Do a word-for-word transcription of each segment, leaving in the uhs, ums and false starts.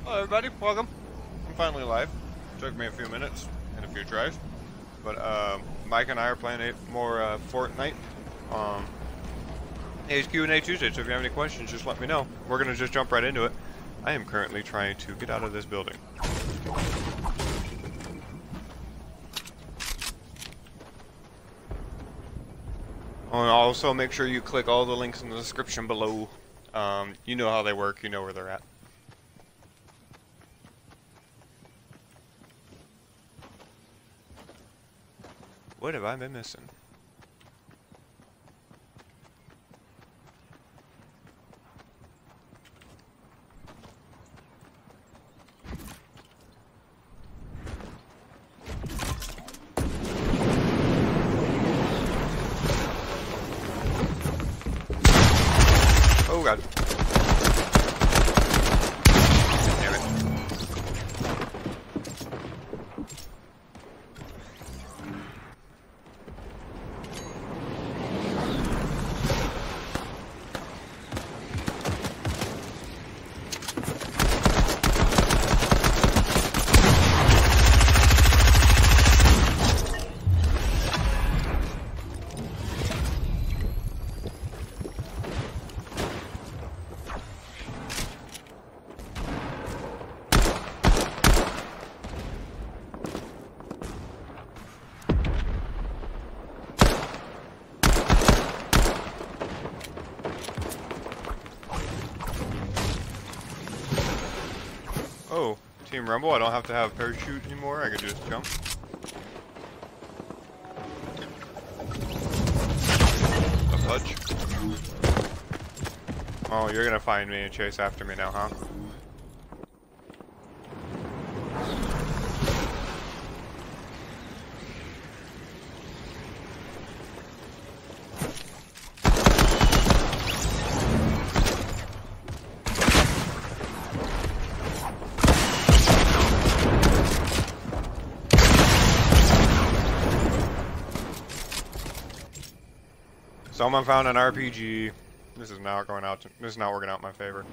Hello everybody, welcome. I'm finally live. Took me a few minutes and a few tries. But um, Mike and I are playing a more uh, Fortnite. Um, it's Q and A Tuesday, so if you have any questions, just let me know. We're going to just jump right into it. I am currently trying to get out of this building. Also, make sure you click all the links in the description below. Um, you know how they work, you know where they're at. What have I been missing? Oh god. Damn it. Oh, Team Rumble, I don't have to have parachute anymore, I can just jump. A fudge. Oh, you're gonna find me and chase after me now, huh? Someone found an R P G. This is not going out. To, this is not working out in my favor.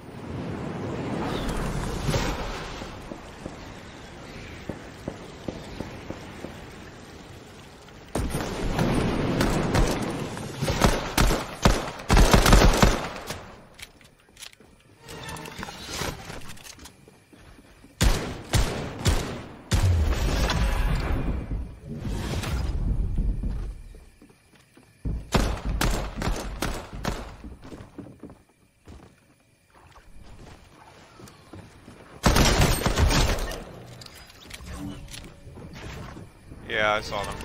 Yeah, I saw them.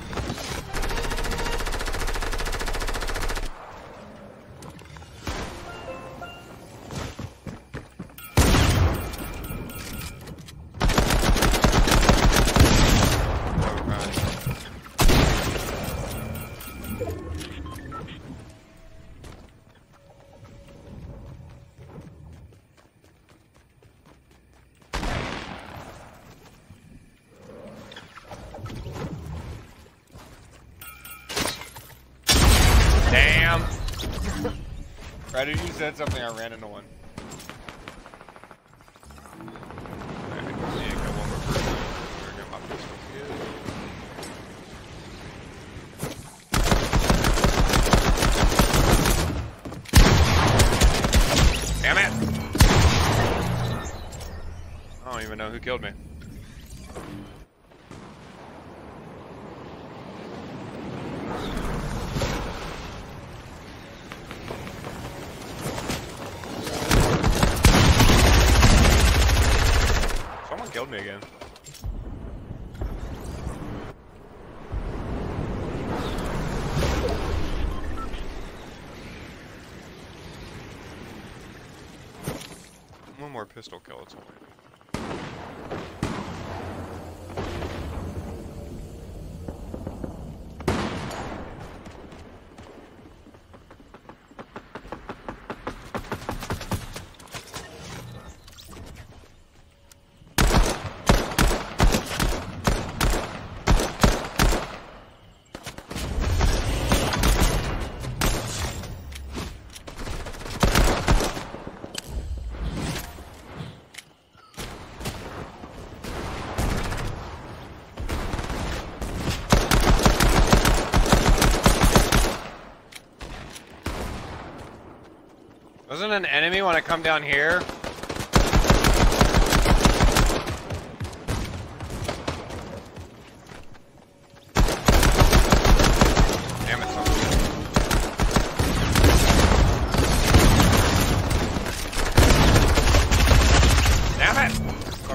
Damn! Right as you said something, I ran into one. Alright, I need to go one more person. We're gonna get my pistol again. Damn it! I don't even know who killed me. Killed me again. One more pistol kill, it's only. Wasn't an enemy when I come down here? Damn it, son. Damn it!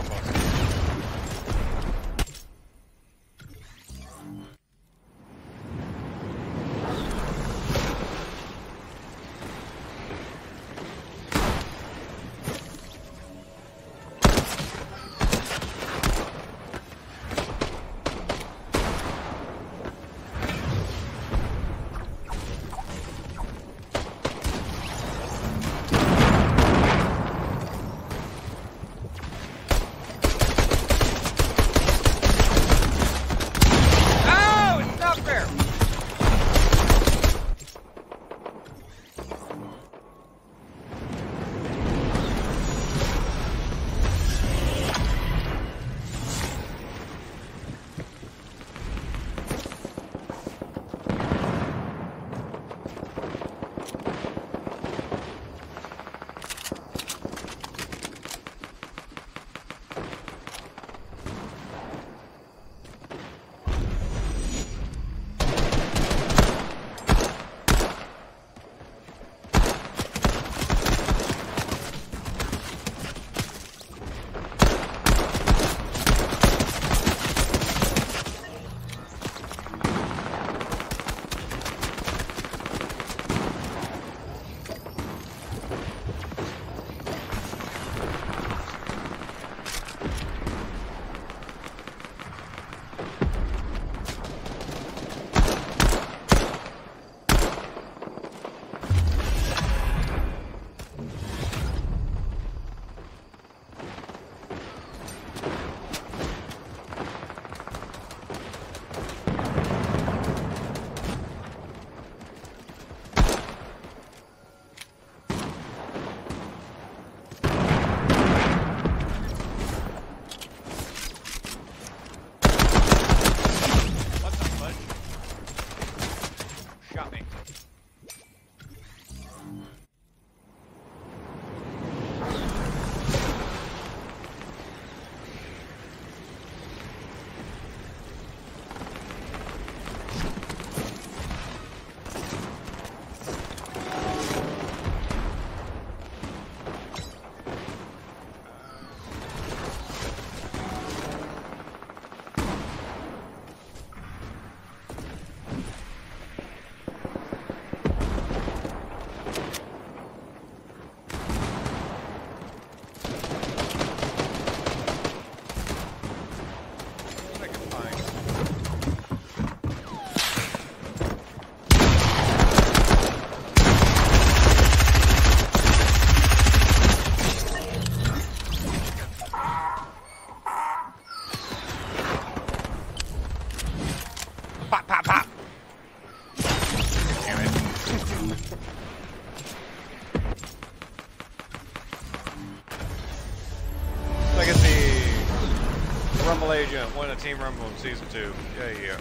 Rumble Agent, win a Team Rumble in Season two. Yeah, yeah.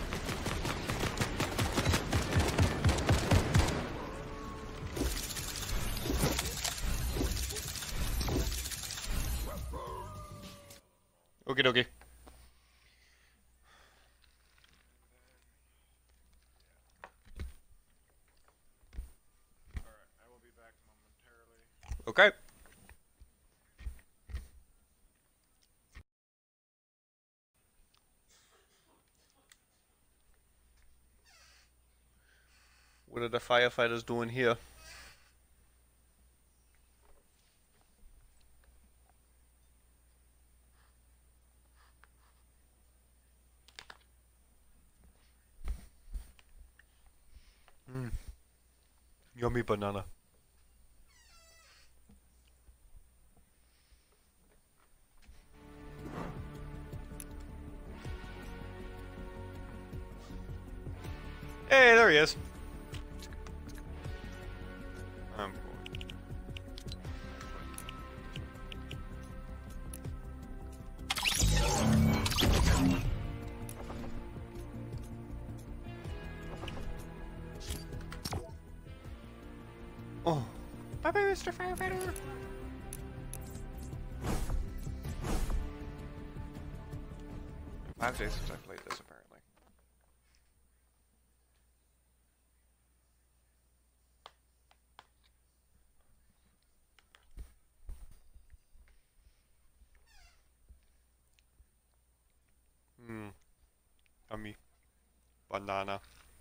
Okie dokie. Alright, I will be back momentarily. Okay. What are the firefighters doing here? Mm. Yummy banana. Hey, there he is. Um, oh, bye bye. Mister Firefighter. Five days since I played this, apparently. Hmm. Yummy. Banana.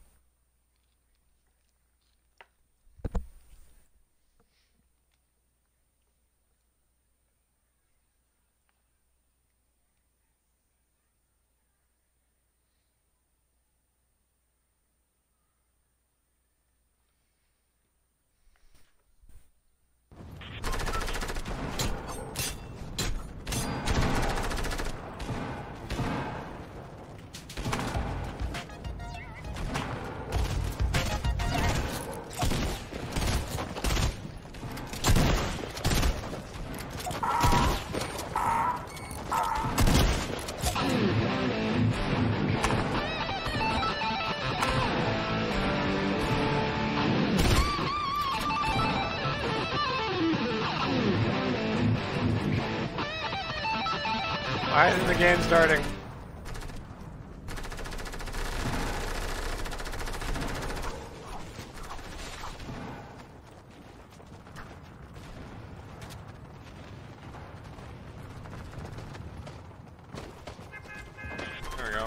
Why isn't the game starting? There we go.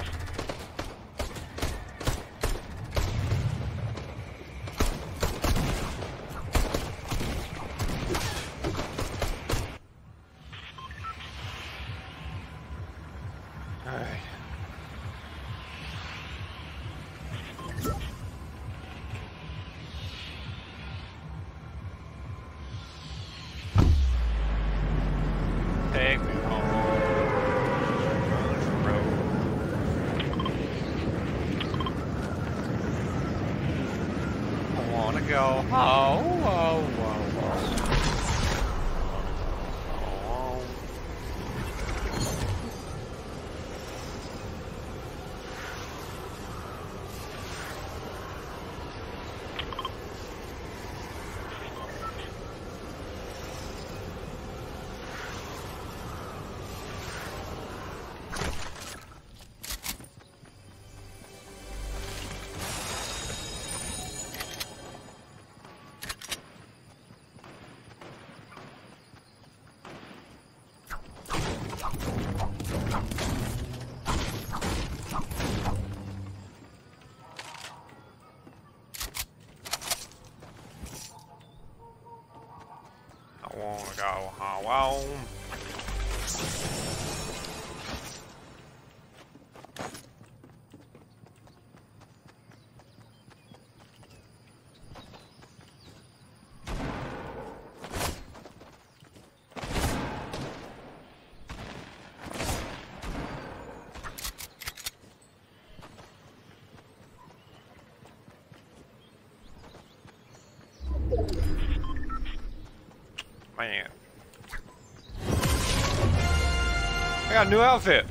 Alright. Take me home. I wanna go home. Oh, oh, oh. I wanna go home. Man. I got a new outfit.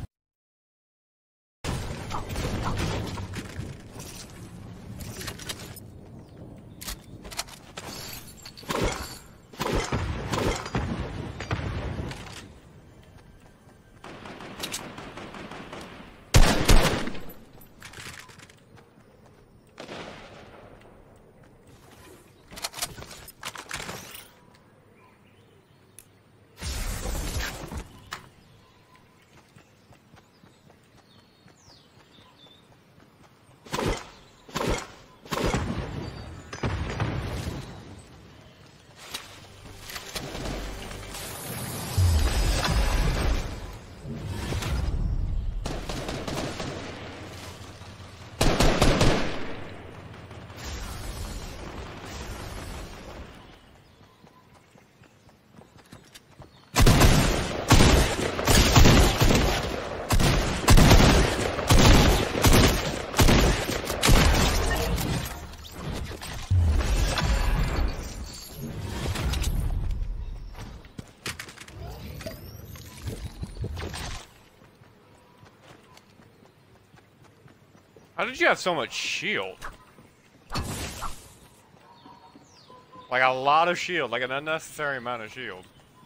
How did you have so much shield? Like a lot of shield, like an unnecessary amount of shield.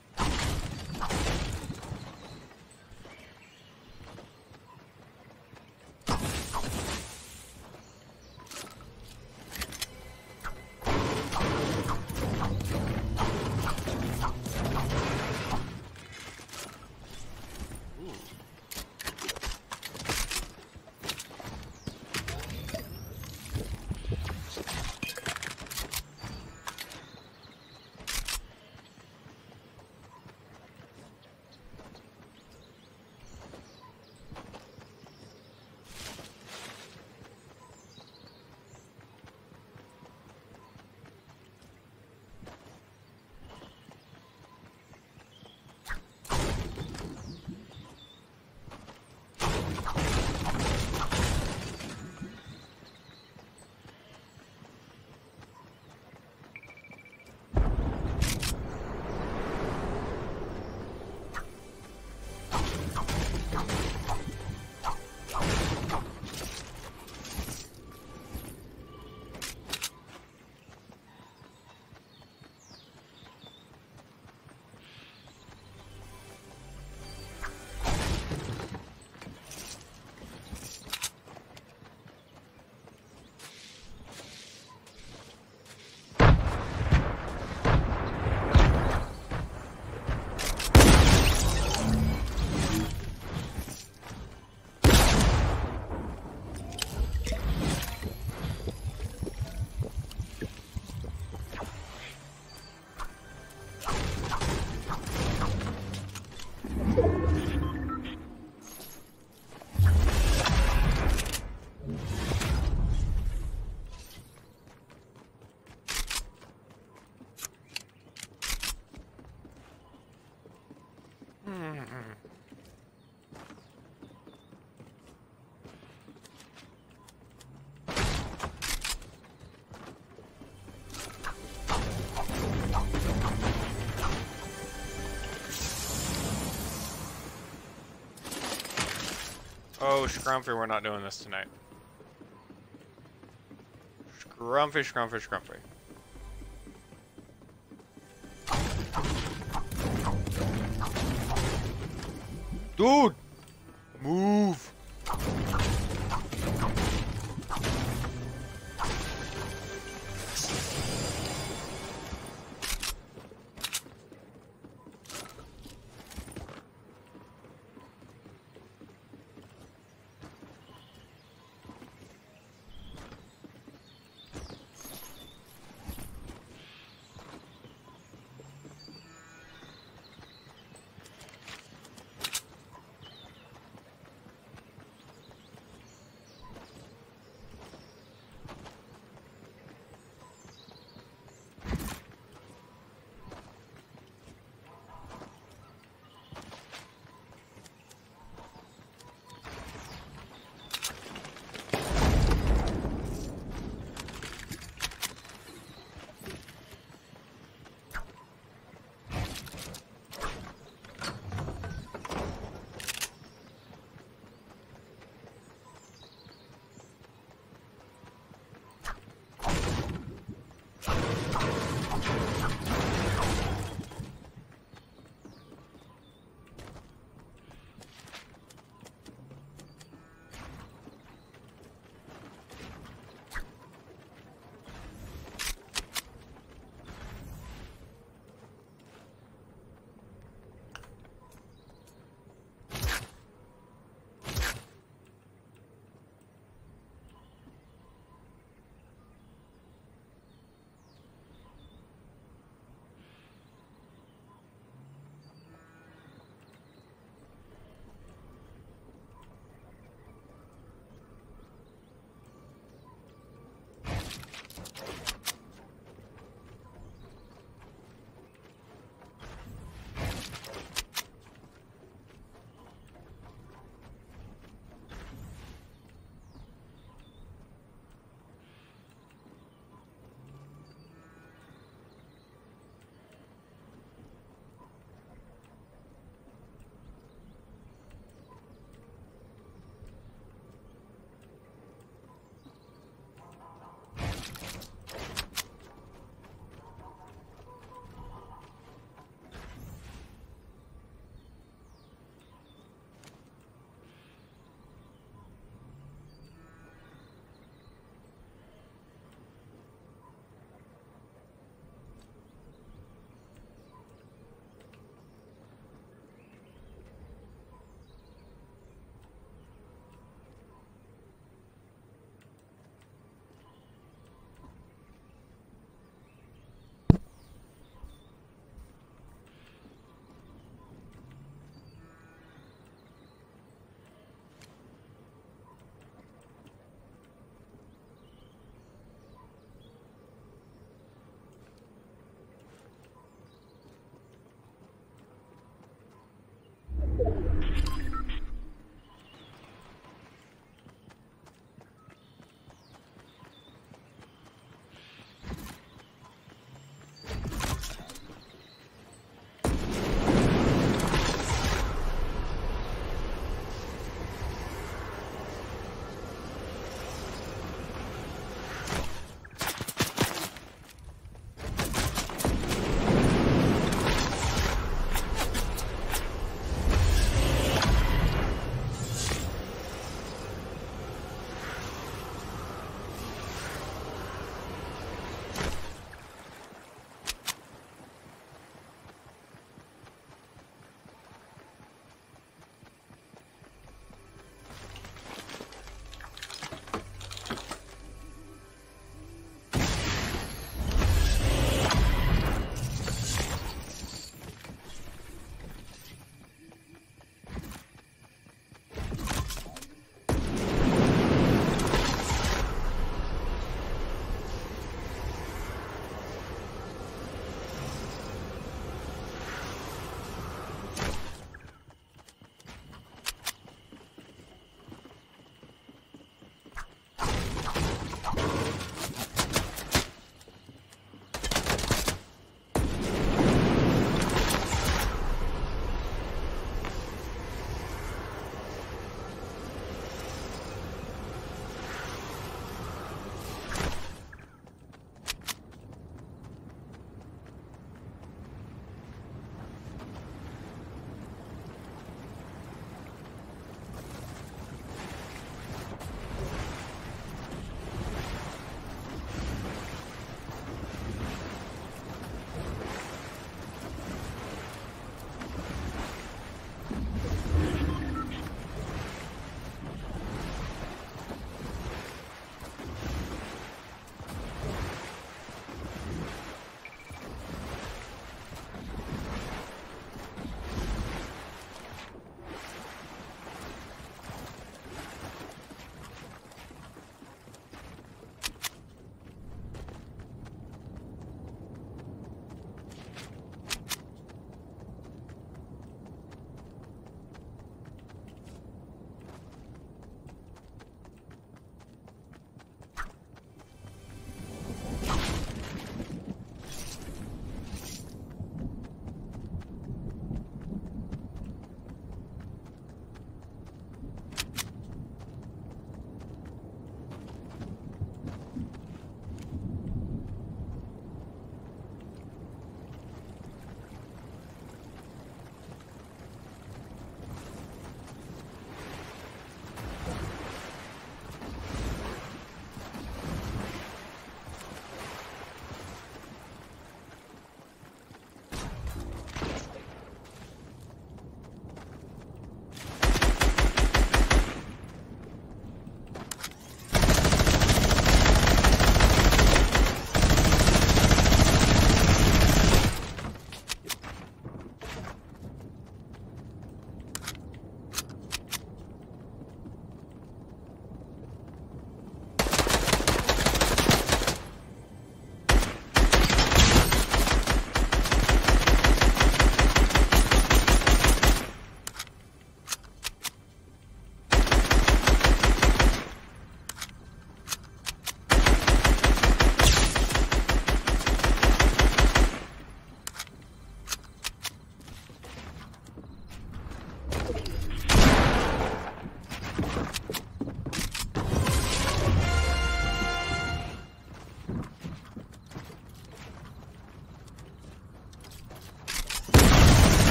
Oh, Scrumpy, we're not doing this tonight. Scrumpy, Scrumpy, Scrumpy. Dude! Move!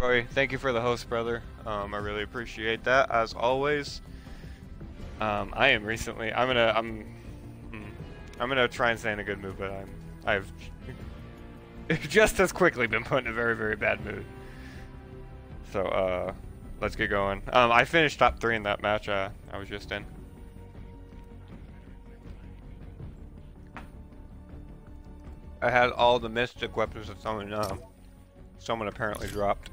Troy, thank you for the host, brother. Um, I really appreciate that, as always. Um, I am recently. I'm gonna. I'm. mm, I'm gonna try and stay in a good mood, but I'm. I've just as quickly been put in a very, very bad mood. So, uh, let's get going. Um, I finished top three in that match. Uh, I was just in. I had all the mystic weapons that someone, uh, someone apparently dropped.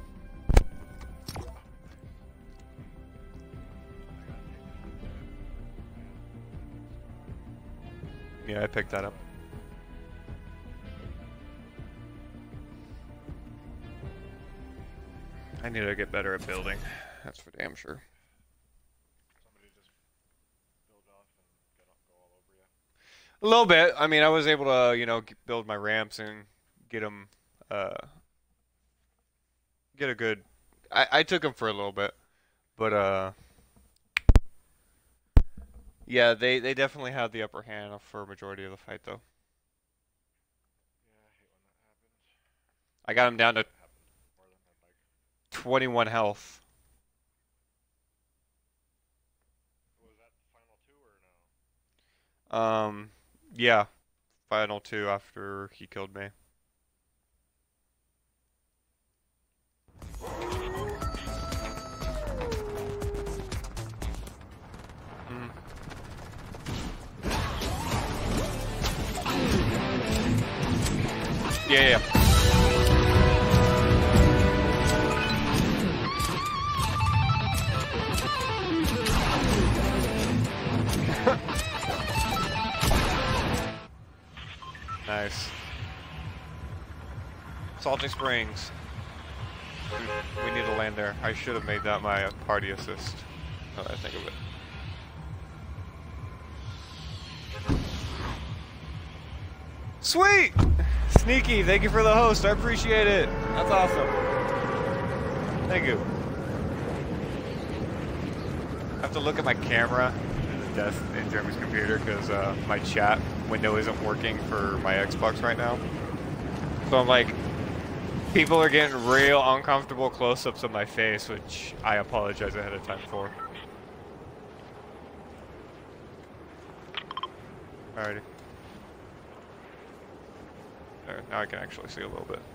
Yeah, I picked that up. I need to get better at building. That's for damn sure. Somebody just build off and get up, go all over you. A little bit. I mean, I was able to, you know, g- build my ramps and get them, uh, get a good. I I took them for a little bit, but uh, yeah, they they definitely had the upper hand for a majority of the fight, though. Yeah, I hate when that happens. I got him down to It happened more than I'd like. twenty-one health. Was that final two or no? Um, yeah, final two after he killed me. Mm. Yeah, yeah. Nice. Salty Springs. We, we need to land there. I should have made that my party assist. Now that I think of it. Sweet! Sneaky, thank you for the host. I appreciate it. That's awesome. Thank you. I have to look at my camera in the desk in Jeremy's computer because uh, my chat window isn't working for my Xbox right now. So I'm like, people are getting real uncomfortable close-ups of my face, which I apologize ahead of time for. Alrighty. There, now I can actually see a little bit.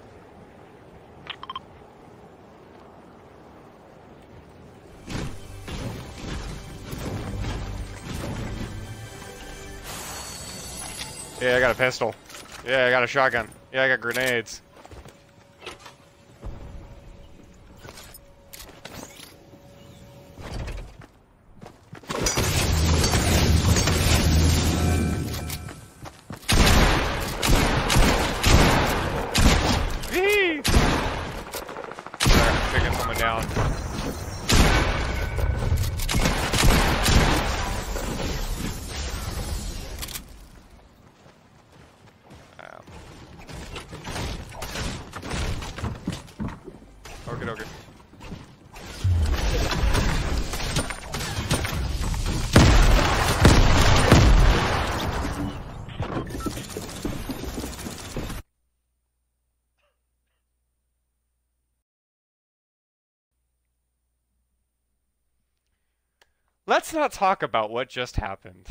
Yeah, I got a pistol. Yeah, I got a shotgun. Yeah, I got grenades. Whee! Sorry, I'm taking someone down. Okay, okay. Let's not talk about what just happened.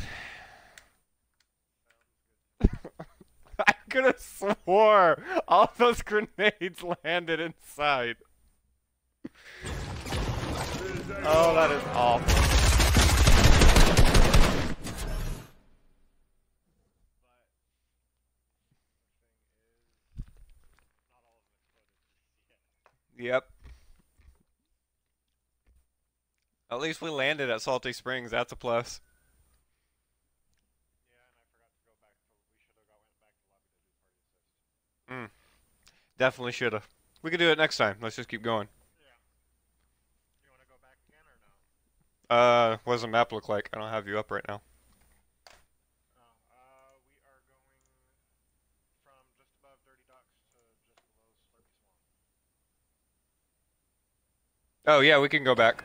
I could have swore all those grenades landed inside. Oh, that is awful. Yep. At least we landed at Salty Springs. That's a plus. Yeah, and I forgot to go back to. We should have got went back to lobby to do party assist. Mm. Definitely should have. We can do it next time. Let's just keep going. Yeah. You want to go back again or no? Uh, what does the map look like? I don't have you up right now. Oh, uh, we are going from just above Dirty Docks to just below Slurpy Swamp. Oh yeah, we can go back.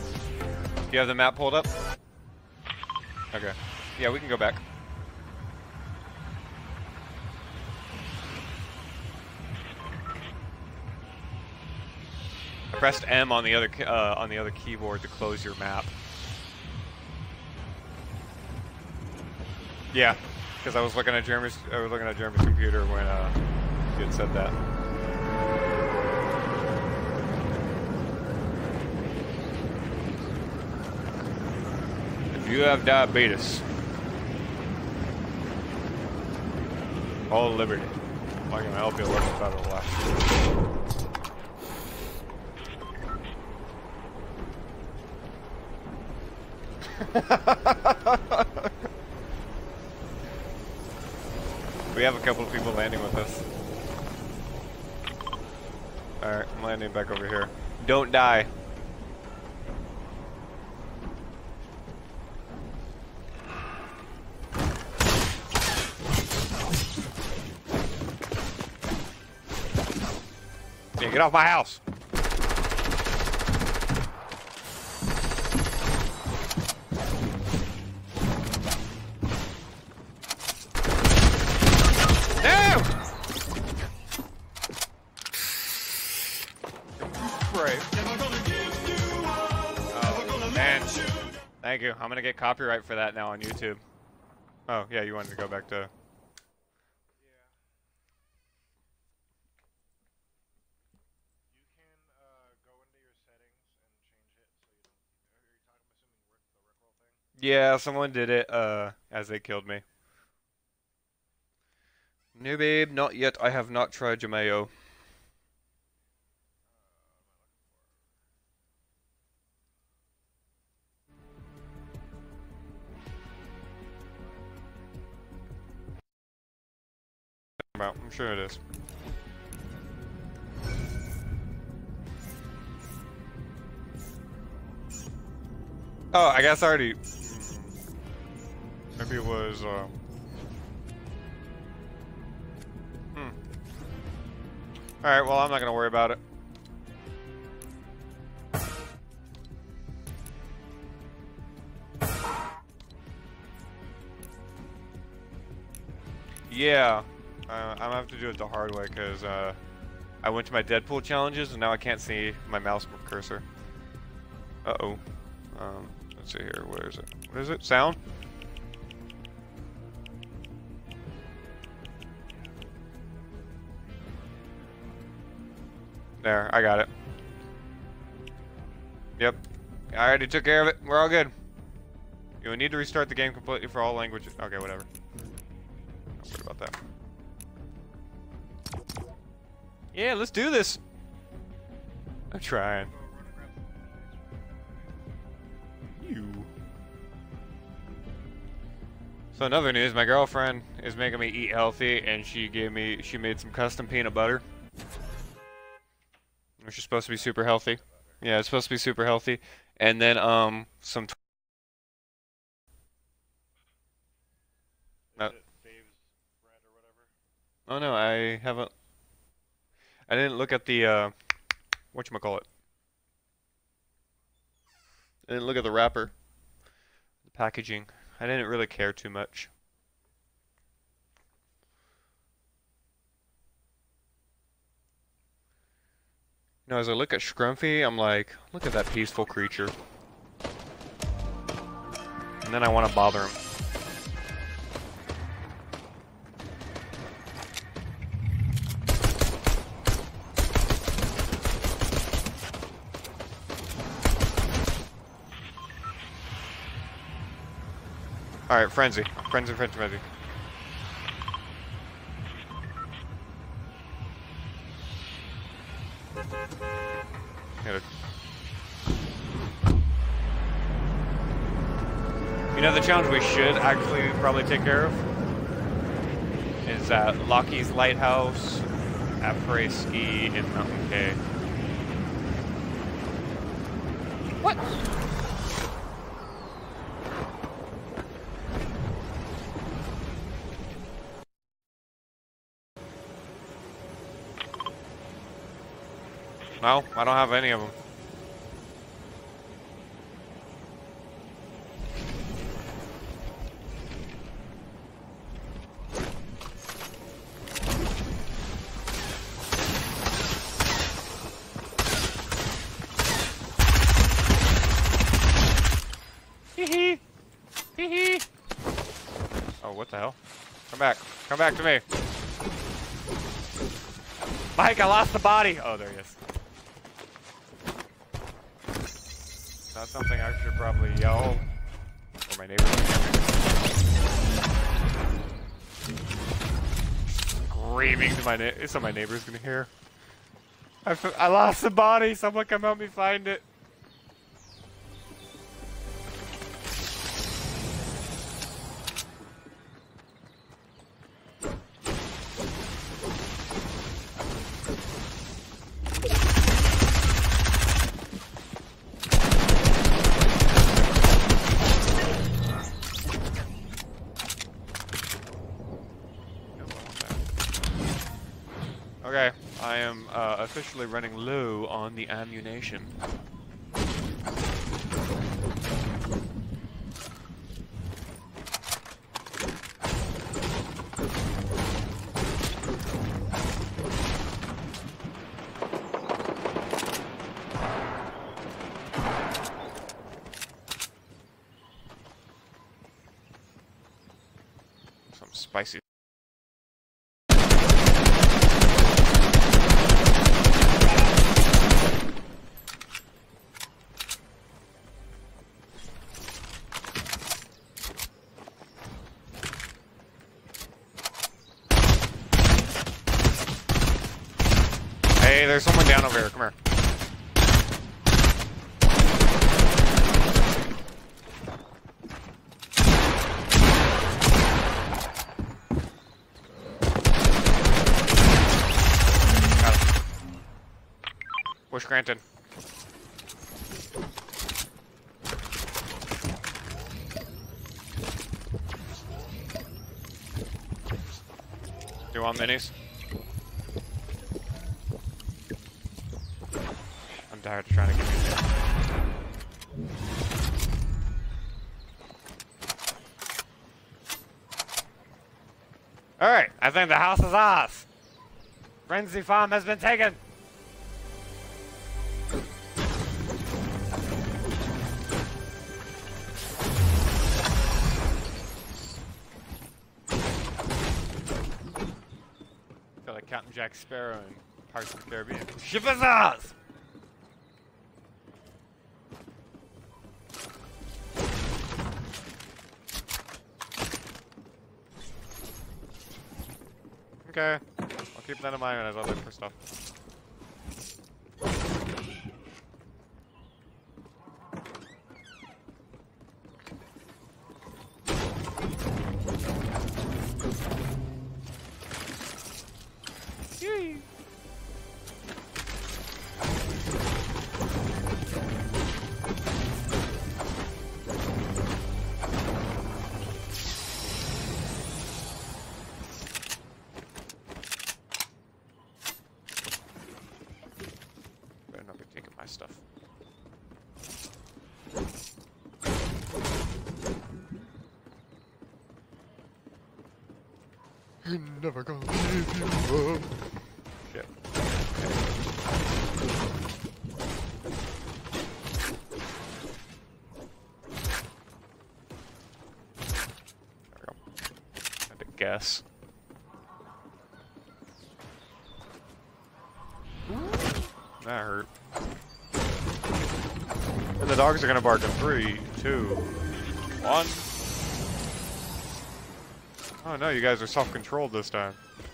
You have the map pulled up? Okay. Yeah, we can go back. pressed M on the other uh, on the other keyboard to close your map. Yeah, because I was looking at Jeremy's I was looking at Jeremy's computer when uh, he had said that. If you have diabetes, all liberty. I'm not gonna help you a little bit better left. We have a couple of people landing with us. Alright, I'm landing back over here. Don't die. Yeah, get off my house. No! Brave. Oh, man. Thank you. I'm gonna get copyright for that now on YouTube. Oh, yeah, you wanted to go back to... Yeah, someone did it uh, as they killed me. No, babe, not yet. I have not tried Jameo. I'm sure it is. Oh, I guess I already... Maybe it was, uh... Hmm. Alright, well, I'm not gonna worry about it. Yeah. Uh, I'm gonna have to do it the hard way, because, uh... I went to my Deadpool challenges, and now I can't see my mouse cursor. Uh-oh. Um, let's see here, where is it? What is it? Sound? There, I got it. Yep. I already took care of it. We're all good. You will need to restart the game completely for all languages. Okay, whatever. Don't worry about that. Yeah, let's do this. I'm trying. You. So another news, my girlfriend is making me eat healthy, and she gave me, she made some custom peanut butter. Which is supposed to be super healthy. Yeah, it's supposed to be super healthy. And then, um, some... T no. Oh no, I haven't... I didn't look at the, uh... whatchamacallit. I didn't look at the wrapper. The packaging. I didn't really care too much. You know, as I look at Scrumpy, I'm like, look at that peaceful creature. And then I want to bother him. Alright, frenzy. Frenzy, frenzy, frenzy. You know, the challenge we should actually probably take care of is at Lockheed's Lighthouse, Après Ski, and Mountain Cay. What? No, I don't have any of them. Hee hee. Oh, what the hell? Come back. Come back to me. Mike, I lost the body. Oh, there he is. That's something I should probably yell. Or my neighbors can hear me. Screaming to my na- so my neighbor's gonna hear. I, f I lost the body. Someone come help me find it. Okay, I am uh, officially running low on the ammunition. Some spicy. Hey, there's someone down over here. Come here. Got it. Wish granted. Do you want minis? I'm tired of trying to get me there. Alright, I think the house is ours. Frenzy Farm has been taken. I feel like Captain Jack Sparrow in Pirates of the Caribbean. Ship is ours! Okay, I'll keep that in mind as I look for stuff. Yay! My stuff. You're never gonna give you up. Shit. There we go. Had to guess. That hurt. And the dogs are gonna bark in three, two, one. Oh no, you guys are self-controlled this time.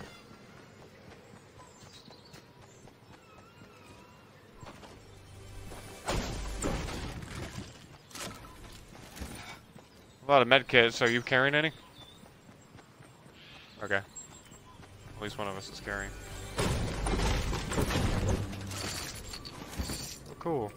A lot of med kits. Are you carrying any? Okay. At least one of us is carrying. Oh, cool.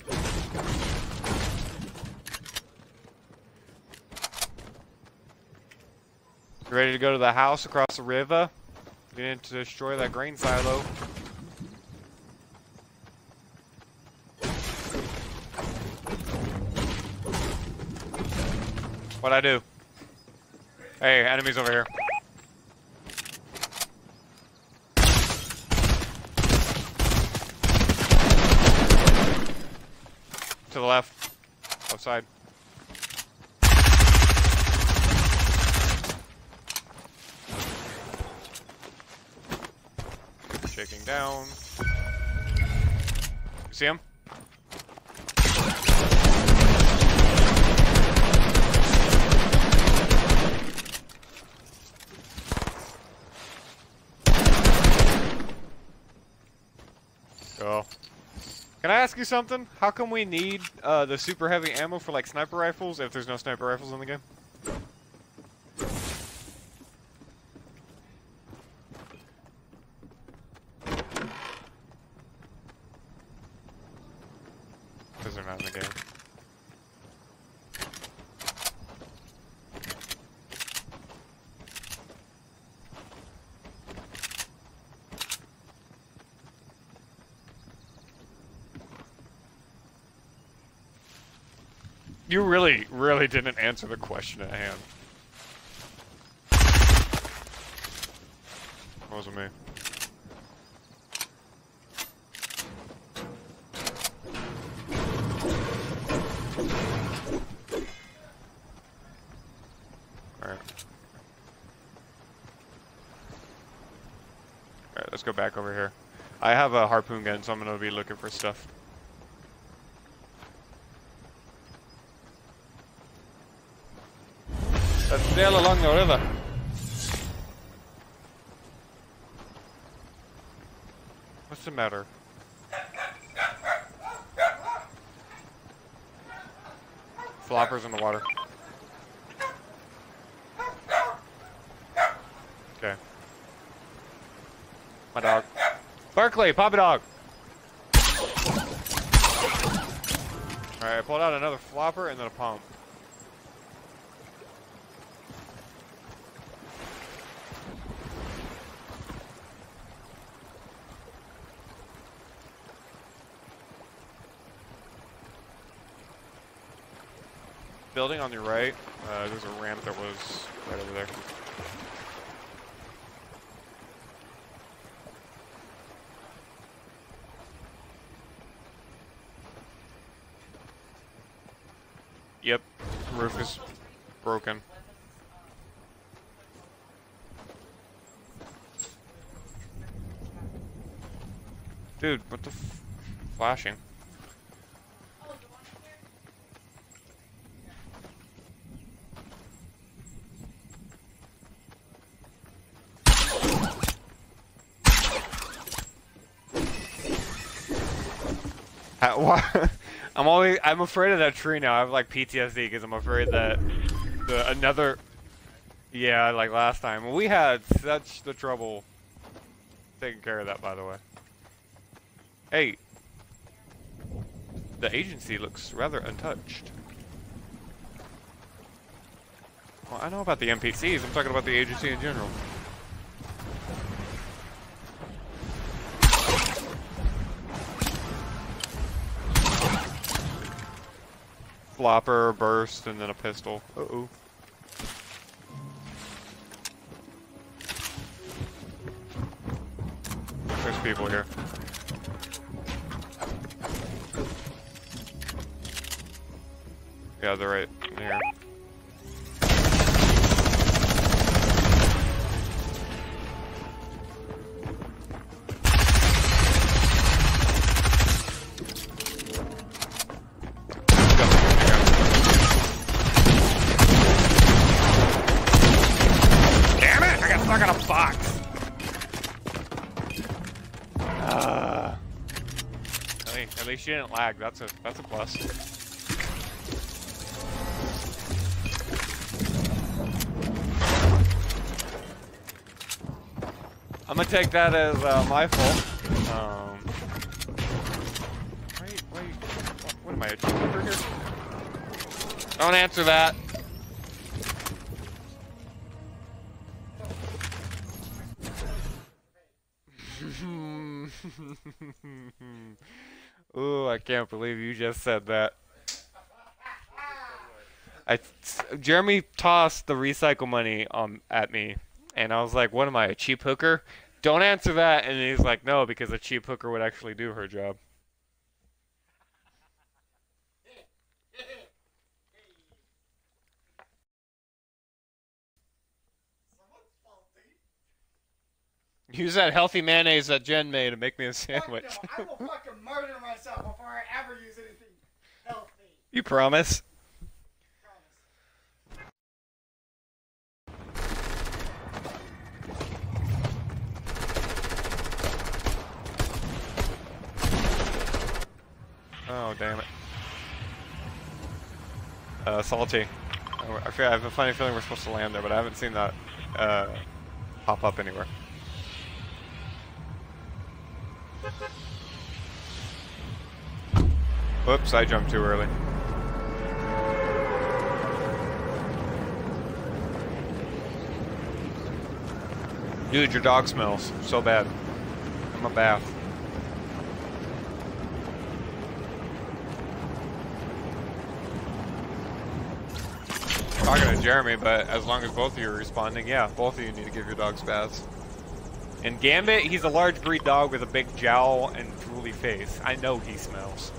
You ready to go to the house across the river? You need to destroy that grain silo. What'd I do? Hey, enemies over here. To the left. Left side. shaking down. You see him? Go. Can I ask you something? How come we need uh, the super heavy ammo for like sniper rifles if there's no sniper rifles in the game? Because they're not in the game. You really, really didn't answer the question at hand. That wasn't me. Alright. Alright, let's go back over here. I have a harpoon gun, so I'm gonna be looking for stuff. Let's sail along the river. What's the matter? Floppers in the water. Okay. My dog. Barkley, Papa Dog! Alright, I pulled out another flopper and then a pump. Building on your right, uh, there's a ramp that was right over there. Yep, roof is broken. Dude, what the f- flashing? I'm always I'm afraid of that tree now. I have like P T S D because I'm afraid that the another yeah, like last time. We had such the trouble taking care of that, by the way. Hey, the agency looks rather untouched. Well, I know about the N P Cs. I'm talking about the agency in general. Flopper, burst, and then a pistol. Uh-oh. There's people here. Yeah, they're right here. She didn't lag. That's a that's a plus. I'm gonna take that as uh, my fault. Um, wait, wait. What, what am I, a cheeseburger here? Don't answer that. Ooh, I can't believe you just said that. I, Jeremy tossed the recycle money um, at me, and I was like, what am I, a cheap hooker? Don't answer that. And he's like, no, because a cheap hooker would actually do her job. Use that healthy mayonnaise that Jen made to make me a Fuck sandwich. no, I will fucking murder myself before I ever use anything healthy. You promise? Oh, damn it. Uh, salty. Oh, I, feel, I have a funny feeling we're supposed to land there, but I haven't seen that uh, pop up anywhere. Whoops, I jumped too early. Dude, your dog smells so bad. I'm a bath. Talking to Jeremy, but as long as both of you are responding, yeah, both of you need to give your dogs baths. And Gambit, he's a large breed dog with a big jowl and drooly face. I know he smells.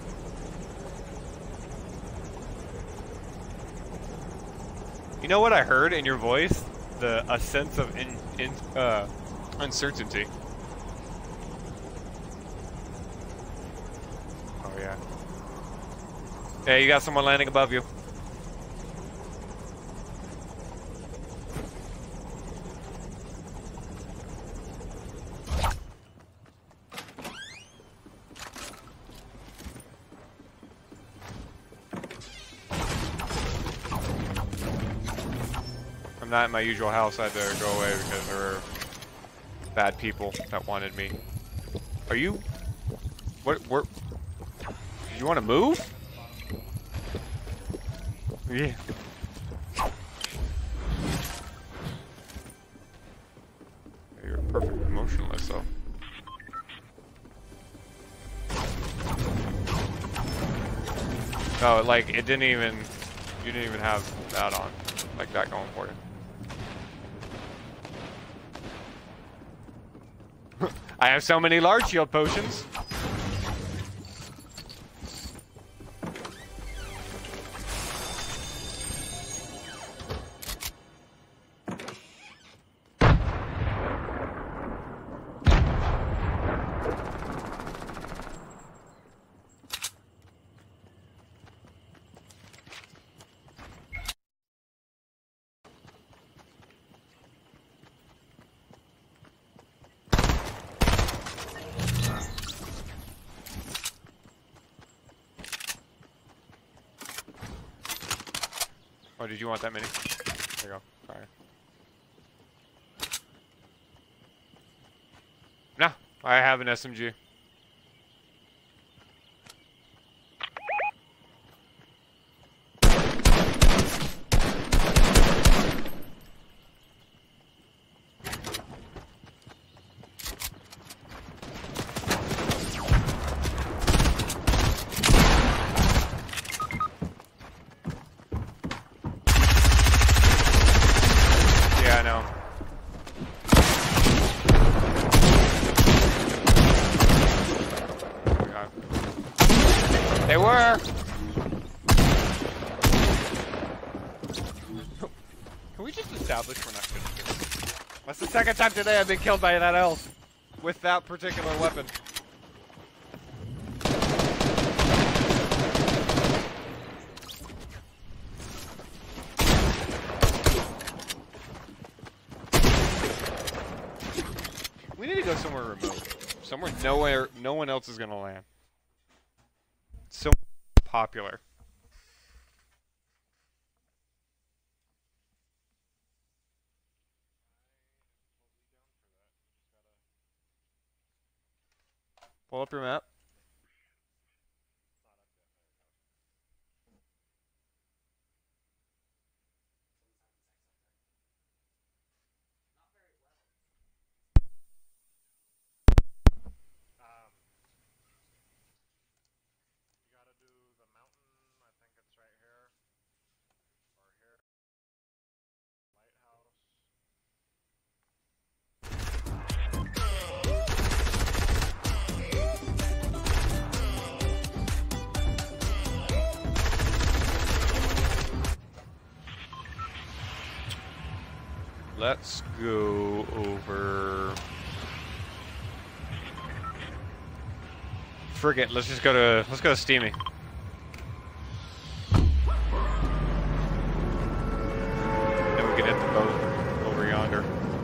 You know what I heard in your voice? The a sense of in, in uh, uncertainty. Oh yeah. Hey, you got someone landing above you. I'm not in my usual house. I had to go away because there were bad people that wanted me. Are you? What? Where? You want to move? Yeah. You're perfectly motionless, though. No, like it didn't even. You didn't even have that on, like that going for you. I have so many large shield potions. Oh, did you want that mini? There you go. Fire. No, I have an S M G. They were. Can we just establish we're not good at this? That's the second time today I've been killed by that elf with that particular weapon. We need to go somewhere remote. Somewhere nowhere no one else is gonna land. So popular. Pull up your map. Let's go over frigate. Let's just go to let's go to Steamy. Then we can hit the boat over yonder.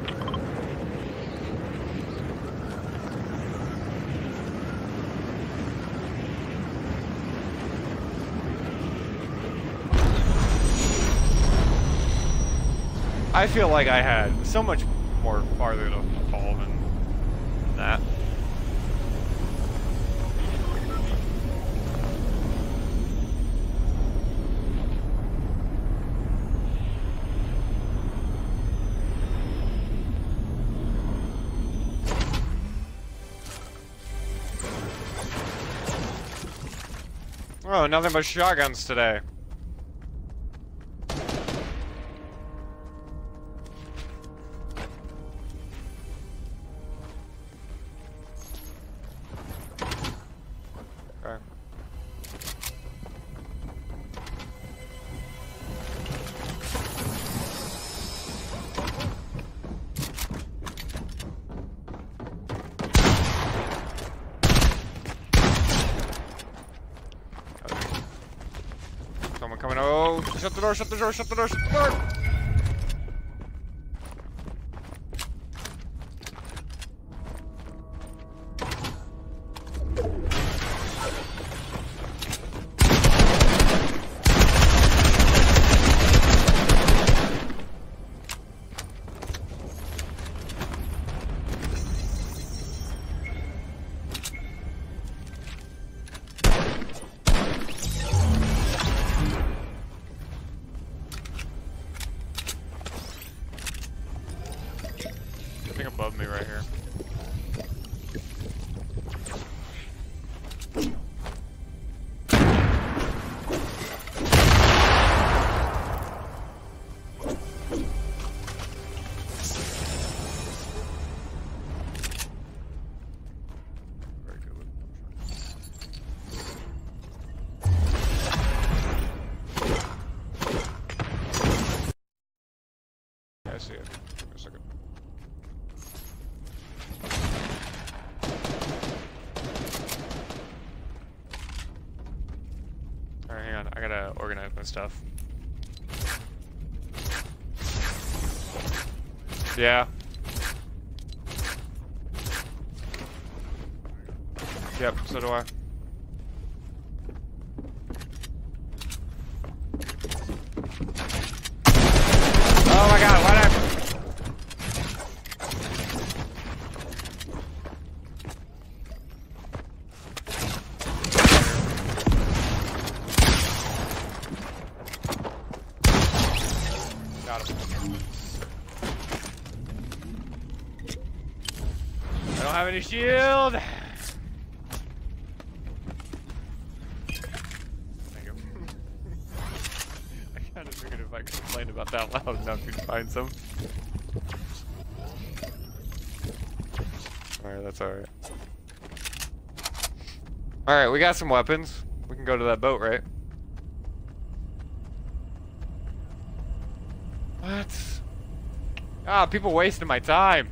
I feel like I had so much more farther to fall than that. Oh, nothing but shotguns today. Okay. Someone coming. Oh, shut the door, shut the door, shut the door, shut the door. Something above me right here. Very good with yeah, I see it. Give me a second. Alright, hang on. I gotta organize my stuff. Yeah. Yep, so do I. Oh my god, why did I... Got him. I don't have any shield. Thank you. I kind of figured if I complained about that loud enough, you'd find some. Alright, that's alright. Alright, we got some weapons. We can go to that boat, right? What? Ah, people wasting my time.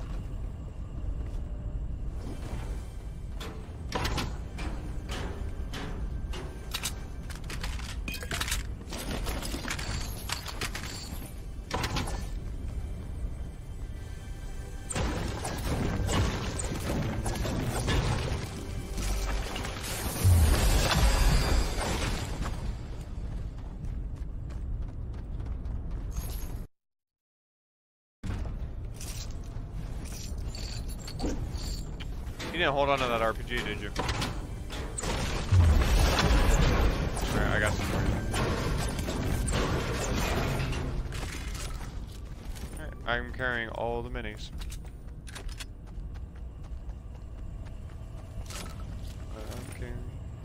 You didn't hold on to that R P G, did you? Alright, I got some for you. Alright, I'm carrying all the minis. I'm carrying...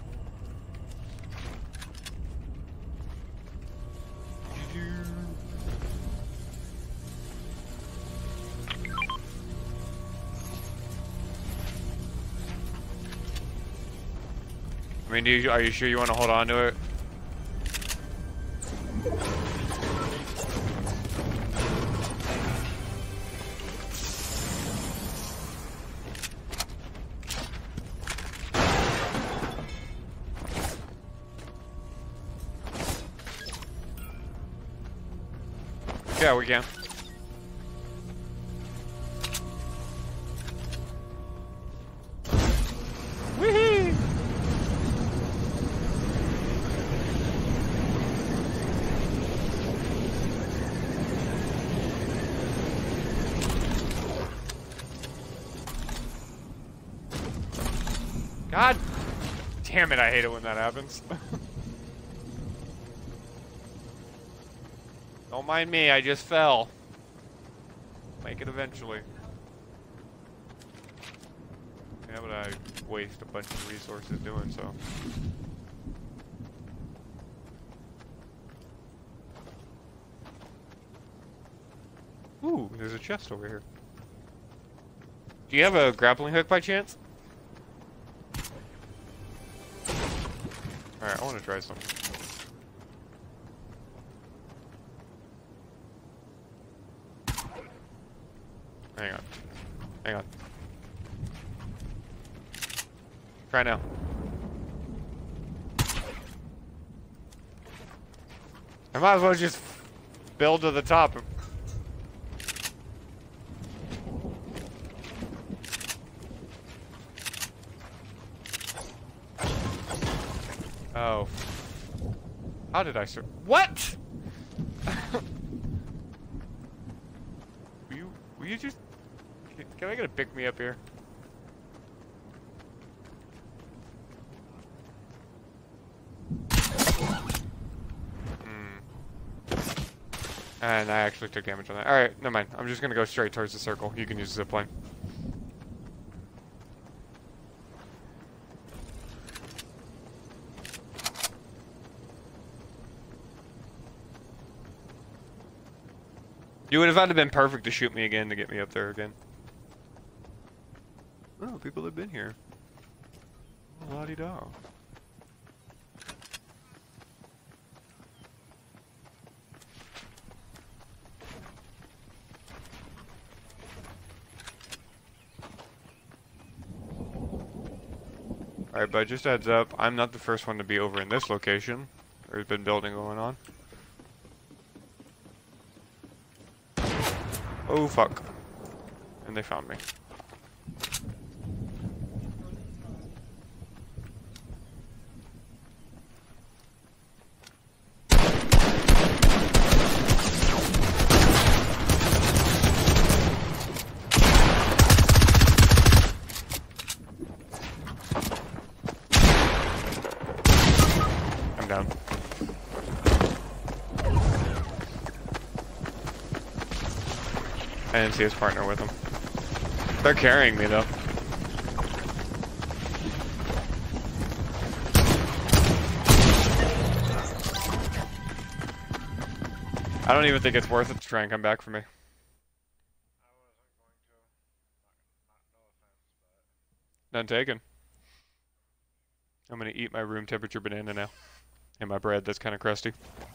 I mean, do you, are you sure you want to hold on to it? Yeah, we can. Whee! God damn it, I hate it when that happens. Don't mind me, I just fell. Make it eventually. Yeah, but I waste a bunch of resources doing so. Ooh, there's a chest over here. Do you have a grappling hook by chance? Alright, I want to try something. Hang on. Hang on. Try now. I might as well just build to the top. Oh. How did I sur- What?! Will you, will you just... Can, can I get a pick me up here? Hmm. And I actually took damage on that. Alright, never mind. I'm just gonna go straight towards the circle. You can use the zip line. You would have had to been perfect to shoot me again to get me up there again. Oh, people have been here. La-di-da. Alright, but just a heads up, I'm not the first one to be over in this location. There's been building going on. Oh fuck. And they found me. I'm down. I didn't see his partner with him. They're carrying me though. I don't even think it's worth it to try and come back for me. I wasn't going to. Not, not, no offense, but... None taken. I'm gonna eat my room temperature banana now. And my bread that's kind of crusty.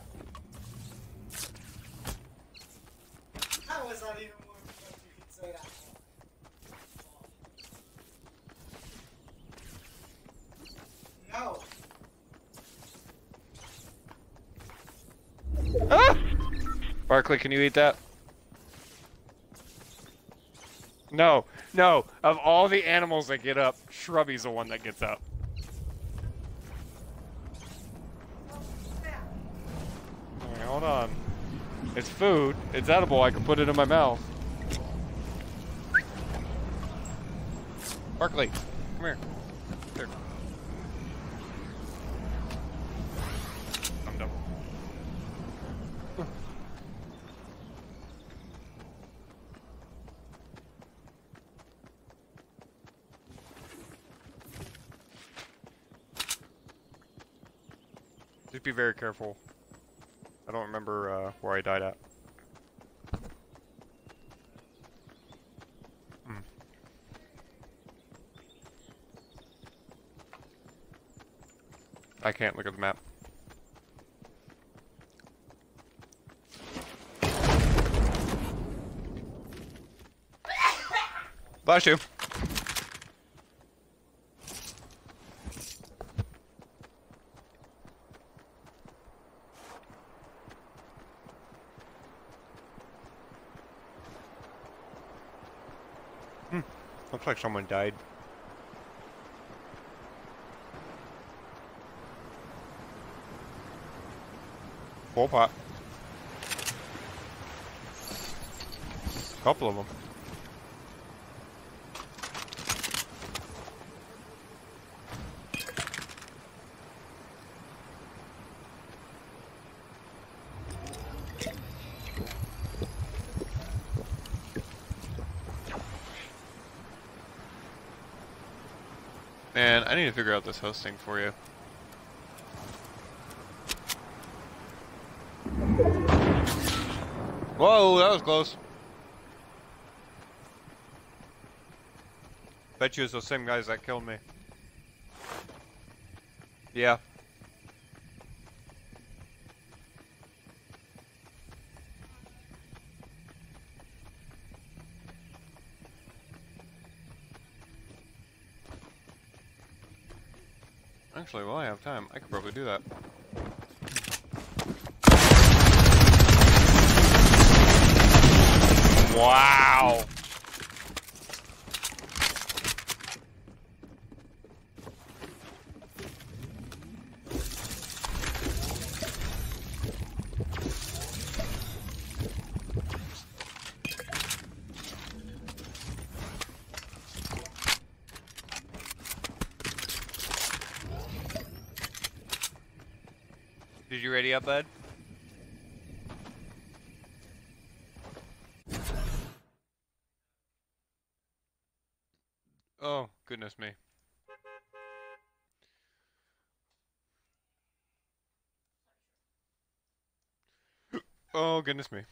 I was not even one that you could say that. No. Ah! Barkley, can you eat that? No, no. Of all the animals that get up, Shrubby's the one that gets up. Okay, hold on. It's food. It's edible. I can put it in my mouth. Barkley, come here. Here. I'm done. Just be very careful. I don't remember uh, where I died at. Hmm. I can't look at the map. Bless you. Looks like someone died. Full pot. Couple of them. Man, I need to figure out this hosting for you. Whoa, that was close. Bet you it's those same guys that killed me. Yeah. Actually, while I have time, I could probably do that. Wow! Did you ready up, bud? Oh, goodness me. Oh, goodness me.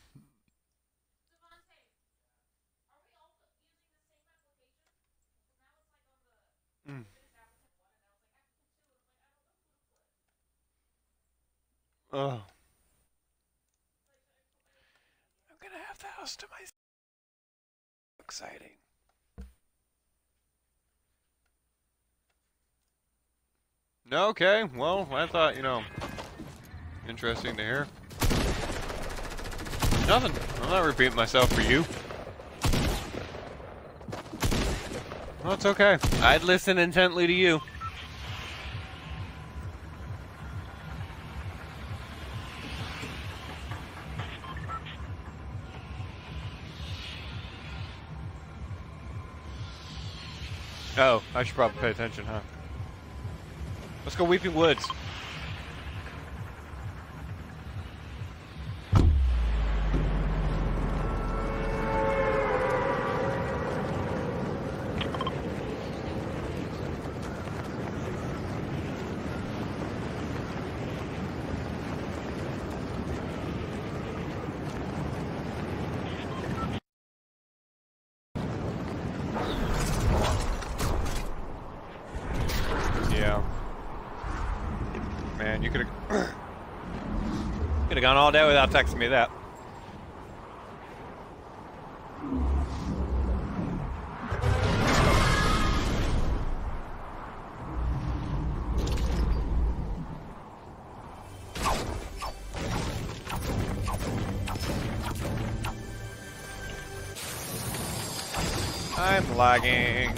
Mm. Oh. I'm gonna have the house to myself. Exciting. Okay, well, I thought, you know, interesting to hear. Nothing. I'm not repeating myself for you. Well, it's okay. I'd listen intently to you. Oh, I should probably pay attention, huh? Let's go Weeping Woods. Yeah. Man, you could have could have gone all day without texting me that. I'm lagging.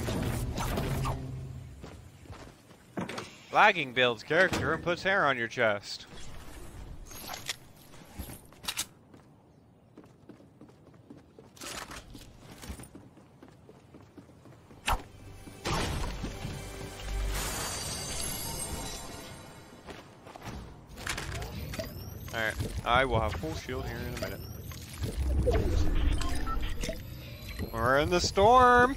Lagging builds character and puts hair on your chest. Alright, I will have full shield here in a minute. We're in the storm!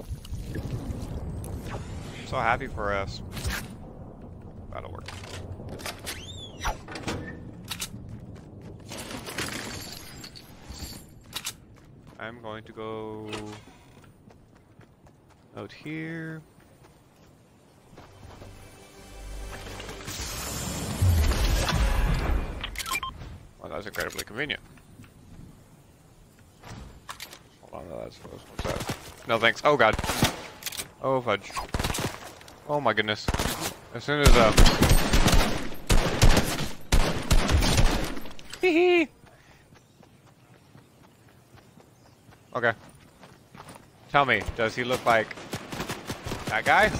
I'm so happy for us. That'll work. I'm going to go out here. Well, that's incredibly convenient. Hold on, that's close. What's that? No thanks. Oh god. Oh fudge. Oh my goodness. As soon as uh hee hee. Okay. Tell me, does he look like that guy?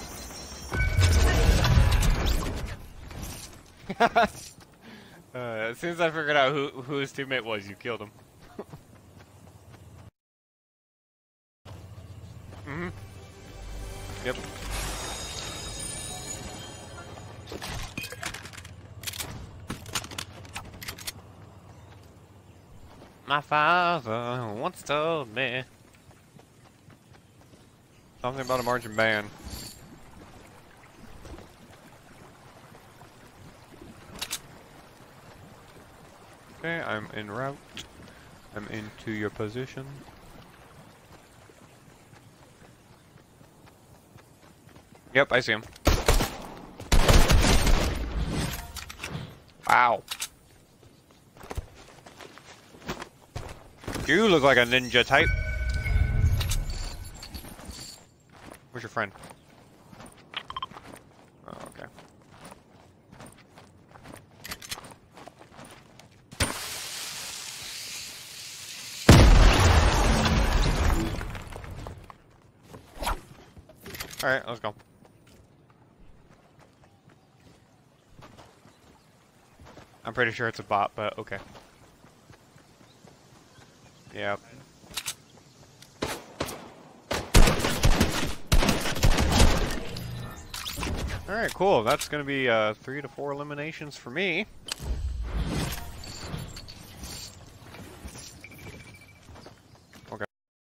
uh, as soon as I figured out who, who his teammate was, you killed him. Mm-hmm. Yep. My father once told me something about a marching band. Okay, I'm en route. I'm into your position. Yep, I see him. Wow. You look like a ninja type. Where's your friend? Oh, okay. Alright, let's go. I'm pretty sure it's a bot, but okay. Yep. Alright, cool. That's gonna be uh, three to four eliminations for me. Okay.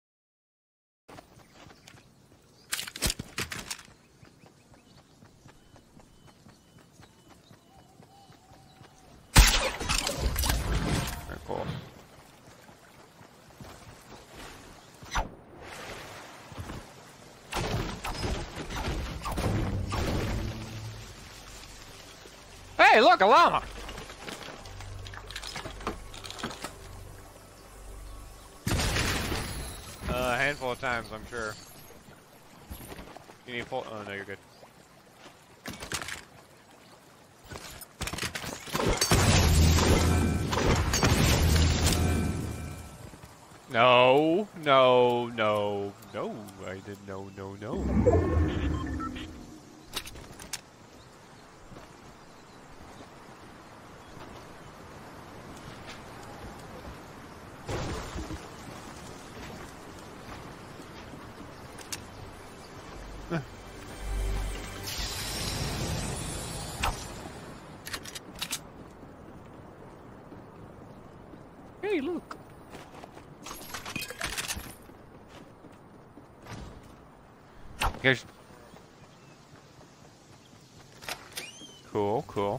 Alright, cool. Hey, look, a llama! Uh, a handful of times, I'm sure. You need full- oh no, you're good. No, no, no, no, I did no, no, no. Hey, look. Here's... Cool, cool.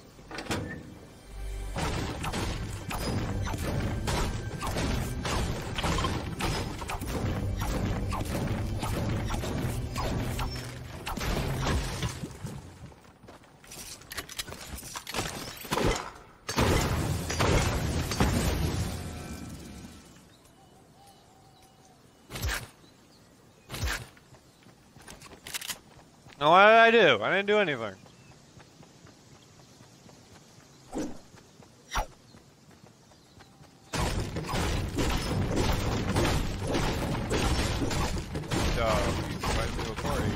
Oh, what did I do? I didn't do anything. Dog, you invite me to a party.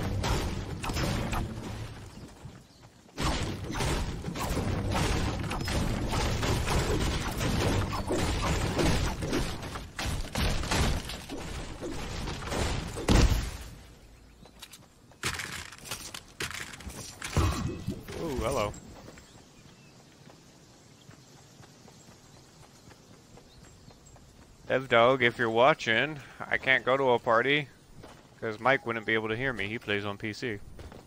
Ooh, hello. Dev Dog, if you're watching, I can't go to a party because Mike wouldn't be able to hear me. He plays on P C.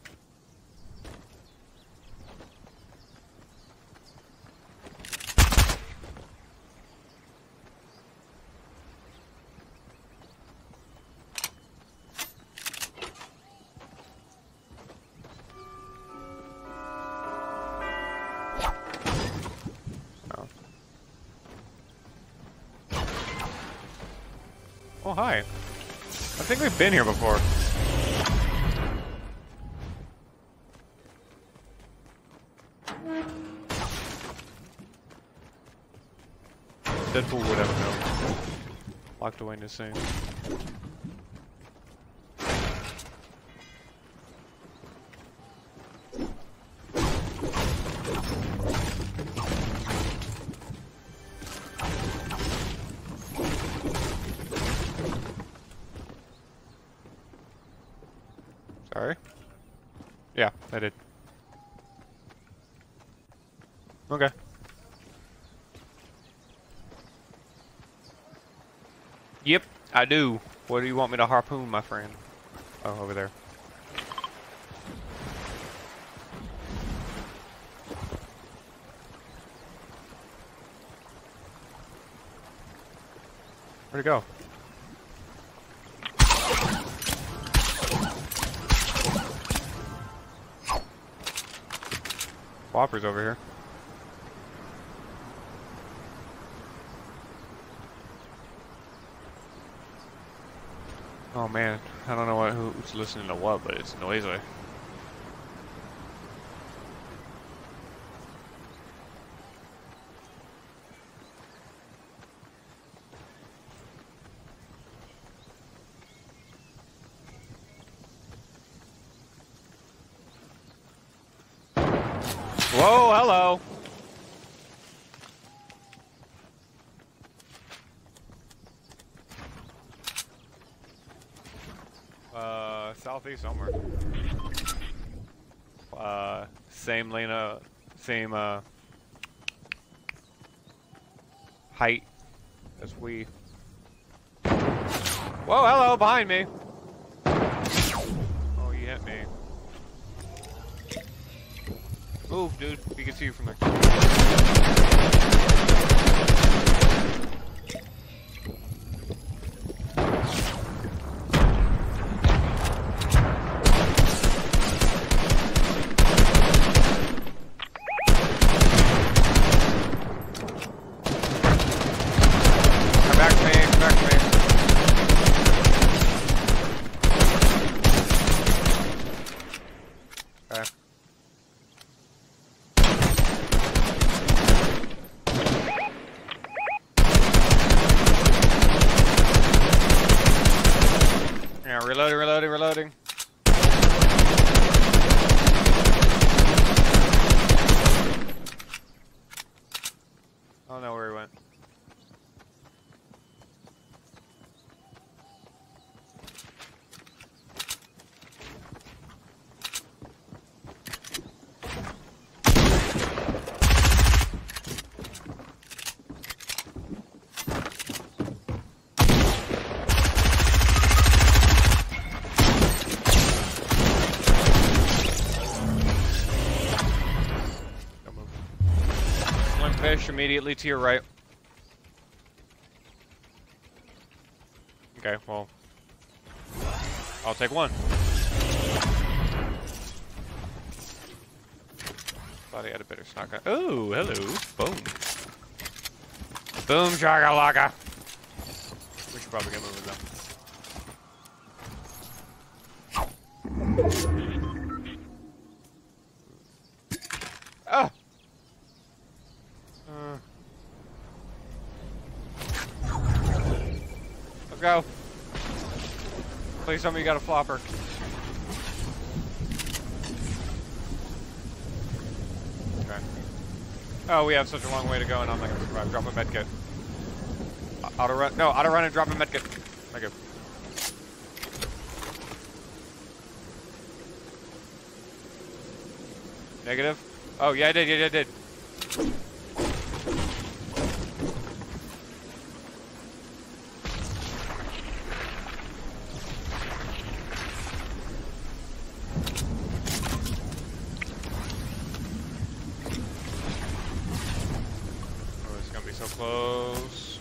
Oh, hi. I think we've been here before. Deadpool would have known. Locked away in his scene. I did. Okay. Yep, I do. What do you want me to harpoon, my friend? Oh, over there. Where'd it go? Whopper's over here. Oh man, I don't know what who's listening to what, but it's noisy. Whoa, hello. Uh, southeast somewhere. Uh, same lane, uh, same, uh, height as we. Whoa, hello, behind me. Oh, you hit me. Move, dude. We can see you from there. Come back to me. Come back to me. Okay. Yeah, reloading, reloading, reloading. I don't know where he went. Fish immediately to your right. Okay, well, I'll take one. Thought he had a better shotgun. Oh, hello. Boom. Boom, shakalaka. We should probably get moving though. Ah! Uh. Let's go. Please tell me you got a flopper. Okay. Oh, we have such a long way to go and I'm not gonna survive. Drop a medkit. Auto run. No, auto run and drop a medkit. Thank you. Negative? Oh, yeah, I did, yeah, I did. Close.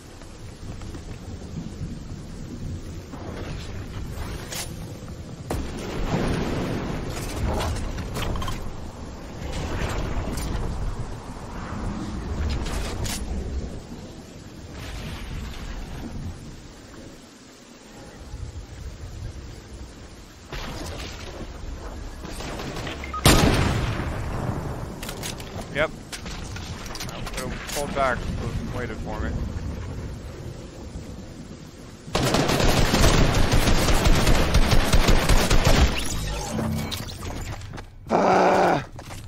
Yep. I'll pull back. Waited for me. Ah.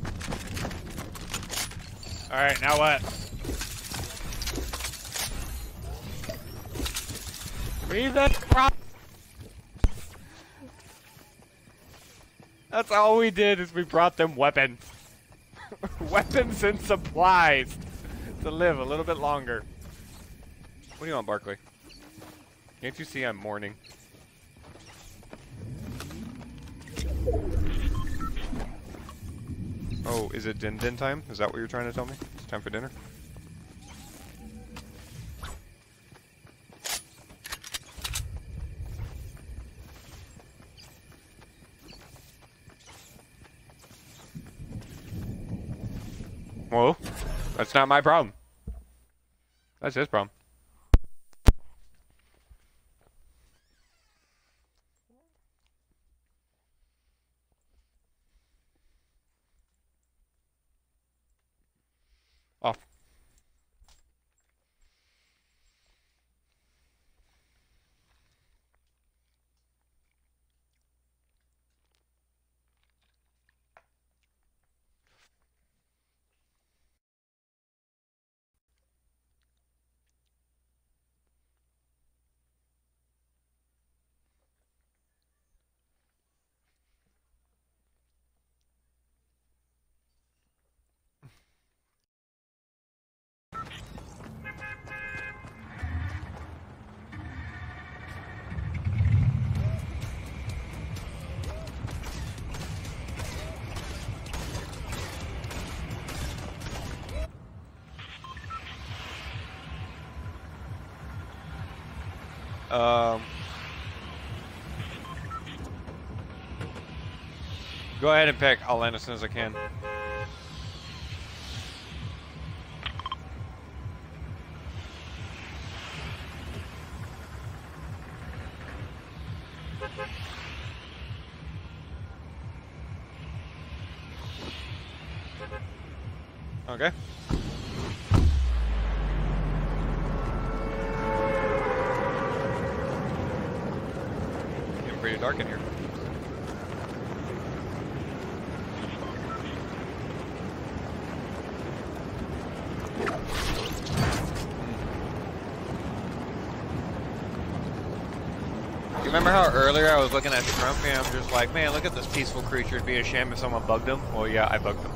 All right, now what? Read that prop. That's all we did is we brought them weapons. Weapons and supplies to live a little bit longer. What do you want, Barkley? Can't you see I'm mourning? Oh, is it din din time? Is that what you're trying to tell me? It's time for dinner? Well, that's not my problem. That's his problem. Off. Um, go ahead and pick. I'll land as soon as I can. Okay. Getting pretty dark in here. You remember how earlier I was looking at Shrumpy and I'm just like, man, look at this peaceful creature. It'd be a shame if someone bugged him. Well, yeah, I bugged him.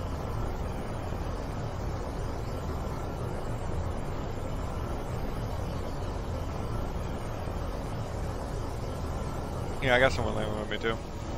Yeah, I got someone living with me too.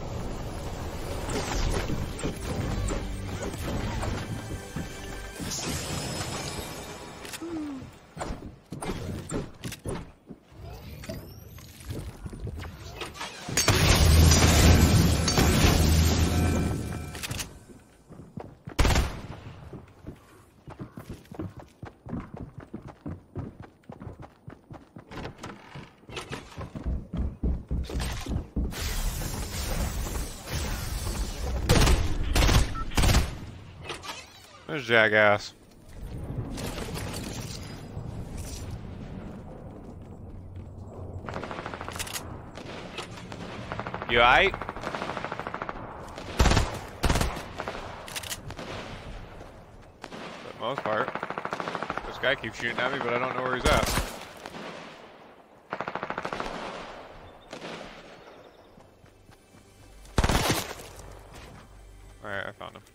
There's Jackass. You aight? For the most part. This guy keeps shooting at me, but I don't know where he's at. Alright, I found him.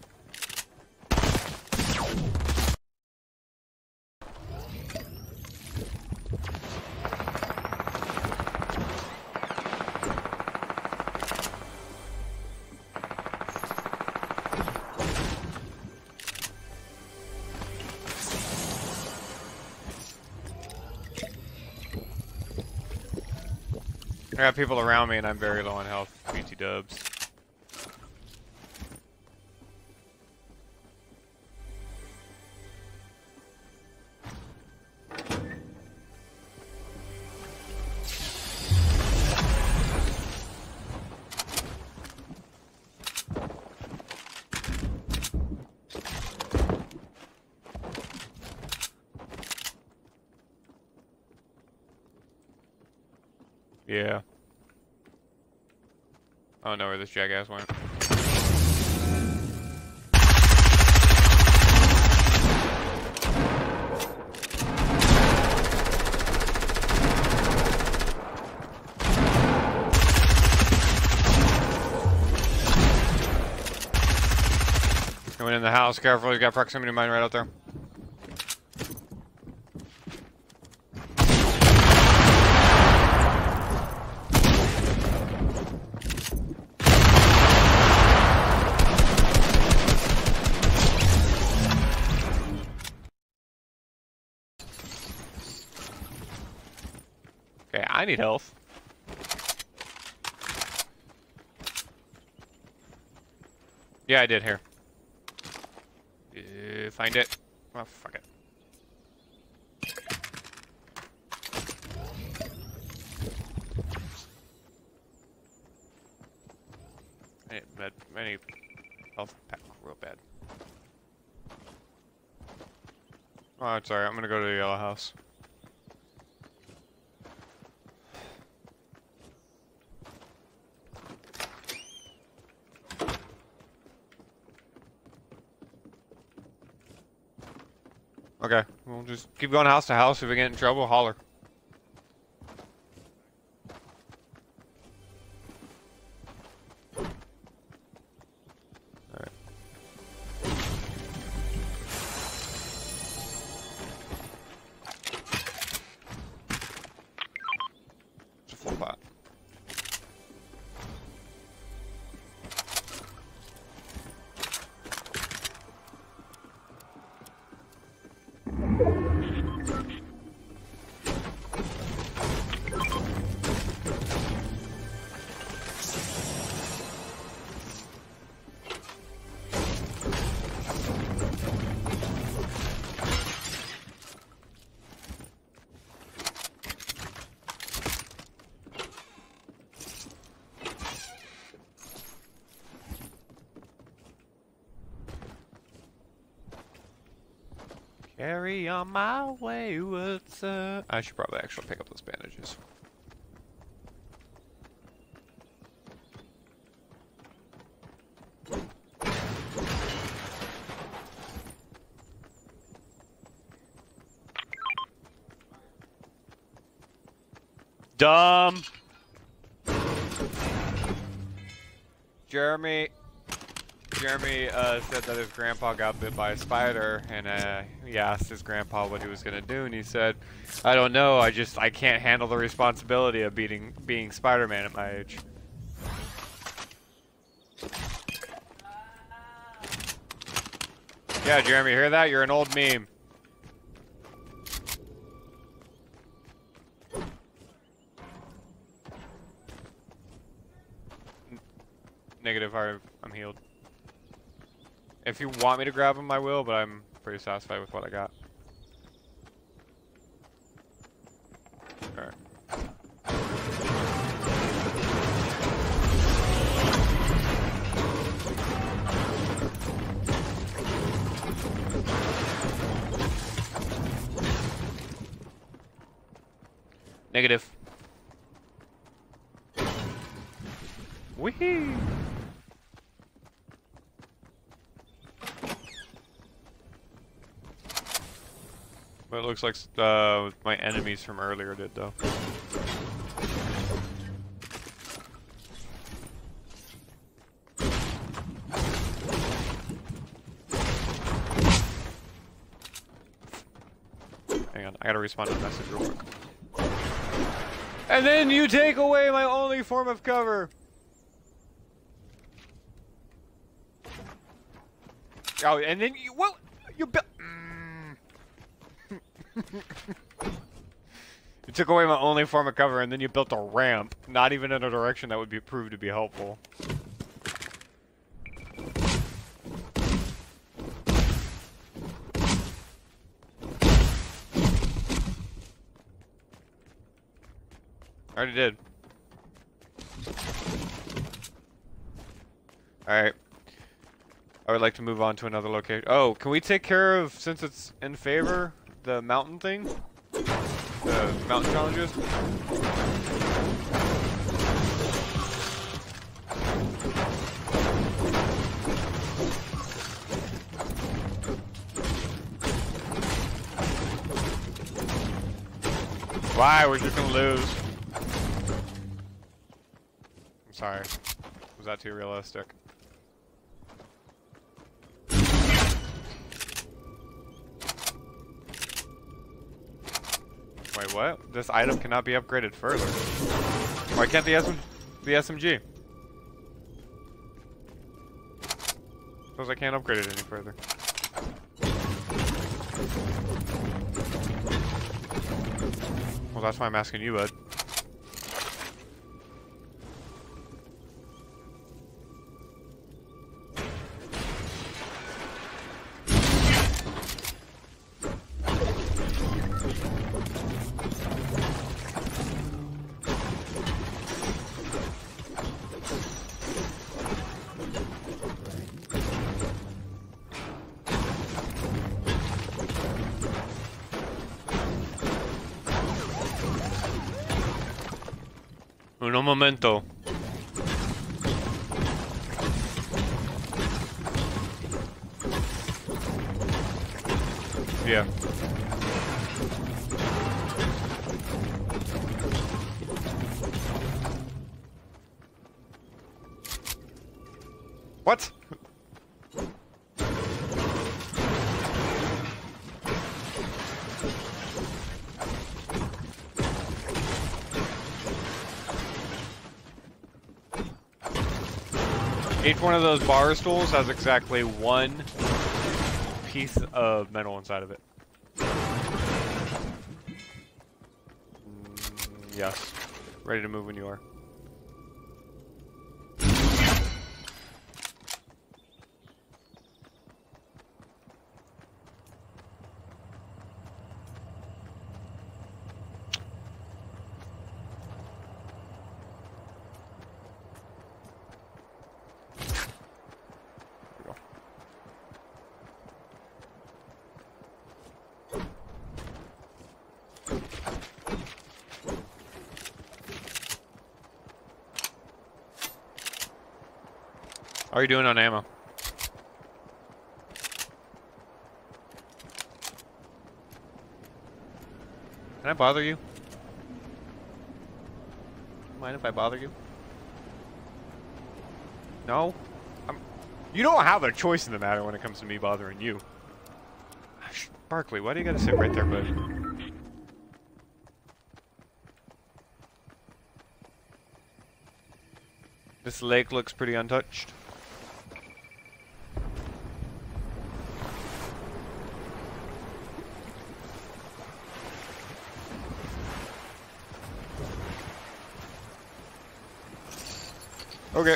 I got people around me and I'm very low on health. B T dubs. Yeah. I don't know where this jackass went. in the house. Careful, you got proximity mine right out there. Okay, I need health. Yeah, I did here. Uh, find it. Oh, fuck it. I need med, I need health pack real bad. Oh, it's alright. I'm gonna go to the yellow house. Okay, we'll just keep going house to house. If we get in trouble, holler. Alright. It's a full pot. Carry on my way, what's up? I should probably actually pick up those bandages. Dumb. Jeremy. Jeremy uh, said that his grandpa got bit by a spider, and uh, he asked his grandpa what he was gonna do, and he said, "I don't know. I just I can't handle the responsibility of beating being Spider-Man at my age." Yeah, Jeremy, hear that? You're an old meme. N- Negative. I, I'm healed. If you want me to grab him, I will, but I'm pretty satisfied with what I got. Alright. Negative. Wee. But it looks like uh, my enemies from earlier did, though. Hang on, I gotta respond to the message real quick. And then you take away my only form of cover! Oh, and then you, well, you built. You took away my only form of cover, and then you built a ramp, not even in a direction that would be proved to be helpful. I already did. Alright. I would like to move on to another location. Oh, can we take care of, since it's in favor, the mountain thing? The mountain challenges? Why? We're just gonna lose. I'm sorry. Was that too realistic? Wait, what? This item cannot be upgraded further. Why can't the S M the S M G? Suppose I can't upgrade it any further. Well, that's why I'm asking you, bud. Uno momento. Yeah. What? Each one of those bar stools has exactly one piece of metal inside of it. Mm, yes. Ready to move when you are. How are you doing on ammo? Can I bother you? Mind if I bother you? No? I'm... You don't have a choice in the matter when it comes to me bothering you. Gosh, Barkley, why do you gotta sit right there, buddy? This lake looks pretty untouched. Okay.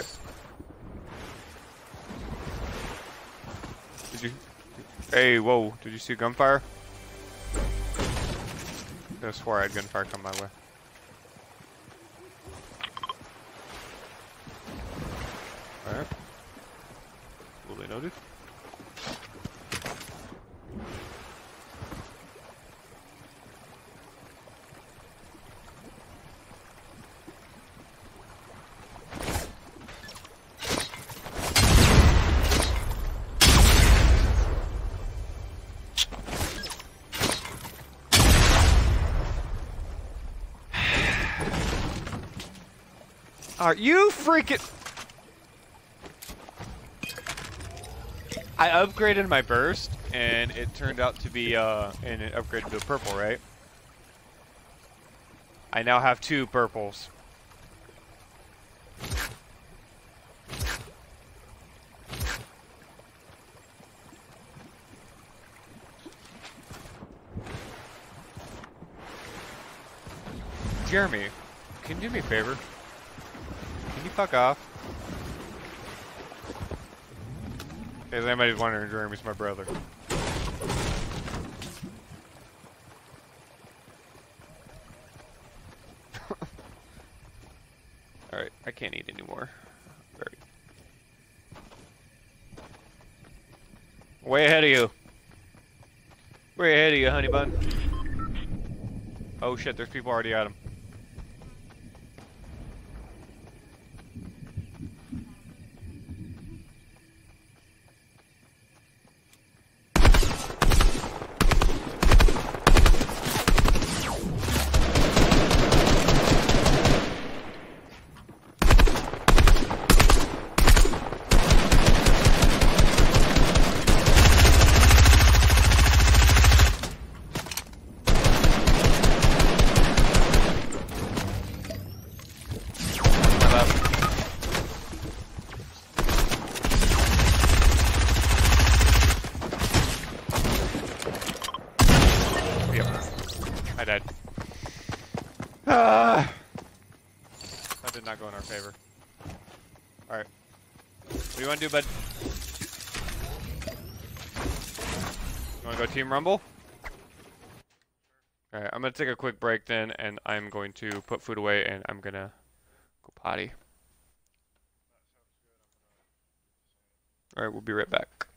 Did you... Hey, whoa. Did you see gunfire? I swore I had gunfire come my way. Alright. Duly noted. Are you freaking... I upgraded my burst, and it turned out to be, uh, and it upgraded to purple, right? I now have two purples. Jeremy, can you do me a favor? Can you fuck off? If anybody's wondering, Jeremy's my brother. Alright, I can't eat anymore. Very. Way ahead of you. Way ahead of you, honey bun. Oh shit, there's people already at him. I died. Ah! That did not go in our favor. Alright. What do you want to do, bud? You want to go Team Rumble? Alright, I'm going to take a quick break then, and I'm going to put food away, and I'm going to go potty. Alright, we'll be right back.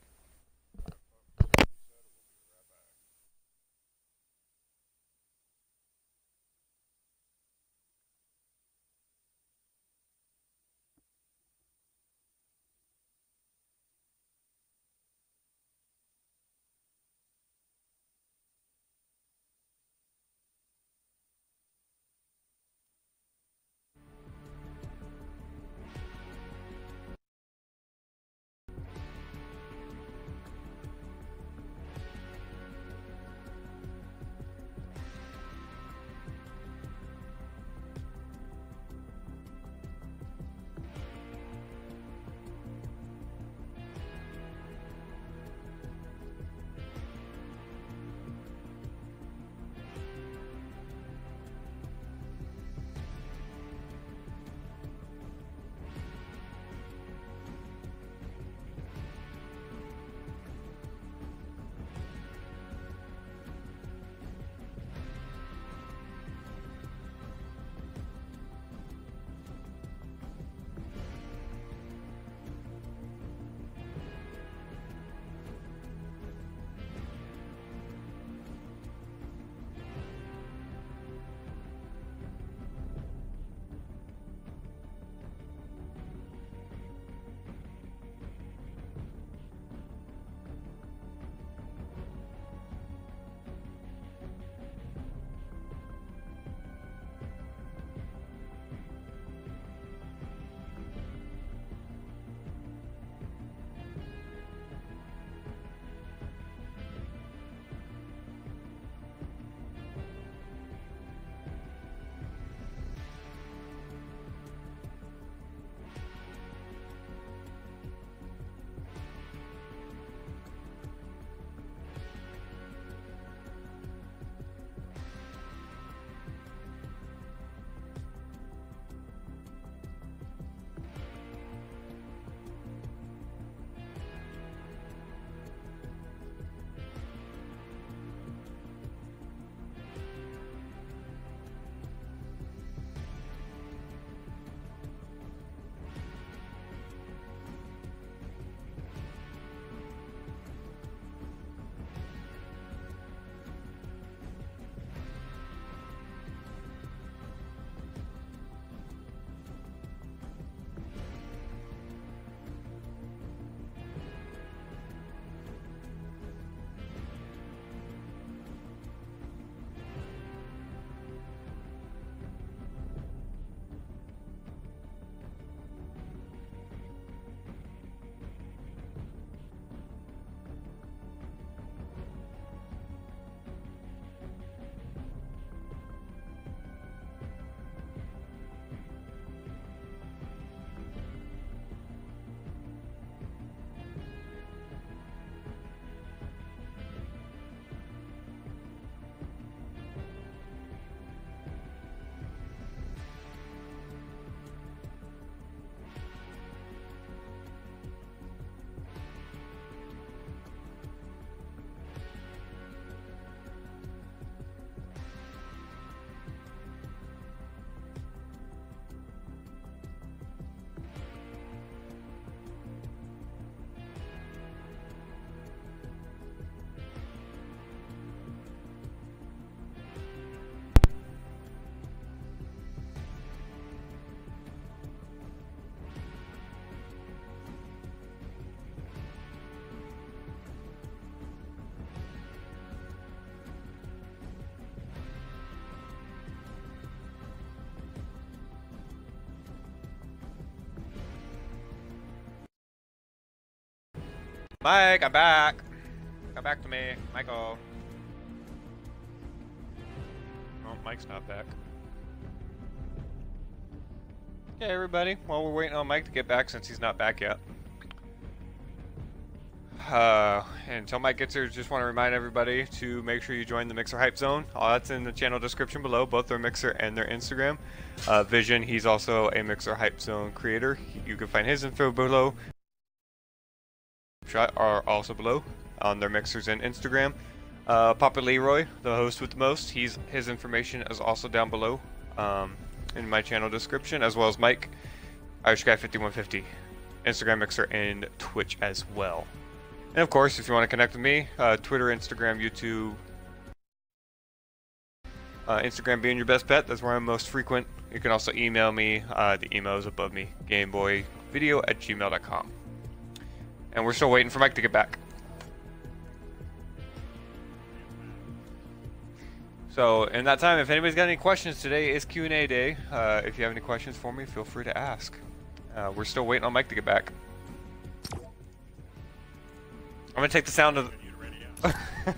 Mike, I'm back. Come back to me, Michael. Oh, Mike's not back. Okay, everybody. Well, we're waiting on Mike to get back since he's not back yet. Uh, and until Mike gets here, just want to remind everybody to make sure you join the Mixer Hype Zone. All that's in the channel description below, both their Mixer and their Instagram. Uh, Vision, he's also a Mixer Hype Zone creator. You can find his info below. Shot are also below on their Mixers and Instagram. Uh, Papa Leroy, the host with the most, he's his information is also down below um, in my channel description, as well as Mike, Irish Guy fifty-one fifty, Instagram, Mixer, and Twitch as well. And of course, if you want to connect with me, uh, Twitter, Instagram, YouTube, uh, Instagram being your best bet, that's where I'm most frequent. You can also email me, uh, the email is above me, gameboyvideo at gmail dot com. And we're still waiting for Mike to get back. So, in that time, if anybody's got any questions, today is Q and A day. Uh, if you have any questions for me, feel free to ask. Uh, we're still waiting on Mike to get back. I'm gonna take the sound of the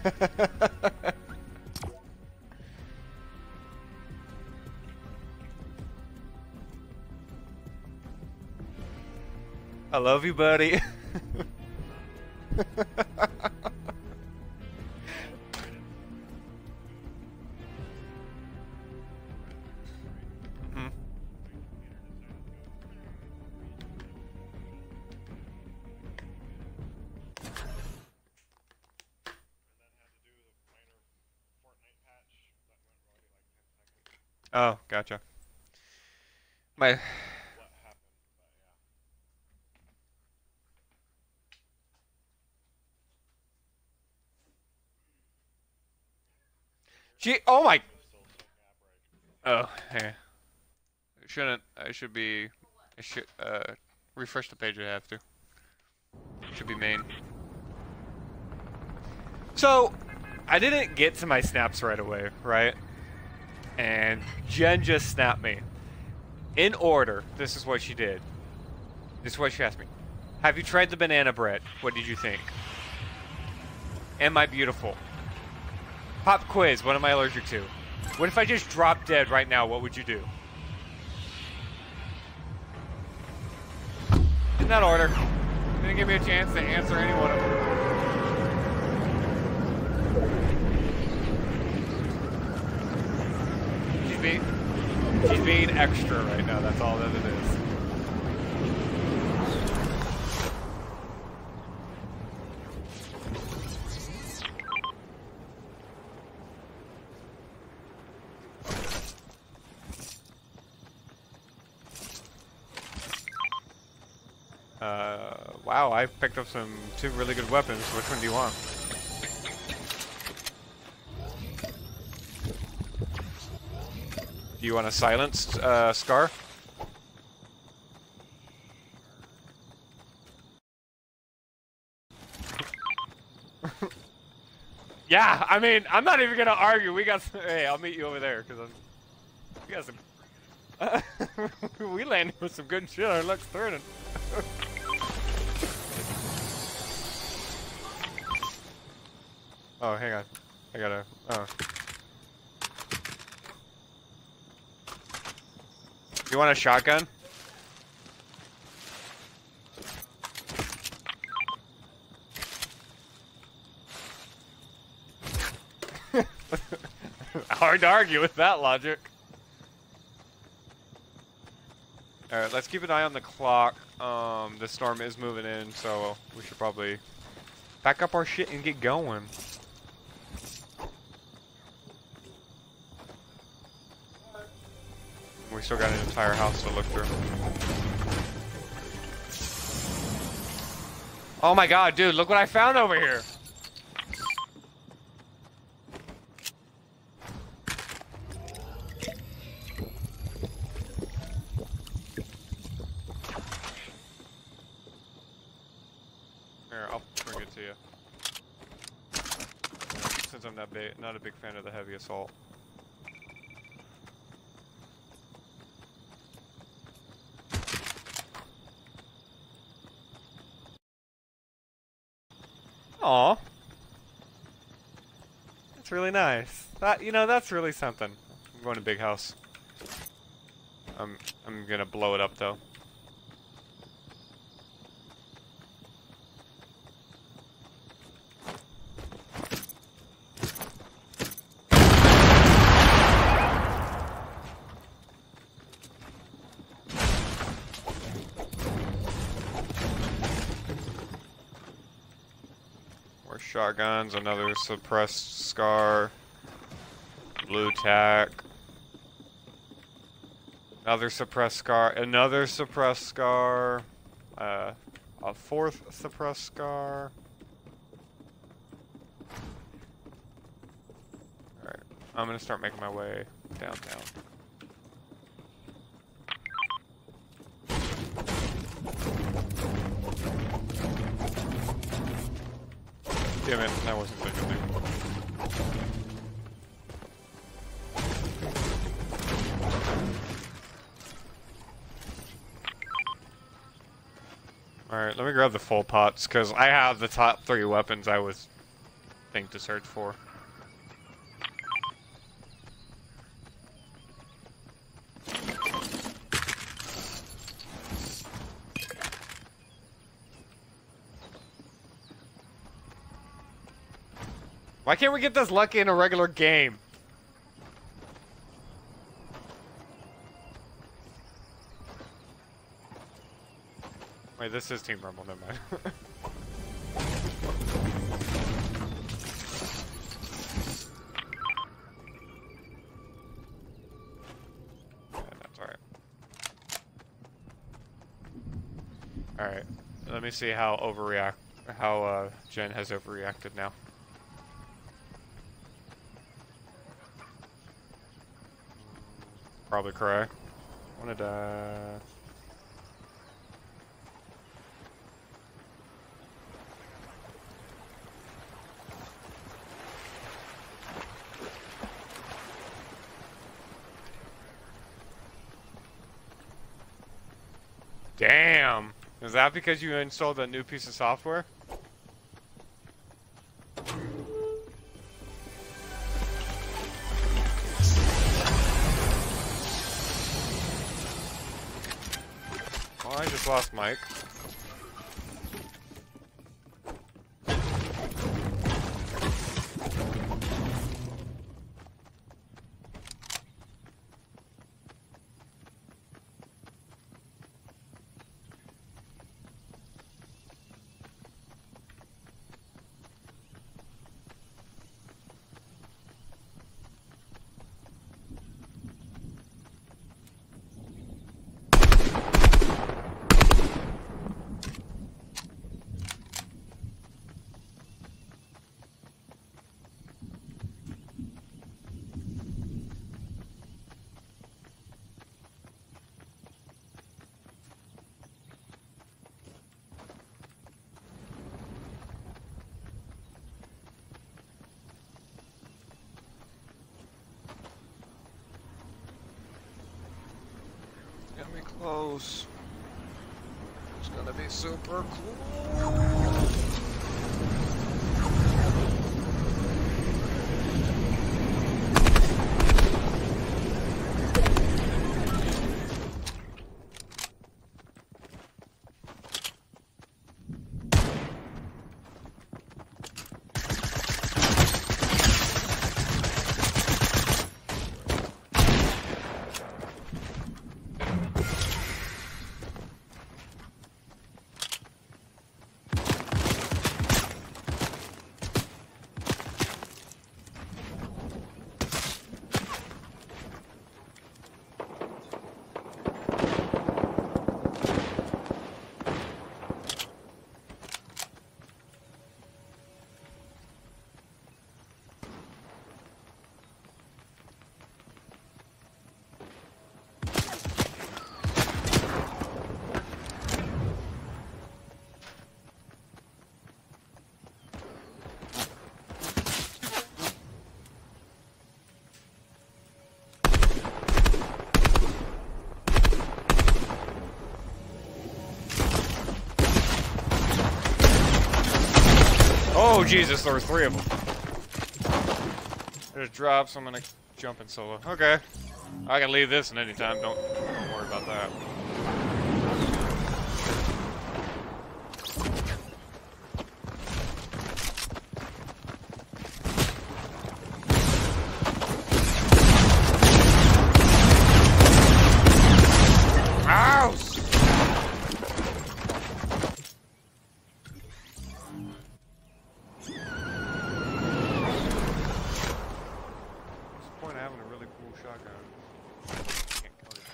I love you, buddy. Oh, gotcha. My. Gee, oh my. Oh, hey. Shouldn't. I should be. I should, uh, refresh the page I have to. Should be main. So, I didn't get to my snaps right away, right? And Jen just snapped me. In order, this is what she did. This is what she asked me. Have you tried the banana bread? What did you think? Am I beautiful? Pop quiz, what am I allergic to? What if I just drop dead right now, what would you do? In that order. Didn't give me a chance to answer any one of them. Being, she's being extra right now, that's all that it is. Uh, wow, I picked up some two really good weapons. Which one do you want? Do you want a silenced uh, Scar? Yeah, I mean, I'm not even gonna argue. We got some, hey, I'll meet you over there because we got some. Uh, we landed with some good shit. Our luck's turning. Oh, hang on. I gotta. Oh. You want a shotgun? Hard to argue with that logic. Alright, let's keep an eye on the clock. Um, the storm is moving in, so we should probably back up our shit and get going. We still got an entire house to look through. Oh my god, dude, look what I found over here! Here, I'll bring it to you. Since I'm not, ba not a big fan of the heavy assault. Aw. That's really nice. That, you know, that's really something. I'm going to big house. I'm, I'm gonna blow it up though. shotguns, another suppressed scar, blue tack, another suppressed scar, another suppressed scar, uh, a fourth suppressed scar. Alright, I'm gonna start making my way downtown. Damn it, that wasn't such a thing. Alright, let me grab the full pots, because I have the top three weapons I was think to search for. Why can't we get this lucky in a regular game? Wait, this is Team Rumble, never mind. Yeah, that's alright. Alright, let me see how overreact, how uh, Jen has overreacted now. Probably correct. Wanted to. Damn! Is that because you installed a new piece of software? Oh, I just lost Mike. Gonna be close. It's gonna be super cool. Oh Jesus, there were three of them. There's drops, I'm gonna jump in solo. Okay. I can leave this in any time, don't, don't worry about that. shotgun. Can't kill it.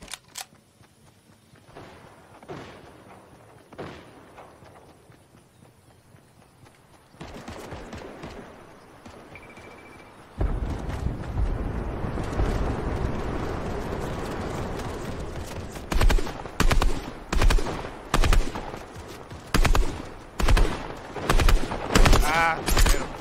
Ah, hit him.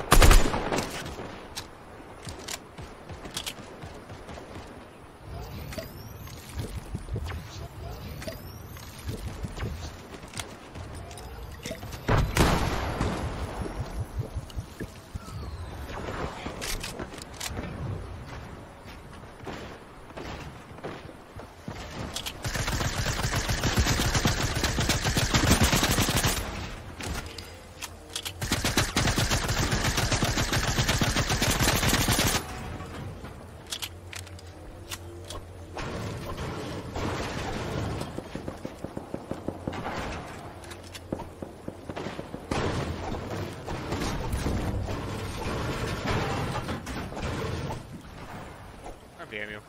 Damn you.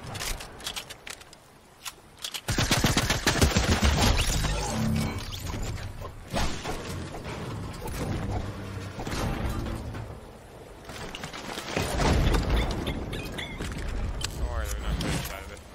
Don't worry, they're not getting inside of it.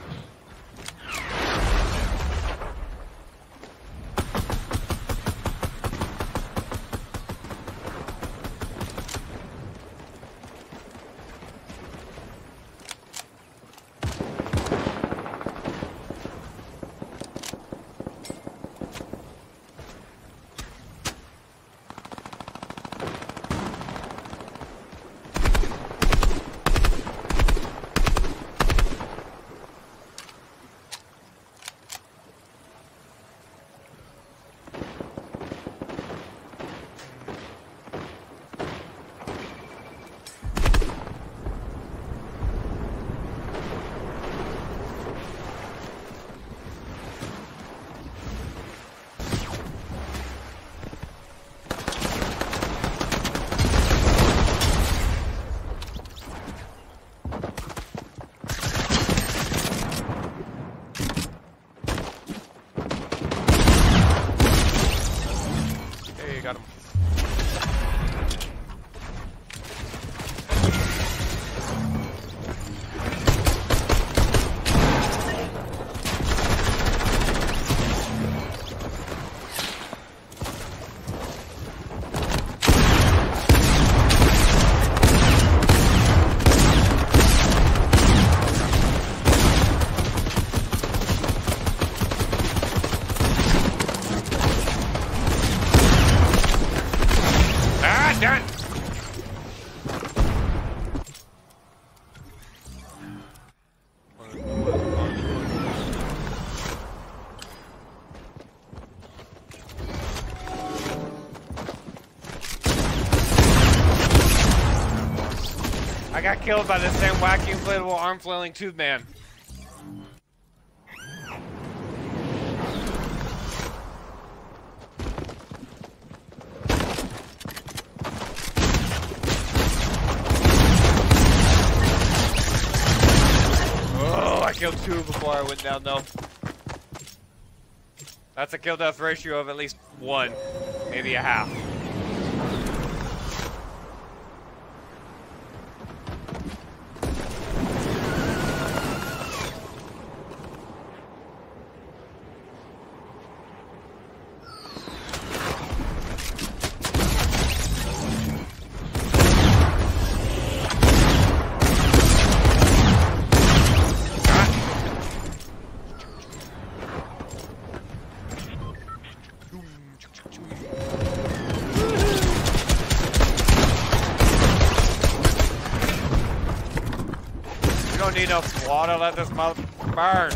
Hey, got him. Ah, damn it! I got killed by the same wacky inflatable arm flailing tube man. Oh, I killed two before I went down though. That's a kill death ratio of at least one, maybe a half. You don't need no water, let this mother burn.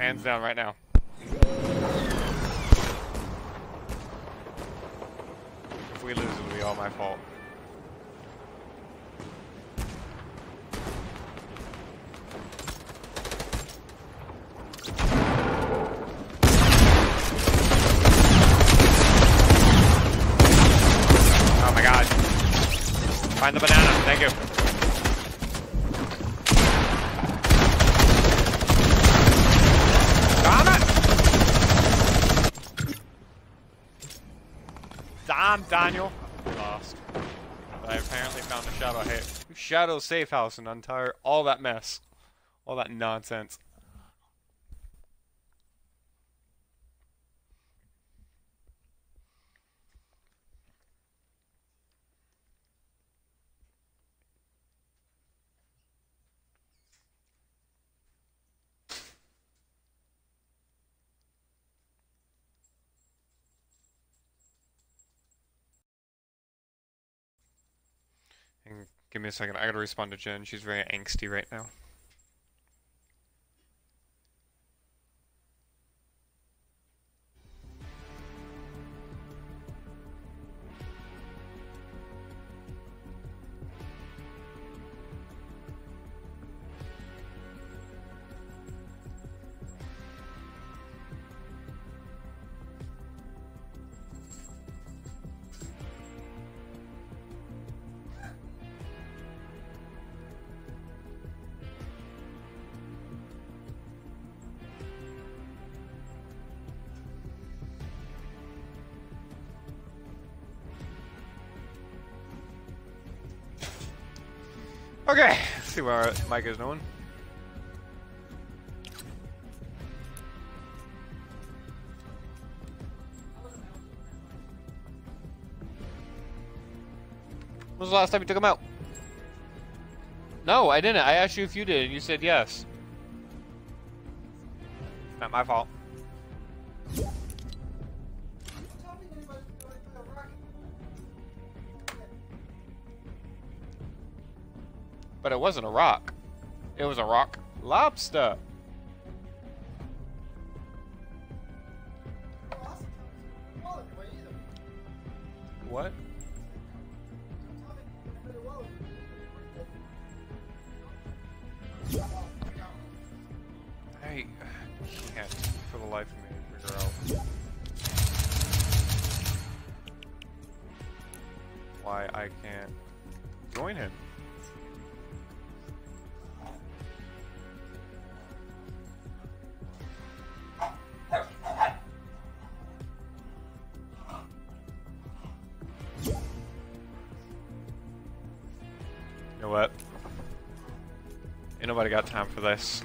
hands down right now. If we lose, it'll be all my fault. Oh my god. Find the banana. Thank you. Damn, Daniel. We lost. But I apparently found the shadow hey, shadow safe house and entire all that mess. All that nonsense. And give me a second. I gotta respond to Jen. She's very angsty right now. Okay, let's see what our mic is doing. When was the last time you took him out? No, I didn't. I asked you if you did, and you said yes. Not my fault. But it wasn't a rock. It was a rock lobster. What? I can't, for the life of me, figure out why I can't join him. You know what? Ain't nobody got time for this.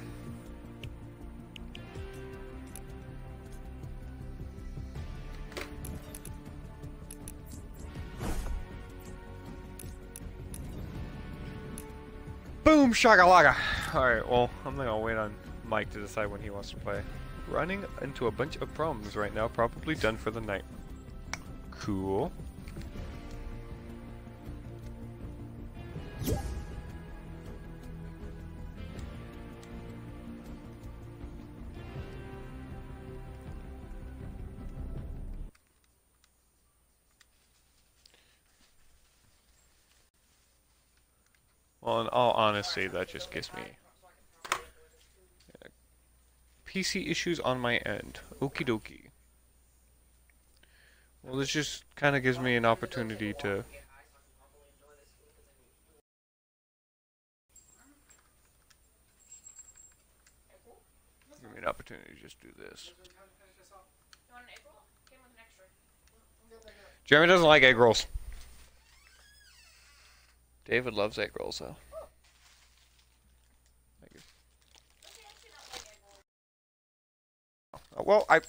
Boom shakalaka! Alright, well, I'm gonna wait on Mike to decide when he wants to play. Running into a bunch of problems right now, probably done for the night. Cool. Well, in all honesty, that just gives me P C issues on my end. Okie dokie. Well, this just kind of gives me an opportunity to give me an opportunity to just do this. Jeremy doesn't like egg rolls. David loves egg rolls, though. Thank you. Oh, well, I...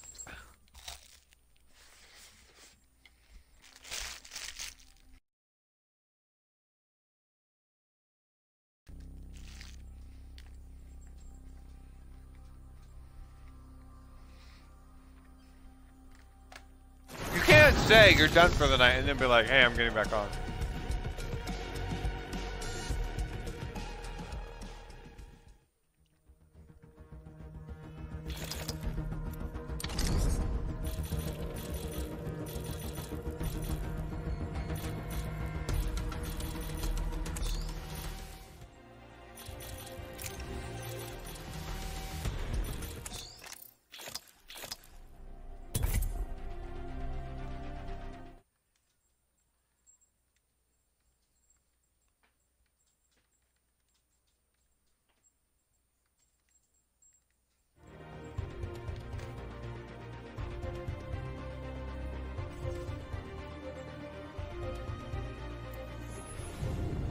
You can't say you're done for the night and then be like, hey, I'm getting back on.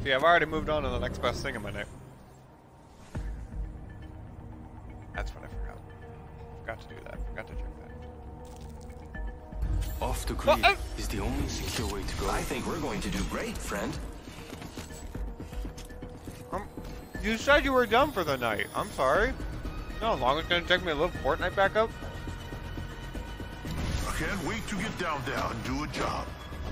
Yeah, I've already moved on to the next best thing in my night. That's what I forgot. Forgot to do that. Forgot to check that. Off the grid Well, uh, is the only secure way to go. I think we're going to do great, friend. Um, you said you were done for the night. I'm sorry. You know how long it's gonna take me to load Fortnite back up? I can't wait to get down there and do a job.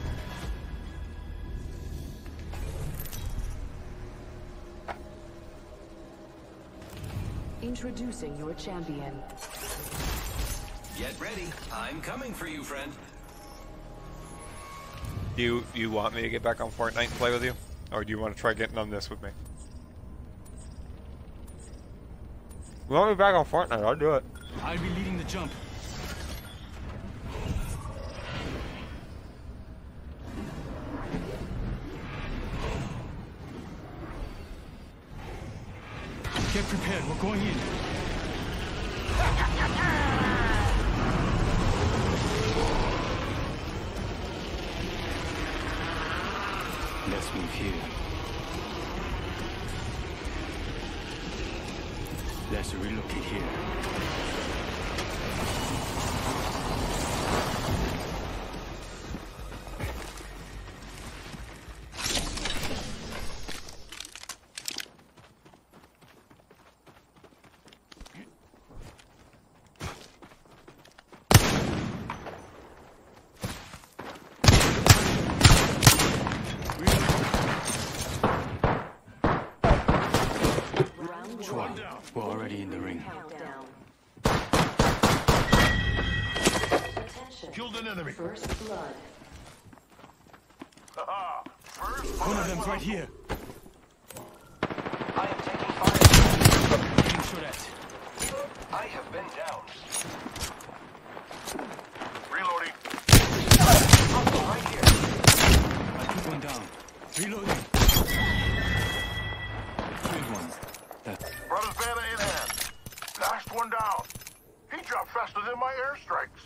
Introducing your champion. Get ready. I'm coming for you, friend. Do you, you want me to get back on Fortnite and play with you? Or do you want to try getting on this with me? You want me back on Fortnite? I'll do it. I'll be leading the jump. Get prepared, we're going in. Let's move here. Let's relocate here. We're already in the ring. Killed an enemy. First blood. Haha. First One of them's right here. I am taking fire. Making sure that. I have been down. reloading. Right here. I took one down. Reloading. Good one. That. Brothers banner in hand. Last one down. He dropped faster than my airstrikes.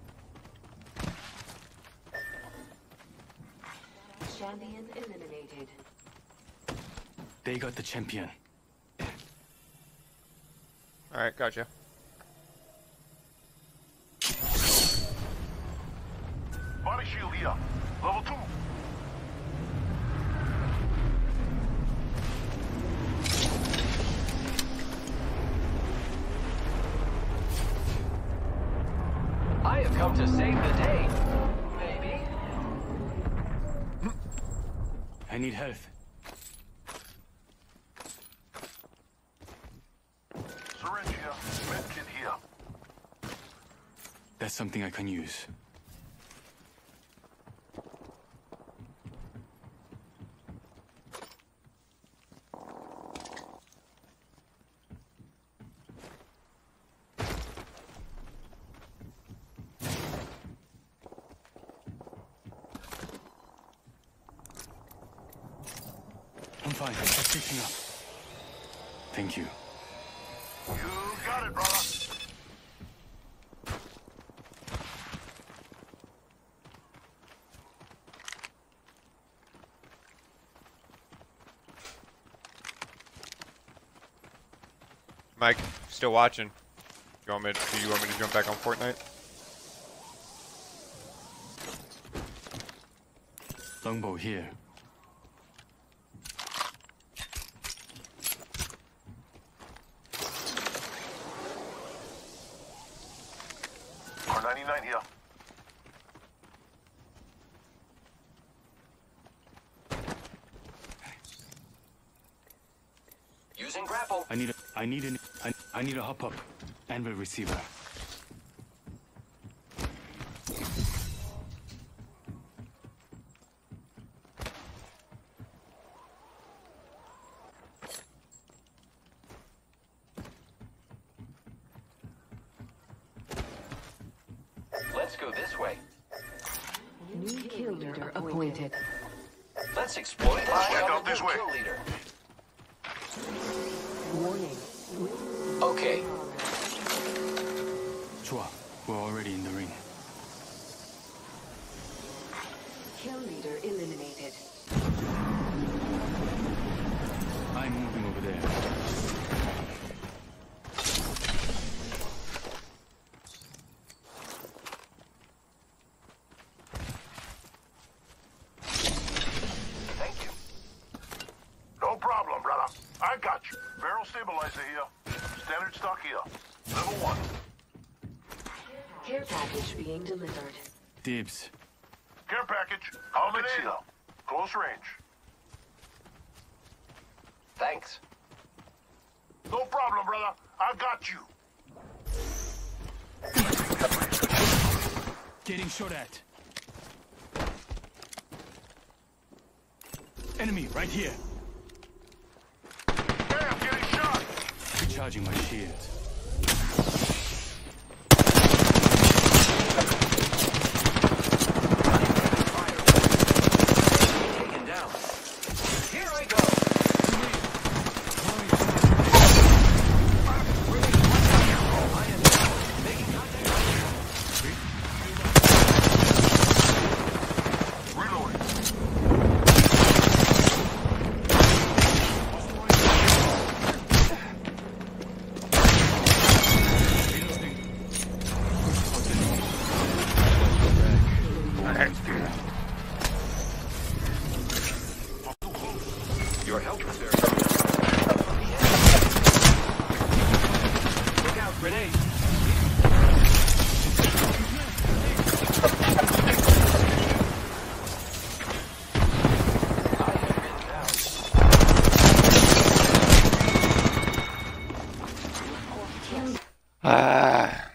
Champion eliminated. They got the champion. Alright, gotcha. Body shield here. Level two. I have come to save the day. Maybe. I need health. Syringe here. Medkit here. That's something I can use. I'm fine. Just fixing up. Thank you. You got it, brother. Mike, still watching. You want me to, do you want me to jump back on Fortnite? Longbow here. R ninety-nine here. Using grapple. I need a. I need an. I, I need a hop up. Anvil receiver. Let's go this way. New kill leader appointed. Let's exploit this Check way. out this way. Kill leader. Warning. Okay. Chua, we're already in the ring. Kill leader eliminated. I'm moving over there. Thank you. No problem, brother. I got you. Barrel stabilizer here. Standard stock here. Level one. Care package being delivered. Dibs. Care package. Coming in. Close range. Thanks. No problem, brother. I got you. Getting shot at. Enemy right here. Damn, getting shot. Recharging my shields. Taken down. Here I go. I am making contact. Reloading. Your help is very Look out, grenade. Ah.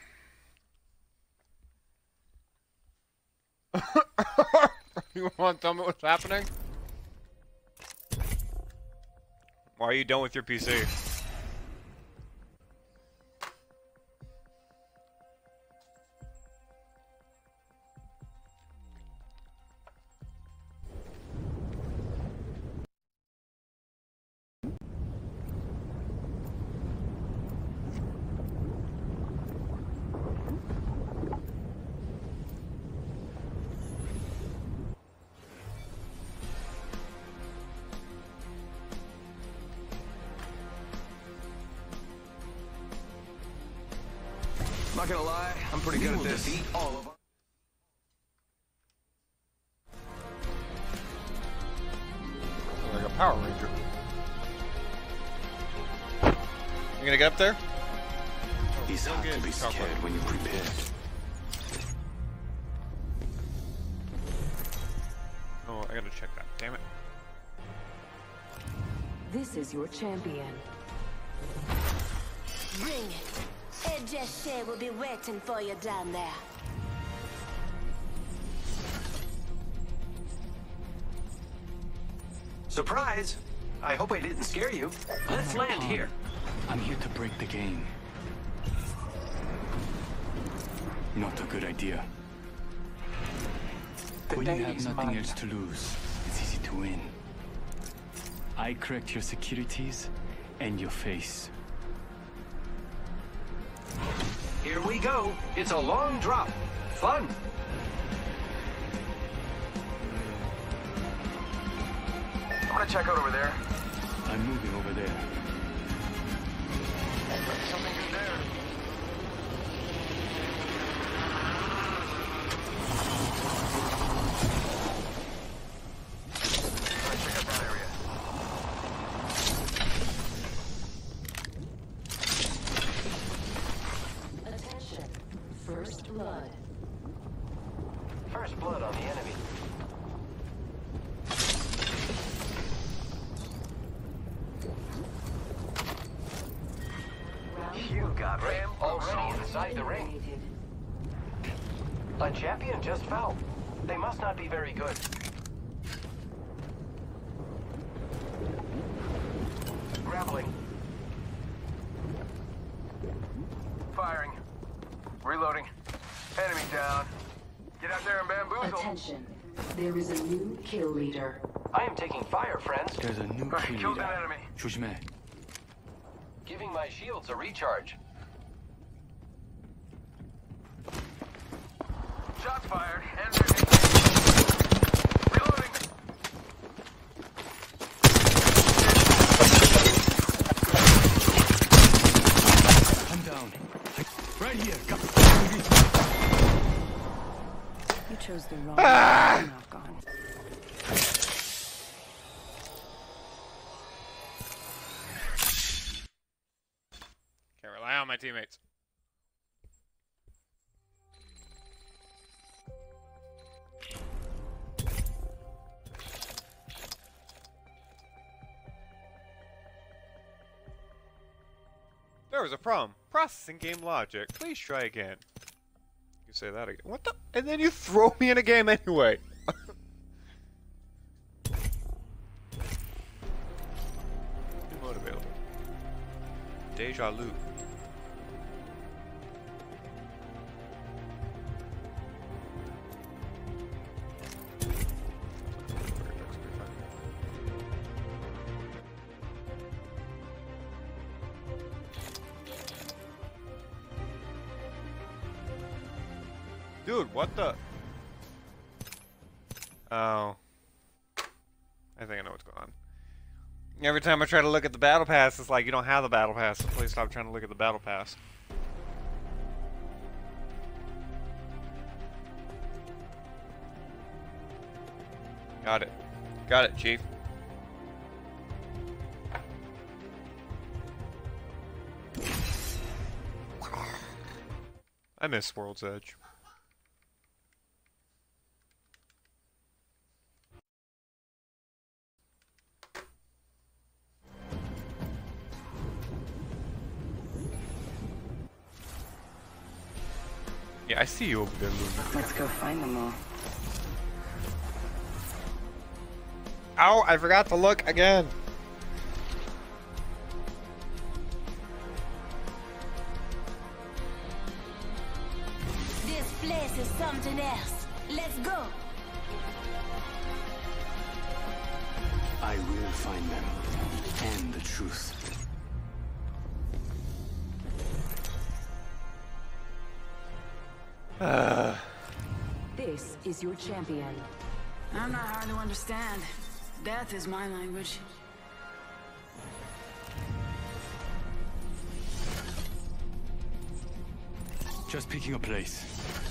You want to tell me what's happening? Why are you done with your P C? Not gonna lie, I'm pretty good at this. Defeat all of our Like a Power Ranger. You gonna get up there? It's Don't hard get to be chocolate. scared when you're prepared. Oh, I gotta check that. Damn it. This is your champion. Bring it. Ed Jesse will be waiting for you down there. surprise. I hope I didn't scare you. Let's land here. I'm here to break the game. Not a good idea. When you have nothing else to lose, it's easy to win. I correct your securities and your face. Here we go. It's a long drop. Fun. I'm gonna check out over there. I'm moving over there. Something good there. Alright, check out that area. Attention. First blood. First blood on the enemy. You got Ram already inside the ring. A champion just fell. They must not be very good. Grappling. Firing. Reloading. Enemy down. Get out there and bamboozle. Attention. There is a new kill leader. I am taking fire, friends. There's a new Alright, kill kill leader. that enemy. 조심해. Giving my shields a recharge. Shots fired. And they're reloading. Right here. Come. You chose the wrong Ah! knock on. Can't rely on my teammates. There was a problem. Processing game logic. Please try again. You say that again. What the? And then you throw me in a game anyway. New mode available. Deja Lu. Dude, what the? Oh. I think I know what's going on. Every time I try to look at the battle pass, it's like, you don't have the battle pass, so please stop trying to look at the battle pass. Got it. Got it, Chief. I miss World's Edge. Yeah, I see you over there, Luna. Let's go find them all. Ow, I forgot to look again. This place is something else. Let's go. I will find them. And the truth. Uh. This is your champion. I'm not hard to understand. Death is my language. Just picking a place.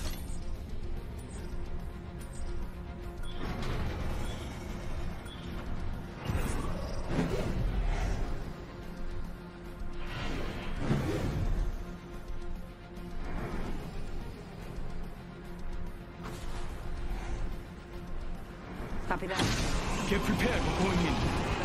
Copy that. Get prepared, we're going in.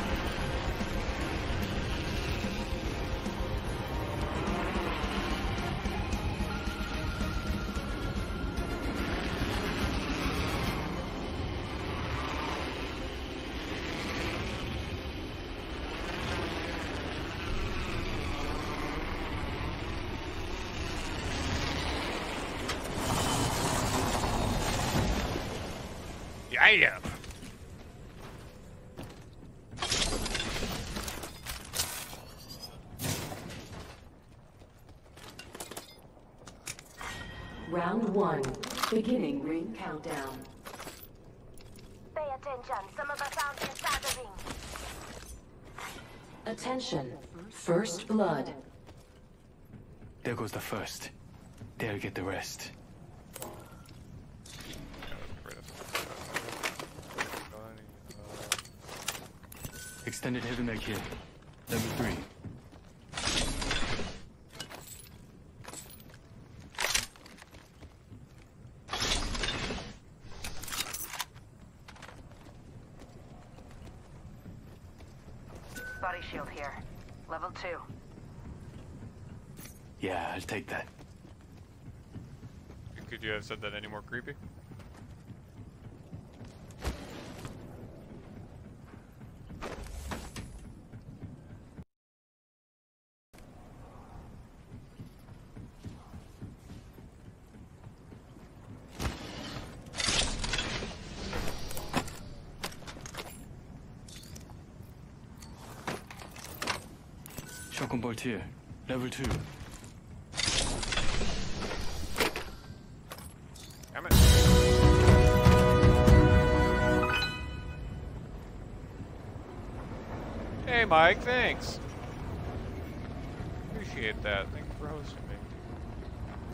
Yeah. Round one. Beginning ring countdown. Pay attention. Some of us aren't inside the ring. Attention. First blood. There goes the first. They'll get the rest. Extended heavy mag here. Level three. Body shield here. Level two. Yeah, I'll take that. Could you have said that any more creepy? Shotgun bolt here. Level two. Damn it. Hey Mike, thanks. Appreciate that. Thank you for hosting me.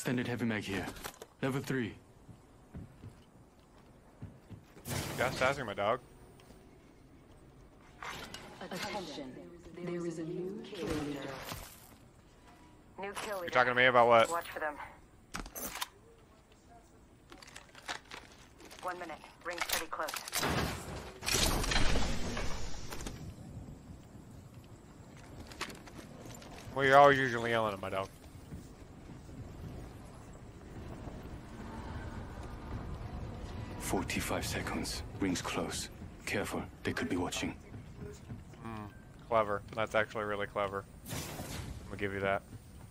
extended heavy mag here. Level three. Got Sazzy, my dog. Attention. There is a new kill leader. New kill leader. You're talking to me about what? Watch for them. One minute. Ring's pretty close. Well, you're always usually yelling at my dog. Forty-five seconds. Ring's close. Careful, they could be watching. Mm, clever. That's actually really clever. I'm gonna give you that.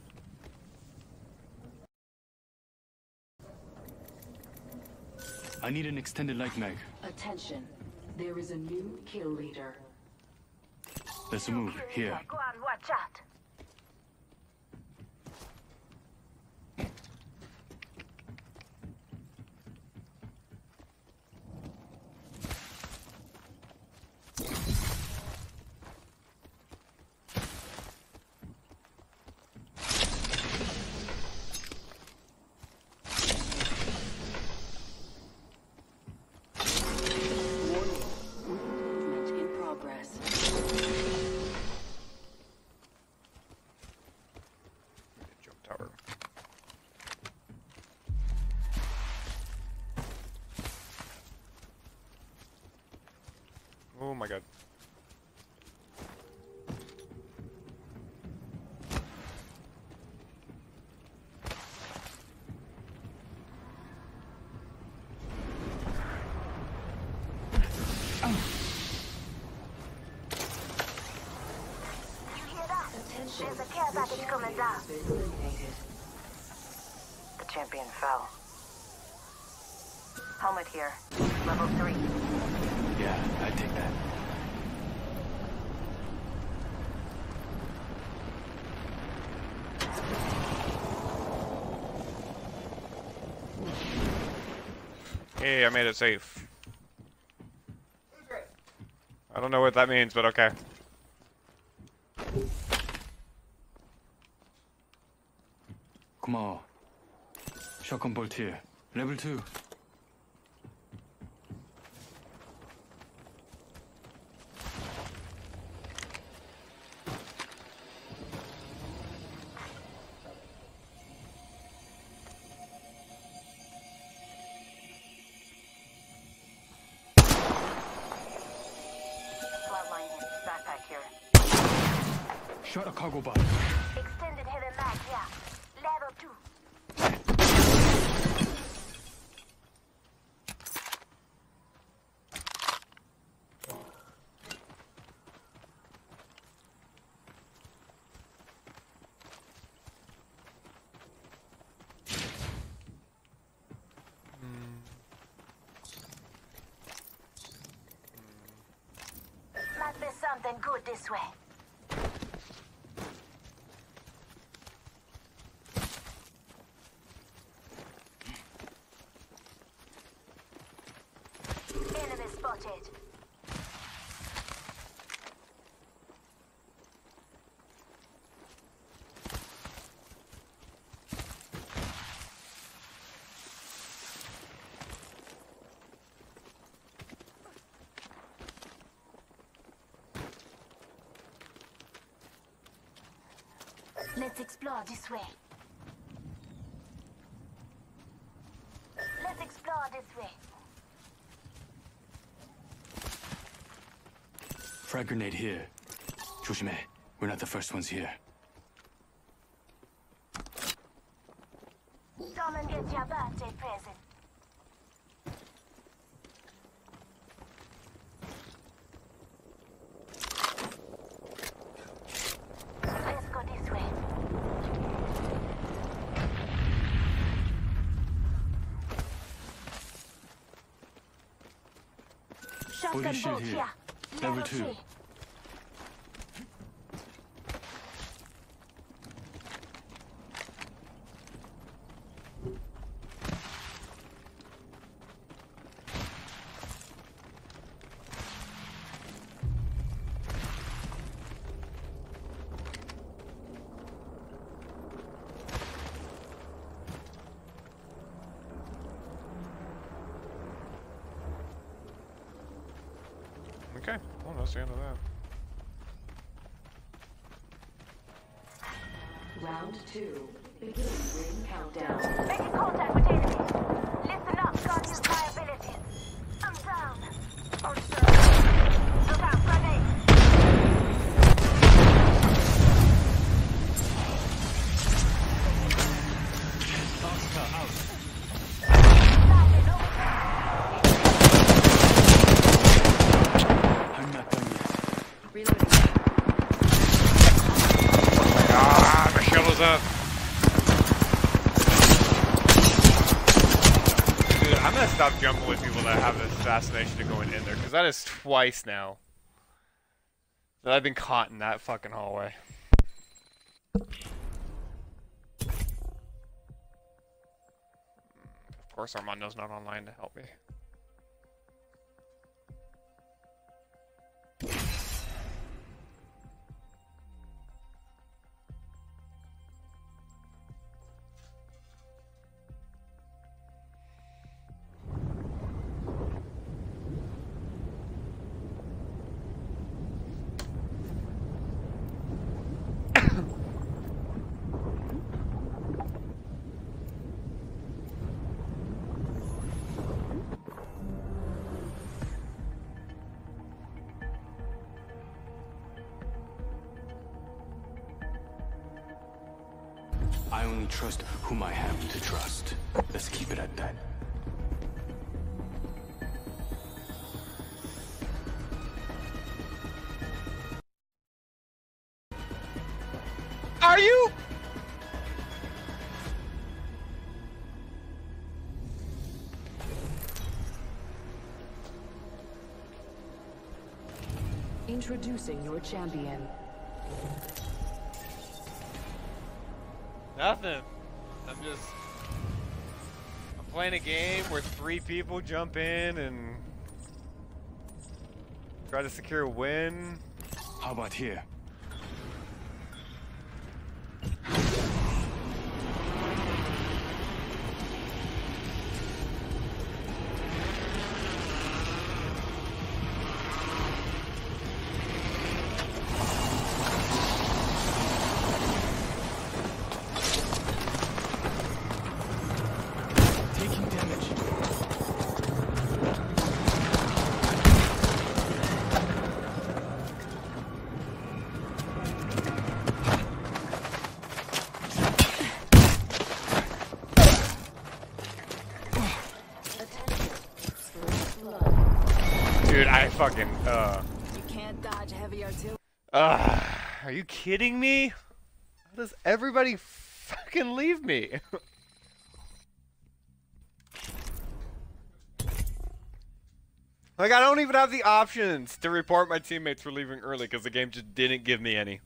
I need an extended light mag. Attention. There is a new kill leader. There's a move here. Go on, watch out. Movement in progress. Jump tower. Oh my god. You hear that? Attention. There's a care package coming down. Has been eliminated. The champion fell. Helmet here. Level three. Yeah, I take that. Hey, I made it safe. I don't know what that means, but okay. 고마워. Shotgun bolt here. Level two. Flatline here. Backpack here. Shot a cargo bot. Extended heavy mag here. Level two. Must be something good this way. Enemy spotted. Let's explore this way. Let's explore this way. Frag grenade here. 조심해. We're not the first ones here. Come and get your birthday present. Let's go this way. Shotgun Body shield bolt here. here. Level two. three. Okay, well, that's the end of that. Round two. Begin ring countdown. Making contact with enemies. Listen up, can't use my abilities. I'm down. Oh, sure. Look out, grenade. Oscar out. I'm not done yet. Reloading. Ah, my shovel's up. Dude, I'm gonna stop jumping with people that have this fascination of going in there, because that is twice now that I've been caught in that fucking hallway. Of course, Armando's not online to help me. I only trust whom I have to trust. Let's keep it at that. Are you? Introducing your champion. Nothing. I'm just... I'm playing a game where three people jump in and try to secure a win. How about here? Taking damage. Dude, I fucking, uh... You can't dodge heavy artillery. Uh, are you kidding me? How does everybody fucking leave me? Like, I don't even have the options to report my teammates for leaving early because the game just didn't give me any.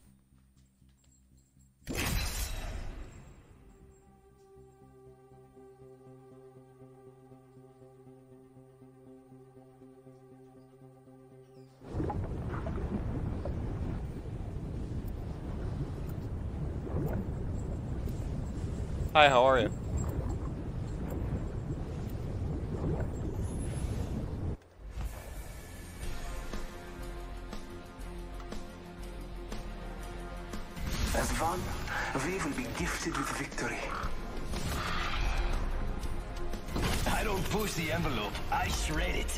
Hi, how are you? As one, we will be gifted with victory. I don't push the envelope, I shred it.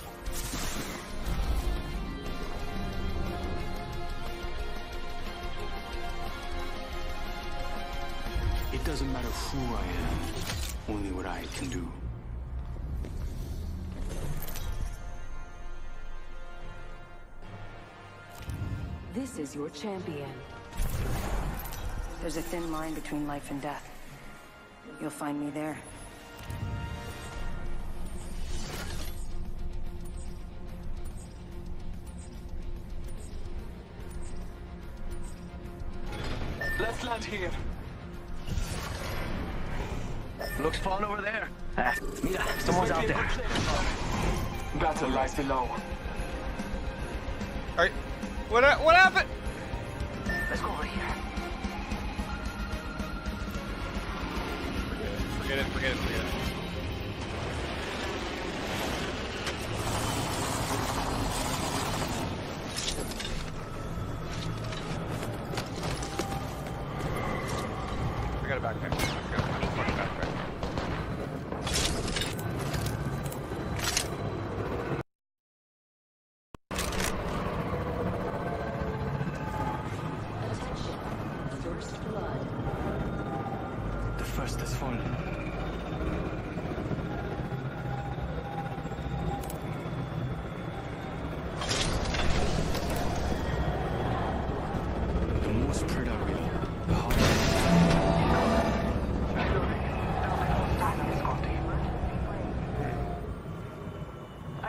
It doesn't matter who I am, only what I can do. This is your champion. There's a thin line between life and death. You'll find me there. Let's land here. Looks fun over there. Ah, mira, someone's out there. Battle lies below. Alright, what, uh, what happened? Let's go over here. Forget it, forget it, forget it.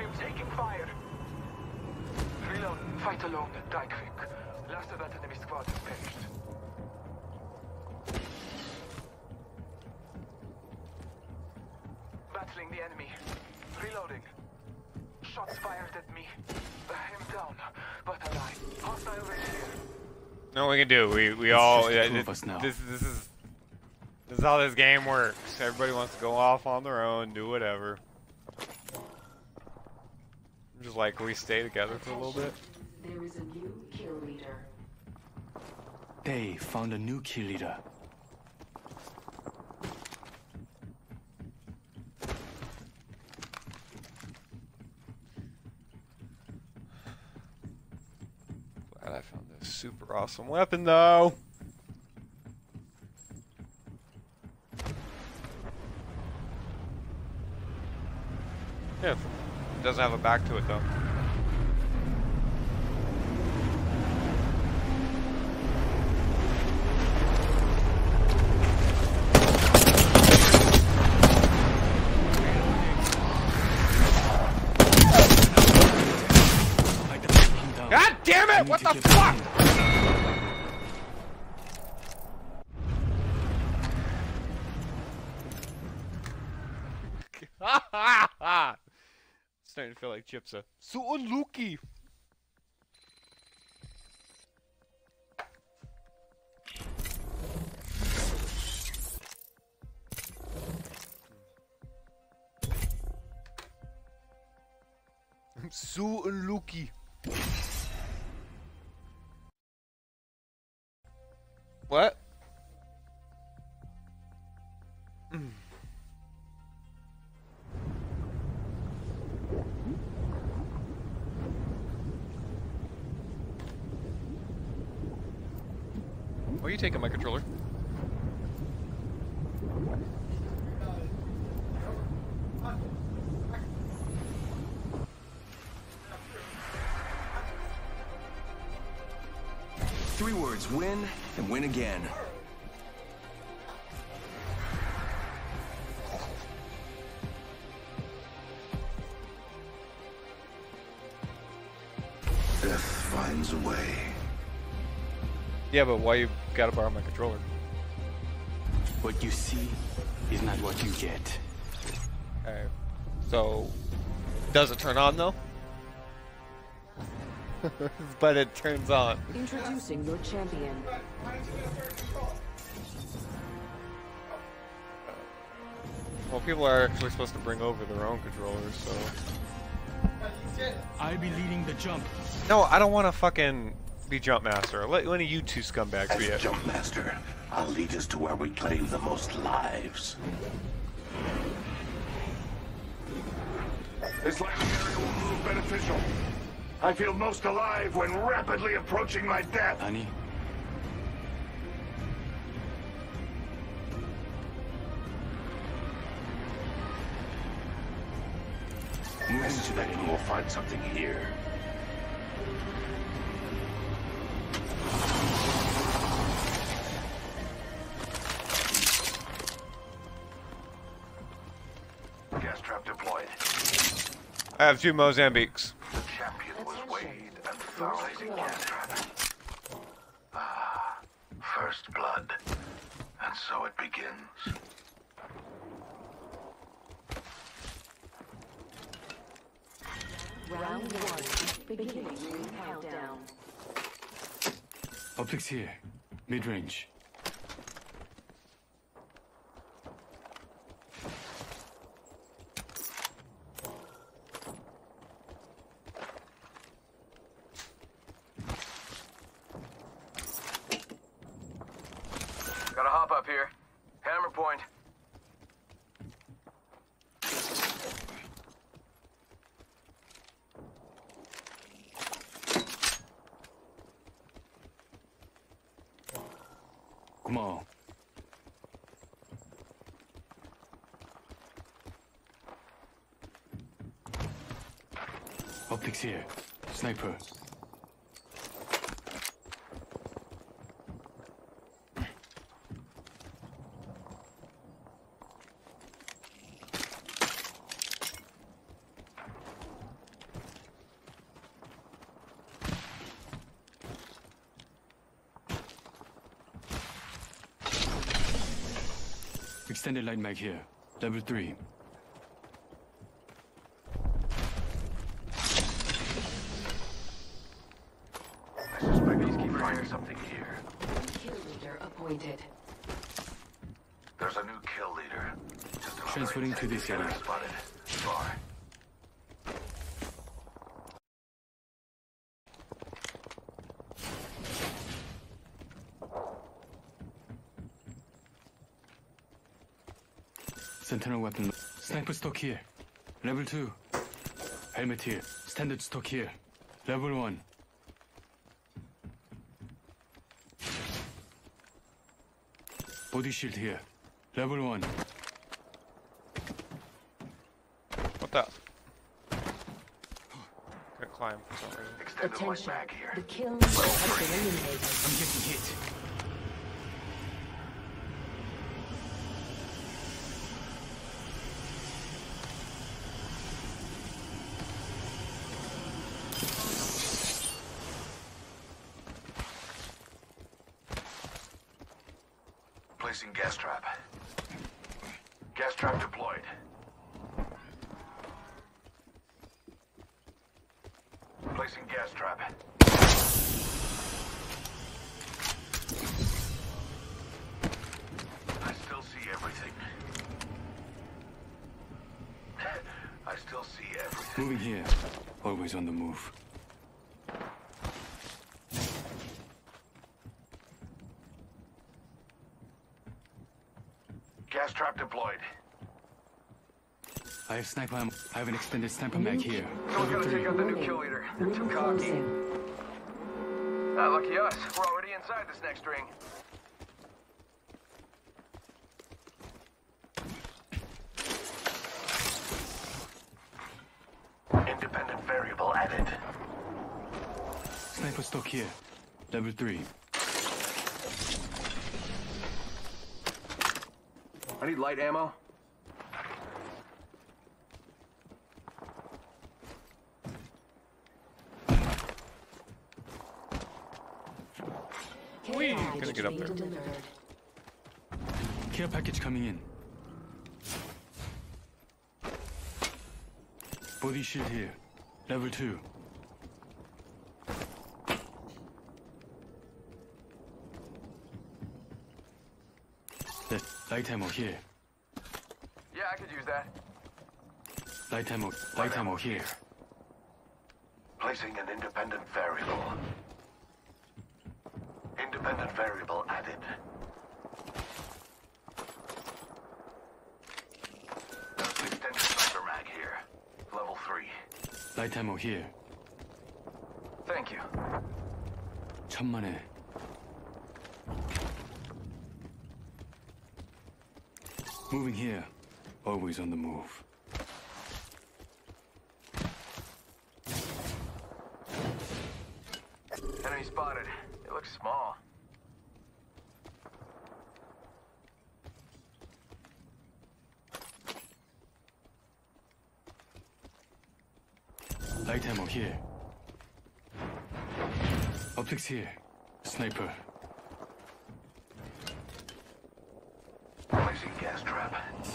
taking fire. Reload. Fight alone. Die quick. Last of that enemy squad has perished. Battling the enemy. Reloading. Shots fired at me. Him down, but alive. Hostile right here. No, we can do. We we all. just the Yeah, two this, of us now. this this is this is how this game works. Everybody wants to go off on their own, do whatever. Just like we stay together for a little bit. There is a new kill leader. They found a new kill leader. Glad I found this super awesome weapon though. Yeah, it doesn't have a back to it though. God damn it! What the fuck? Starting to feel like Chipsa. So unlucky. I'm so unlucky. What? Mm. Why are you taking my controller? Three words, win and win again. Death finds a way. Yeah, but why you gotta borrow my controller? What you see is not what you get. Okay. So, does it turn on though? But it turns on. Introducing your champion. Well, people are actually supposed to bring over their own controllers, so. I'll be leading the jump. No, I don't want to fucking be jump master. Let one of you two scumbags be As it. jump master, I'll lead us to where we claim the most lives. This landing area will prove beneficial. I feel most alive when rapidly approaching my death. Honey? I suspect we will find something here. Gas trap deployed. I have two Mozambiques. The champion was weighed and found in gas trap. Ah, first blood. And so it begins. Round one. Beginning ring countdown. Optics here. Mid-range. Gotta hop up here. Hammer point. Come on. Optics here. Sniper. Extended light mag here. Level three. I suspect he's keeping fire something here. Kill leader appointed. There's a new kill leader. Just another Transferring to this area. Spotted. Far. Sentinel weapon. Sniper stock here. Level two. Helmet here. Standard stock here. Level one. Body shield here. Level one. What the? Gotta climb for some reason. Extended light Attention. mag here. The kill leader has been eliminated. I'm getting hit. Placing gas trap. Gas trap deployed. Placing gas trap. I still see everything. I still see everything. Moving here. Always on the move. Gas trap deployed. I have sniper ammo. I have an extended sniper mag here. Someone's Level gotta three. take out the new kill leader. They're too cocky. Ah, lucky us. We're already inside this next ring. Independent variable added. Sniper stock here. Level three. I need light ammo. Whee! Gonna get up there. Delivered. Care package coming in. Body shield here. Level two. The light ammo here. Yeah, I could use that. Light ammo. Light ammo here. Placing an independent variable. Independent variable added. Extended sniper mag here. Level three. Light ammo here. Thank you. 천만에. Moving here. Always on the move. Enemy spotted. It looks small. Light ammo here. Optics here. Sniper. Placing gas trap.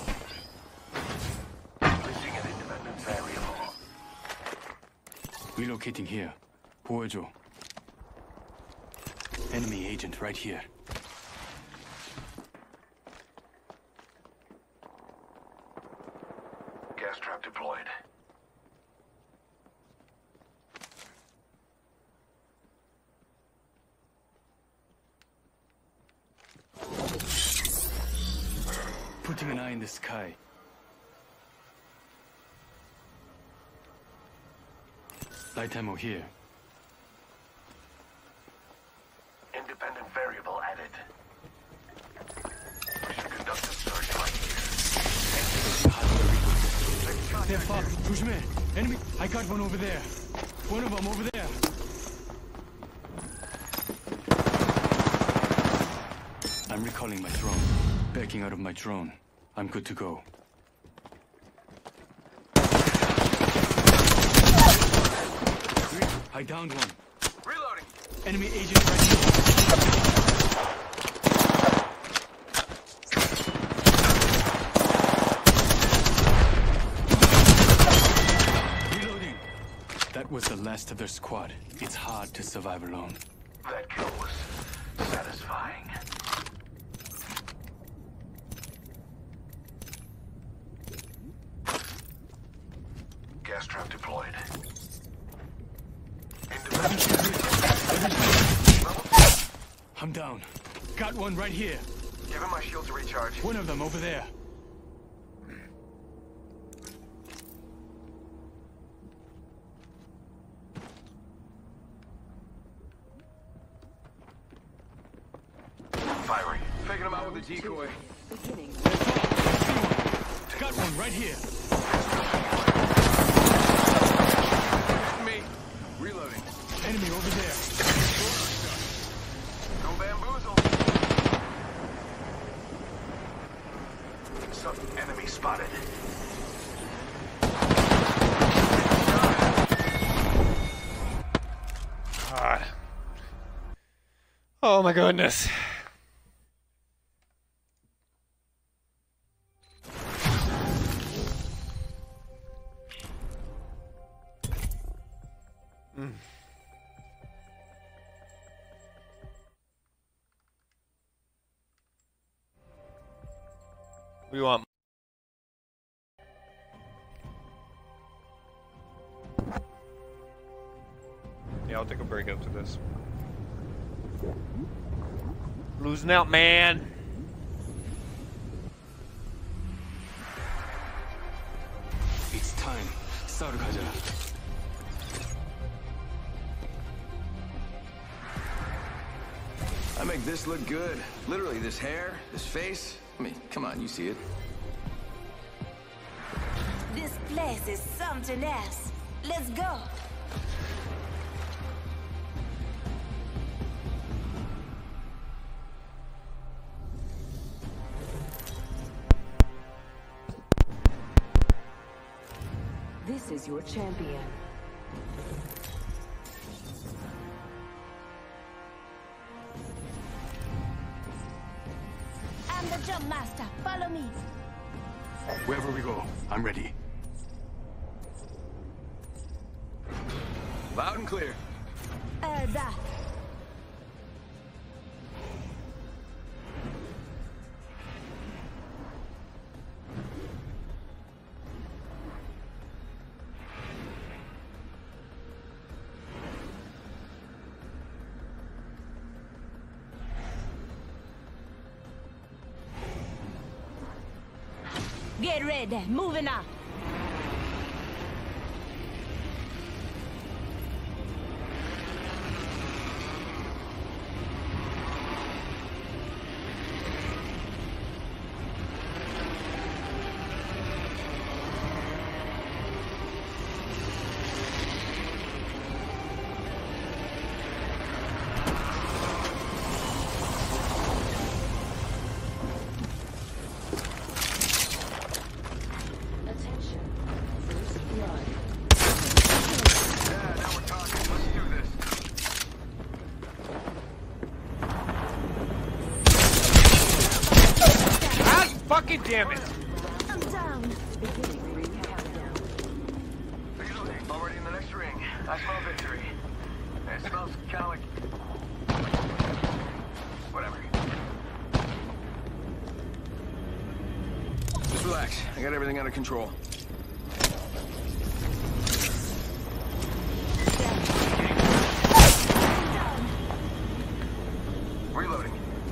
Placing an independent variable. Relocating here. 보여줘. Enemy agent right here. Gas trap deployed. Putting an eye in the sky. Light ammo here. Independent variable added. We should conduct a search right here. They're far. 조심해. Enemy. I got one over there. One of them over there. I'm recalling my drone. Backing out of my drone. I'm good to go. I downed one. Reloading. Enemy agent right here. That was the last of their squad. It's hard to survive alone. That kill was satisfying. Gas trap deployed. I'm down. Got one right here. Give him my shield to recharge. One of them over there. Firing. Faking him out with a decoy. Got one right here. Me. Reloading. Enemy over there. No bamboozle. Some enemy spotted. God. Oh my goodness. Mm. We want. Yeah, I'll take a break after this. Losing out, man. It's time. 싸우러 가자. I make this look good. Literally, this hair, this face. I mean, come on, you see it. This place is something else. Let's go. This is your champion. I'm the jump master. Follow me. Wherever we go, I'm ready. Loud and clear. Uh, that. Get ready. Moving up. Fucking damn it! I'm down. Already in the next ring. I smell victory. It smells kind of like... Whatever. Just relax. I got everything under control. Reloading.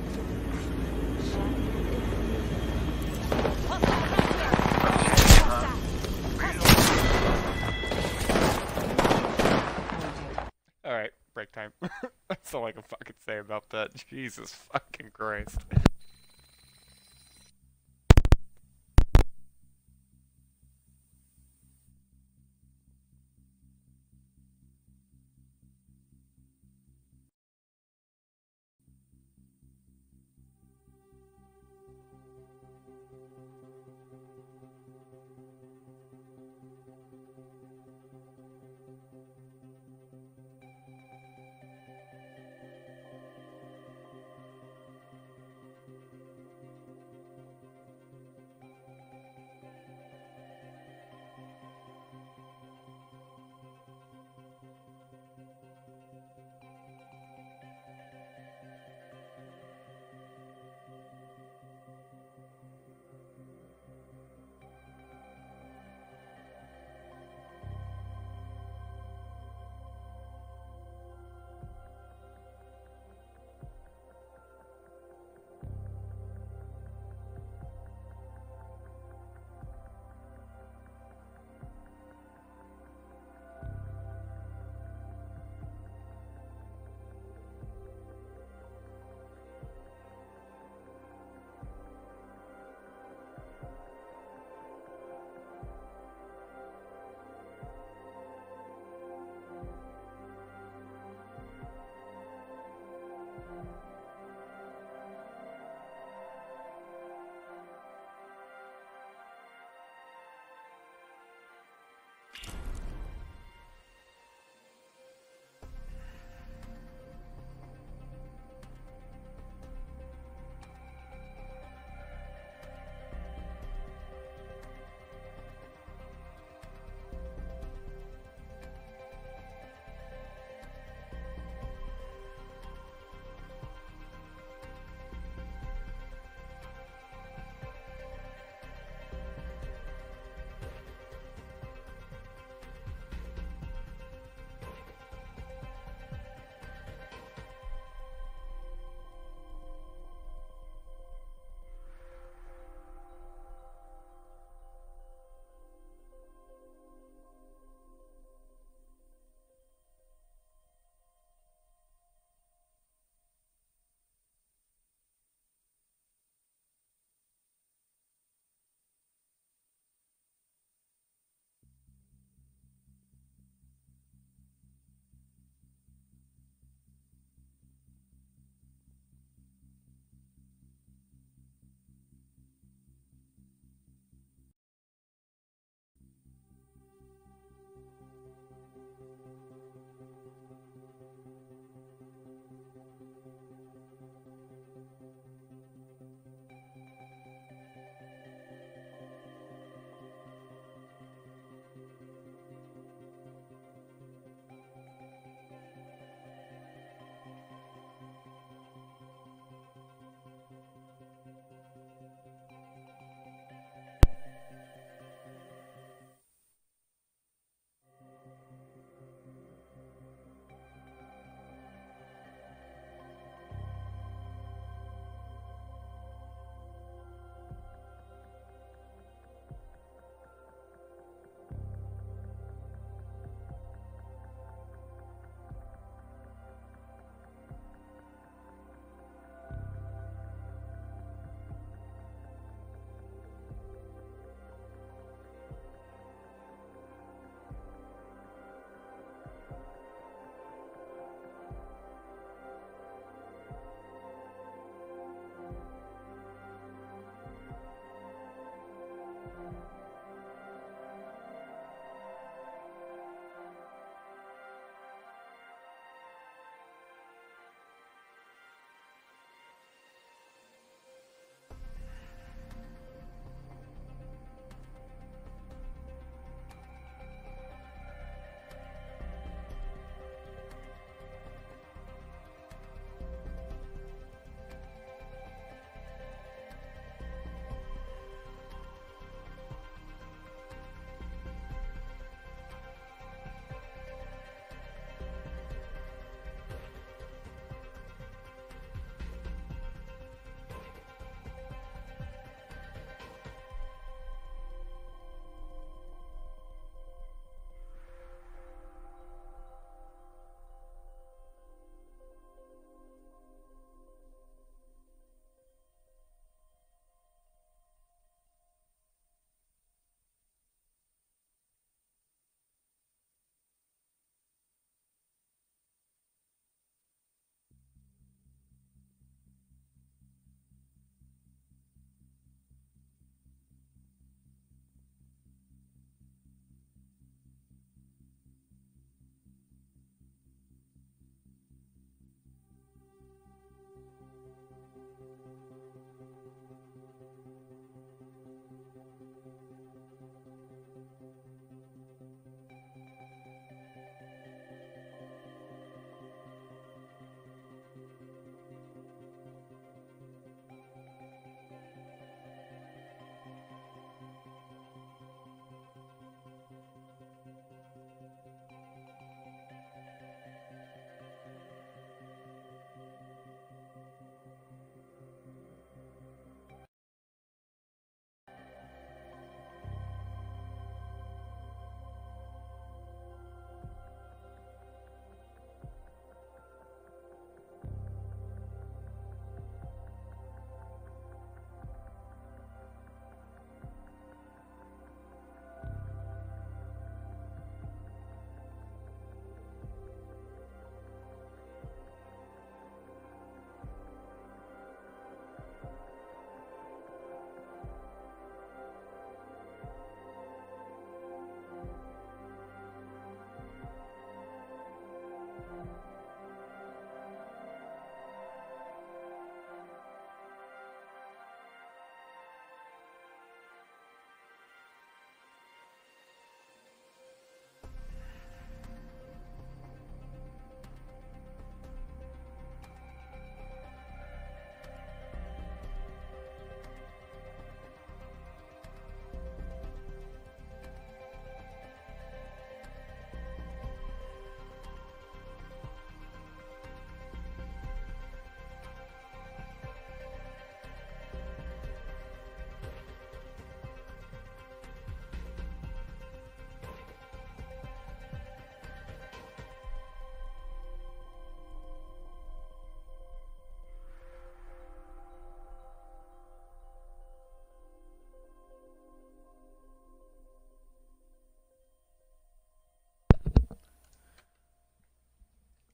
Alright, break time. That's all I can fucking say about that. Jesus fucking Christ.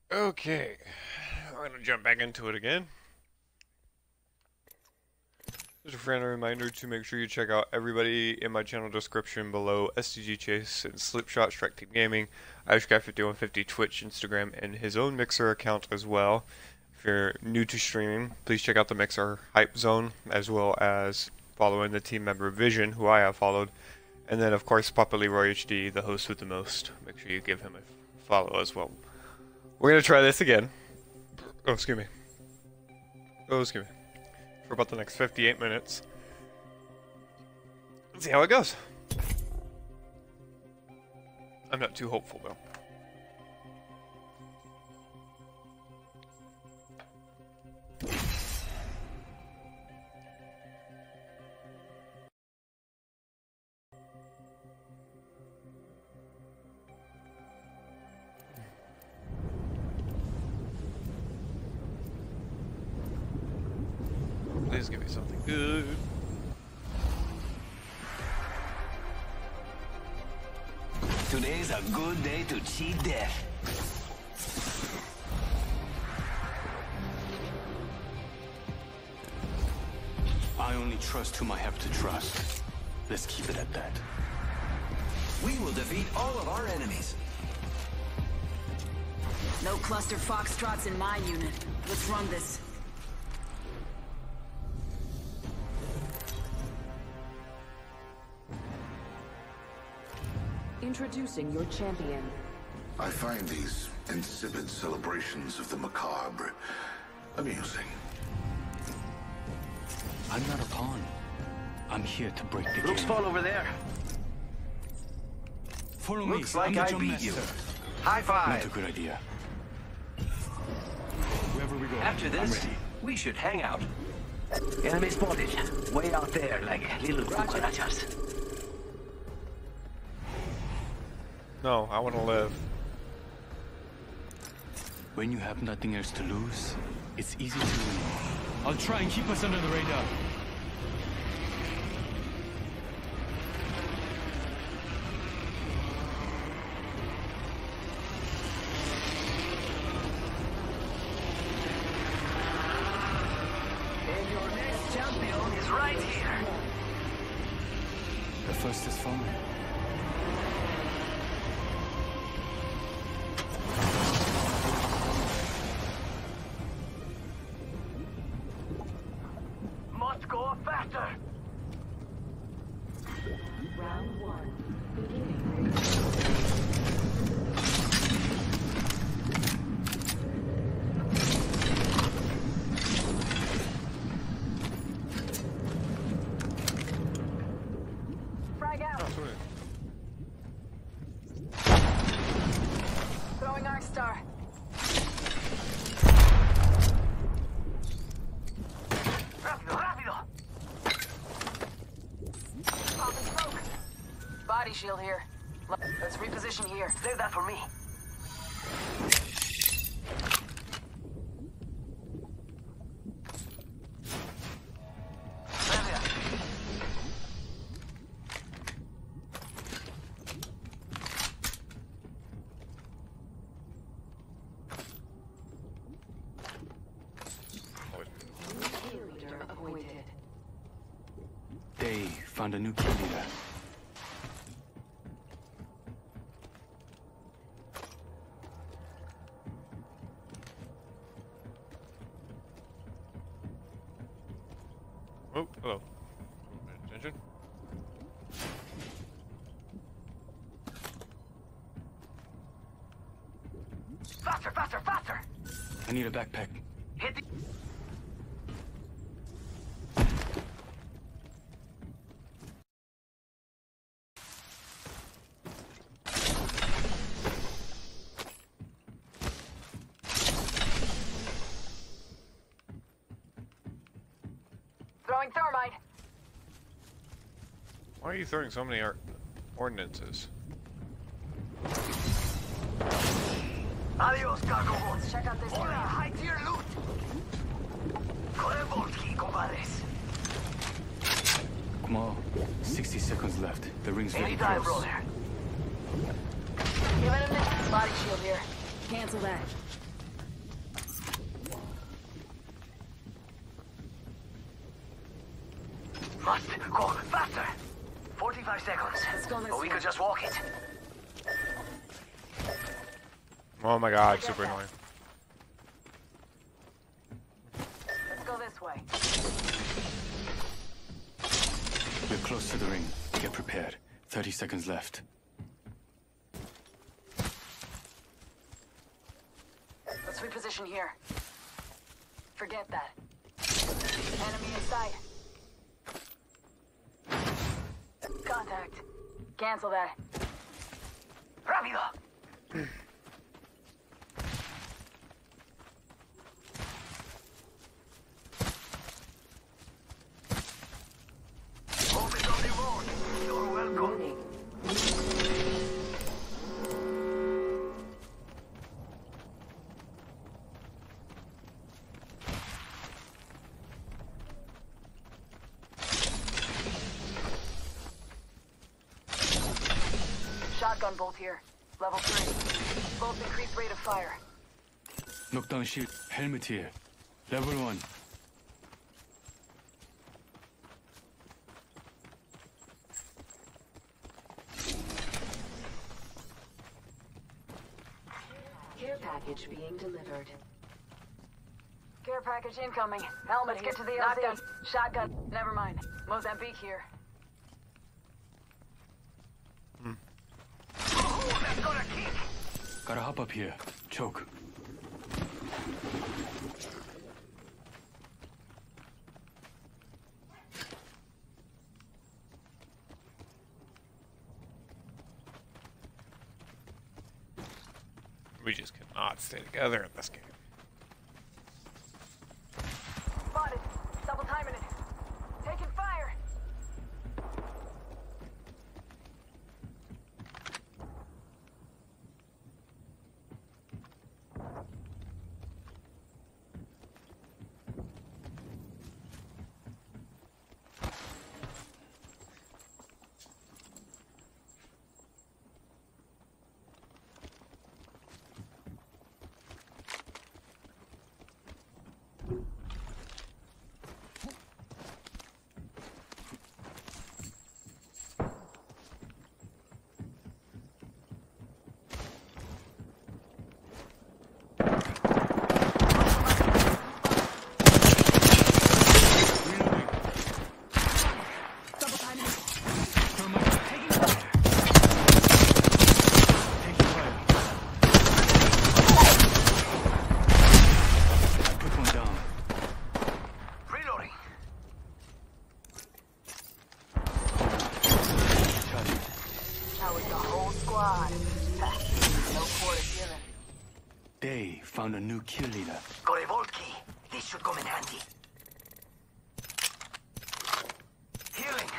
Okay, we're gonna jump back into it again. Just a friendly reminder to make sure you check out everybody in my channel description below: S T G Chase and Slipshot, Strike Team Gaming, Irish Guy fifty-one fifty, Twitch, Instagram, and his own Mixer account as well. If you're new to streaming, please check out the Mixer Hype Zone, as well as following the team member Vision, who I have followed. And then, of course, Papa Leroy H D, the host with the most. Make sure you give him a follow as well. We're going to try this again. Oh, excuse me. Oh, excuse me. For about the next fifty-eight minutes. Let's see how it goes. I'm not too hopeful, though. Please give me something good. Today's a good day to cheat death. I only trust whom I have to trust. Let's keep it at that. We will defeat all of our enemies. No cluster foxtrots in my unit. Let's run this. Introducing your champion. I find these insipid celebrations of the macabre amusing. I'm not a pawn. I'm here to break the Looks game. fall over there. Follow Looks me. like I'm the I jump beat master. you. High five. Not a good idea. Wherever we go, After I'm this, ready. we should hang out. Enemy spotted. Way out there, like little cucarachas. No, I want to live. When you have nothing else to lose, it's easy to win. I'll try and keep us under the radar. And your next champion is right here. The first is fallen. Must go faster. Round one. Beginning. Frag out. Throwing Arc Star. Rápido, rápido. Popping smoke. Body shield here. Let's reposition here. Save that for me. There. Kill leader appointed. They found a new kill leader. Oh, hello. Pay attention. Faster, faster, faster. I need a backpack. Hit the... Throwing thermite. Why are you throwing so many ar ordinances? Adios, cargo boats. Check out this Hola, area. high tier loot. Korebolski, compadres. Come on. sixty seconds left. The ring's very Anytime, close. brother. Give it a minute. Body shield here. Cancel that. forty-five seconds. Let's go this Or we way. could just walk it. Oh my god, super annoying. Let's go this way. We're close to the ring. Get prepared. thirty seconds left. Let's reposition here. Forget that. Enemy in sight. Contact. Cancel that. Rápido! Hope is on the road. You're welcome. Shotgun bolt here. Level three. Both increased rate of fire. Knockdown shield. Helmet here. Level one. Care package being delivered. Care package incoming. Helmets, get to the L Z. Shotgun. Never mind. Mozambique here. Oh, that's gonna kick! Gotta hop up here. Choke. We just cannot stay together in this game. Spotted. Double timing it. Taking fire. They found a new kill leader. Got a vault key. This should come in handy. Healing.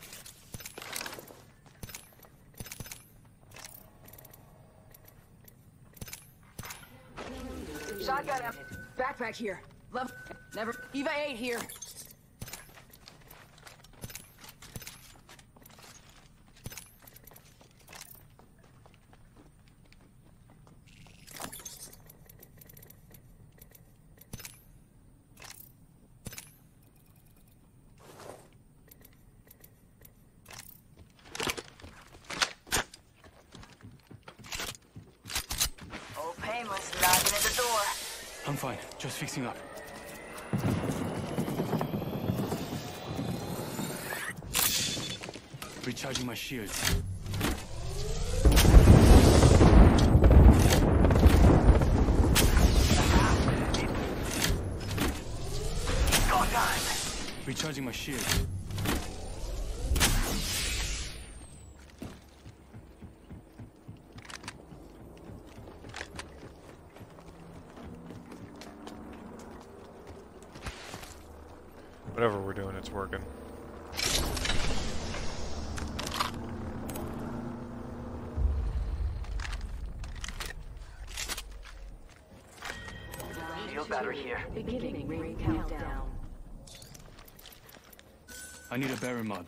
Shotgun up. Backpack here. Love. Never. Eva eight here. Old Painless knocking at the door. I'm fine. Just fixing up. Recharging my shields. Go time. Recharging my shields. Whatever we're doing, it's working. Shield battery here. Beginning ring countdown. I need a barrier mod.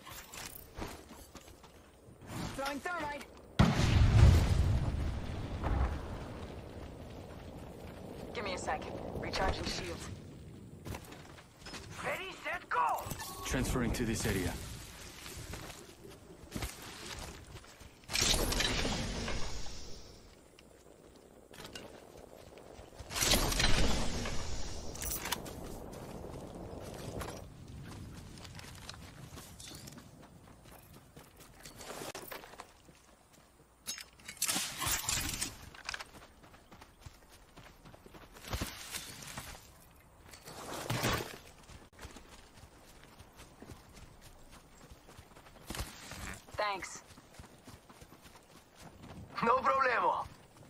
Throwing thermite. Give me a second. Recharging shields. Ready, set, go! Transferring to this area. Thanks. No problemo.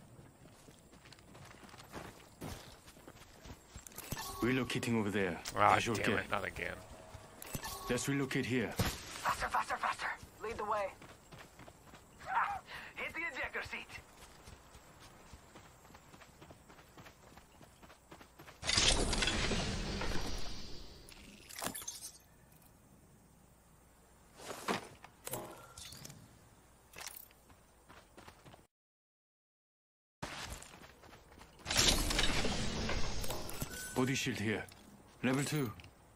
Relocating over there. Ah, As you'll damn get. it, not again. Let's relocate here. Faster, faster, faster. Lead the way. Ha! Hit the ejector seat. Body shield here. Level two.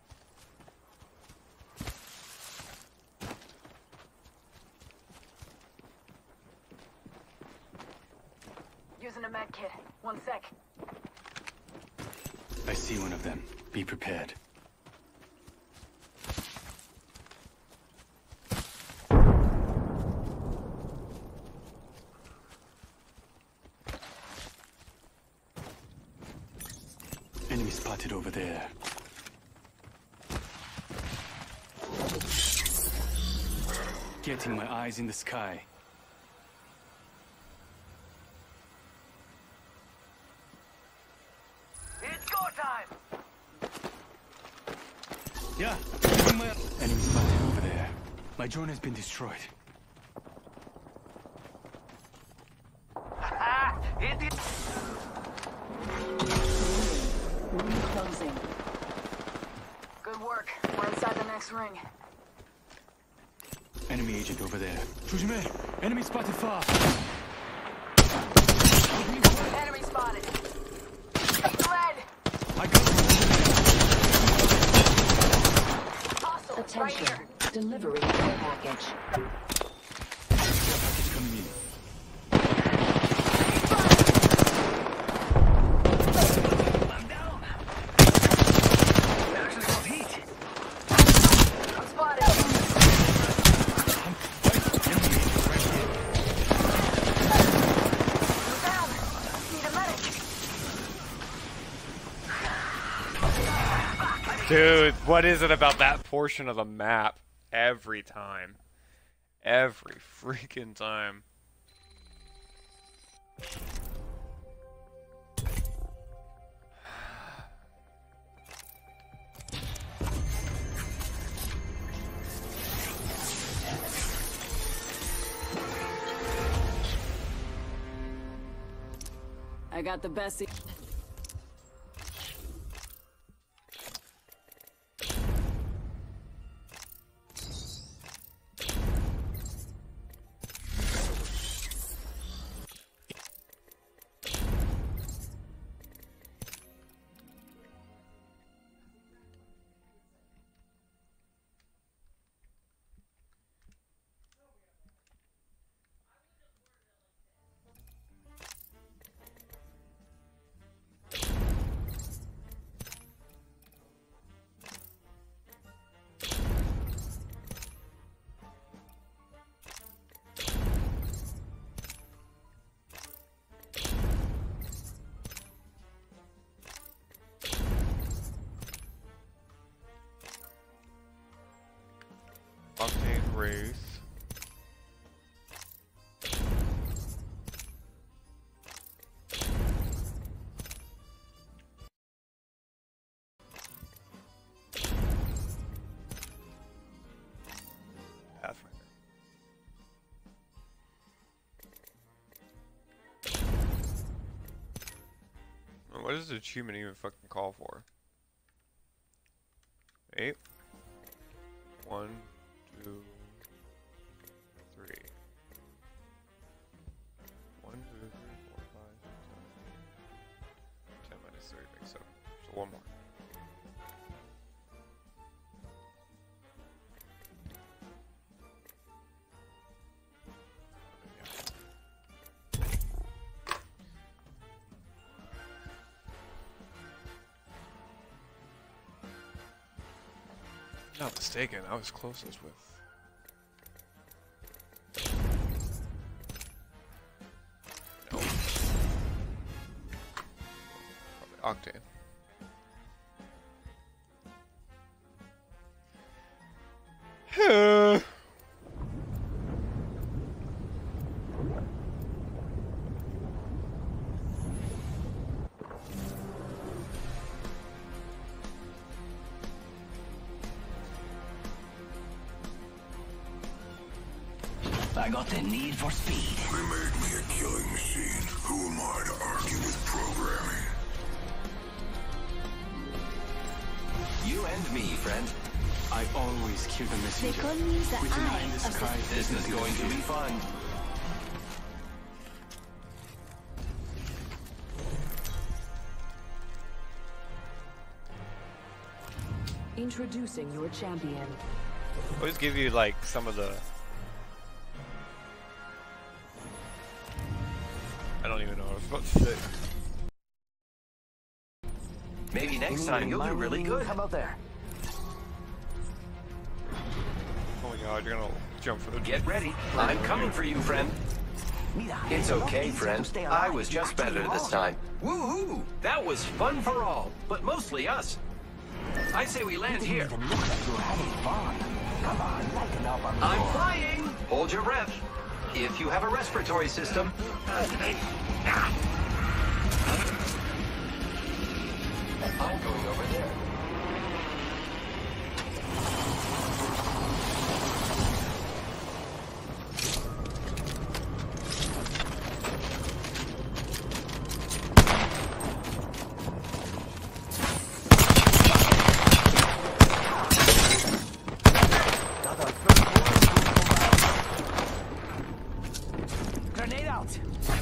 Using a med kit. One sec. I see one of them. Be prepared. Enemy spotted over there. Getting my eyes in the sky. It's go time. Yeah, getting my enemy spotted over there. My drone has been destroyed. Ha! Hit it. Ring closing. Good work. We're inside the next ring. Enemy agent over there. 조심해! Enemy spotted far! Enemy spotted. Red! I got Hostile. Right Attention. here. Delivery care package. package coming in. I'm down. Actually got heat. I'm spotted. I'm down. Need a medic. Dude, what is it about that portion of the map? Every time. Every freaking time. I got the best. e- Octane Wraith. Pathfinder. What does the achievement even fucking call for? Eight? One, two, three. One, two, three, four, five, six, seven. Ten minus three makes seven. So one more. Not mistaken, I was closest with. No. Probably Octane. I got the need for speed. They made me a killing machine. Who am I to argue with programming? You and me, friend. I always kill the messenger. They call me the With an eye eye in the of the- sky. This is going to be fun. Introducing your champion. Always give you like some of the. I don't even know what I was supposed to say. Maybe next time you'll do really good. How about there? Oh my god, you're gonna jump for the. Get ready. I'm coming for you, friend. It's okay, friend. I was just better this time. Woohoo! That was fun for all, but mostly us. I say we land here. I'm flying! Hold your breath. If you have a respiratory system. I'm going over there. Grenade out!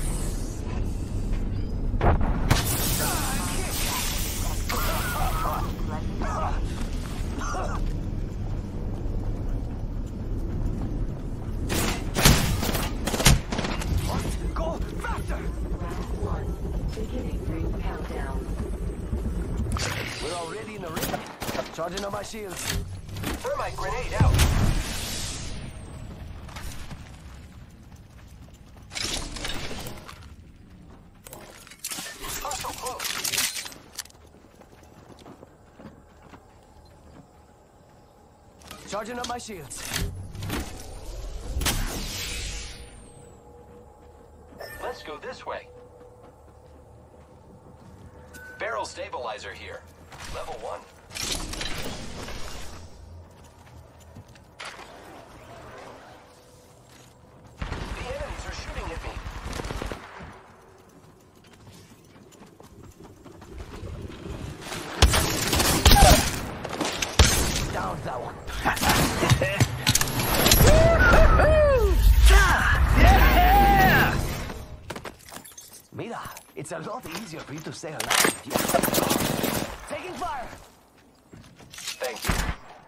Go faster! Round one. Beginning ring countdown. We're already in the ring. Charging on my shields. Thermite grenade out. Not so close. Charging up my shields. Let's go this way. Barrel stabilizer here. Level one. The enemies are shooting at me. Down that one. Mira, it's a lot easier for you to stay alive. Taking fire. Thank you.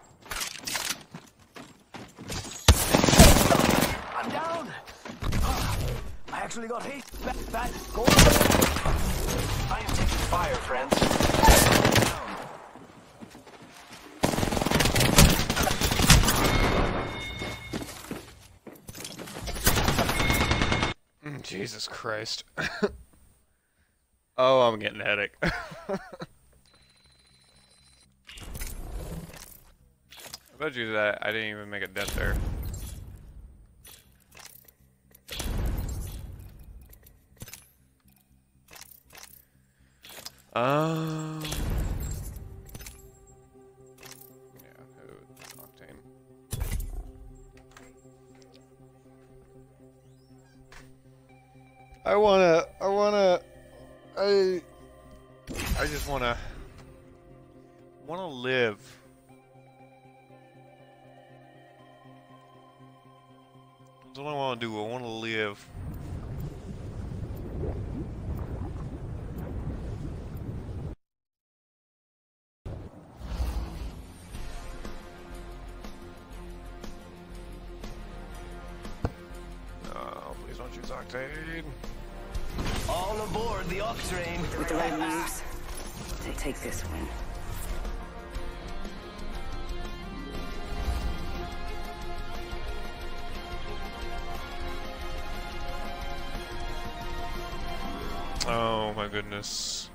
I'm down. I actually got hit. Back, back. Go on. I am taking fire, friends. Mm, Jesus Christ. Oh, I'm getting a headache. I bet you that I didn't even make a dent there. Um. Yeah, oh, octane. I wanna. I wanna. I. I just wanna. Wanna live. That's all I wanna do. I wanna live. Oh, please don't use octane. All aboard the ox train. With the right moves, they take this one. Oh my goodness.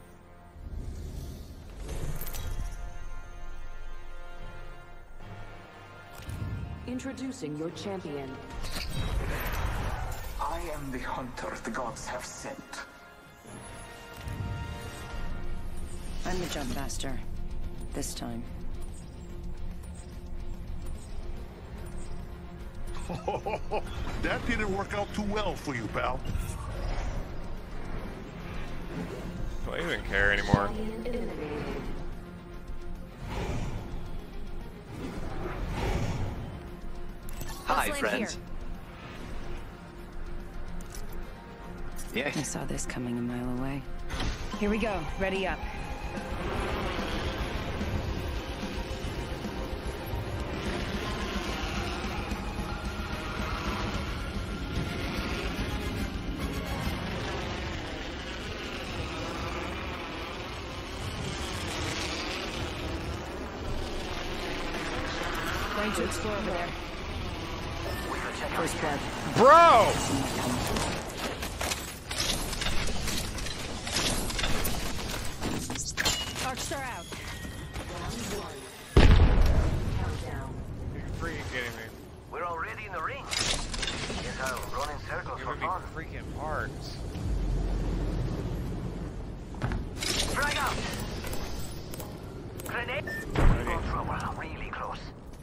Introducing your champion. I am the hunter the gods have sent. I'm the jump master. This time. That didn't work out too well for you, pal. Do I even care anymore? Hi, friends. Yeah. I saw this coming a mile away. Here we go. Ready up. Going to explore over there. First blood. Bro! Archstar out. You're freaking kidding me. We're already in the ring. Guess I'll run in circles for Giving me fun. freaking parts. Frag out! Grenade! Oh, trouble. Really close.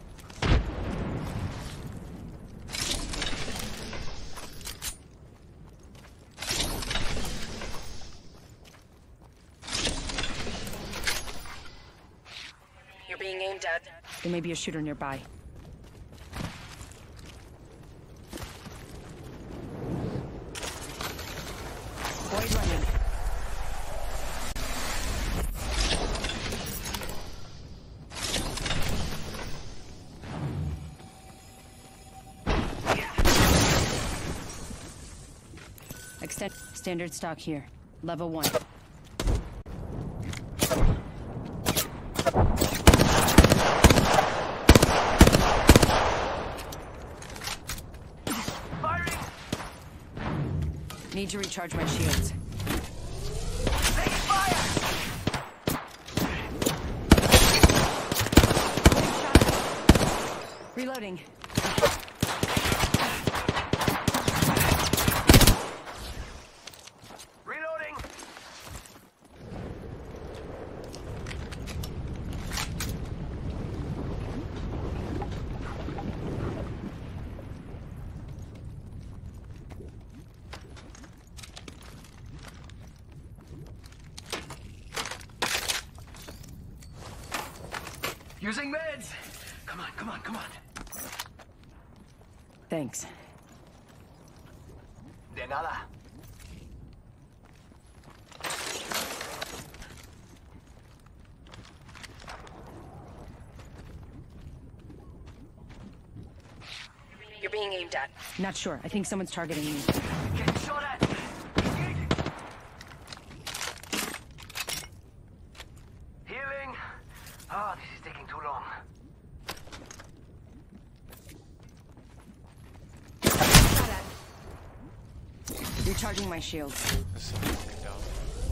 You're being aimed at. There may be a shooter nearby. Void running. Extend standard stock here. Level one. Firing! Need to recharge my shields. Taking fire! Reloading. Reloading! Using meds! Come on, come on, come on. Thanks. De nada. You're being aimed at. Not sure. I think someone's targeting me. Getting shot at! Engaging! Healing! Ah, this is taking too long. Recharging my shields. This is so fucking dumb.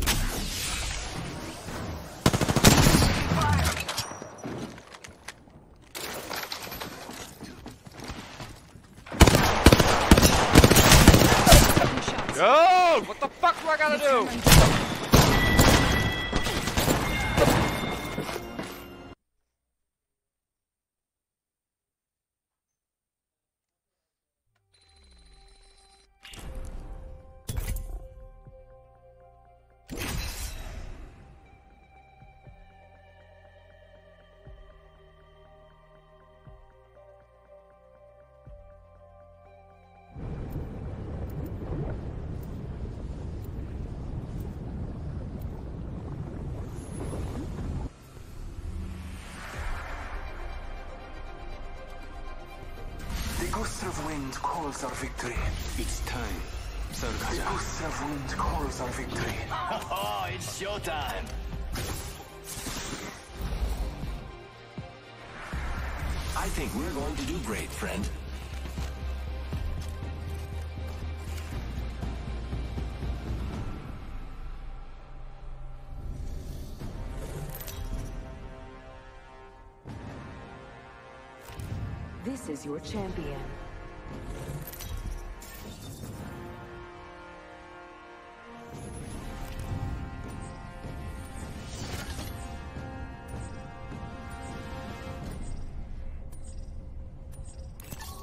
Go! What the fuck do I gotta do? The gust of wind calls our victory. It's time. The gust of wind calls our victory. Oh, it's showtime. I think we're going to do great, friend. This is your champion.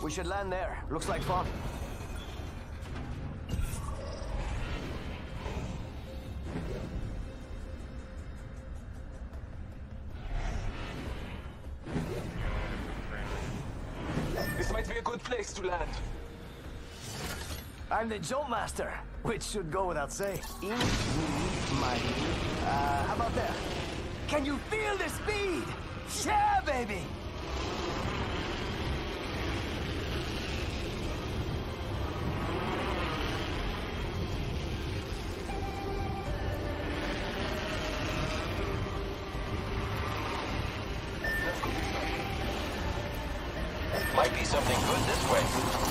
We should land there. Looks like fun. This might be a good place to land. I'm the jump master, which should go without saying. In me, my. Uh, how about that? Can you feel the speed? Yeah, baby! Might be something good this way.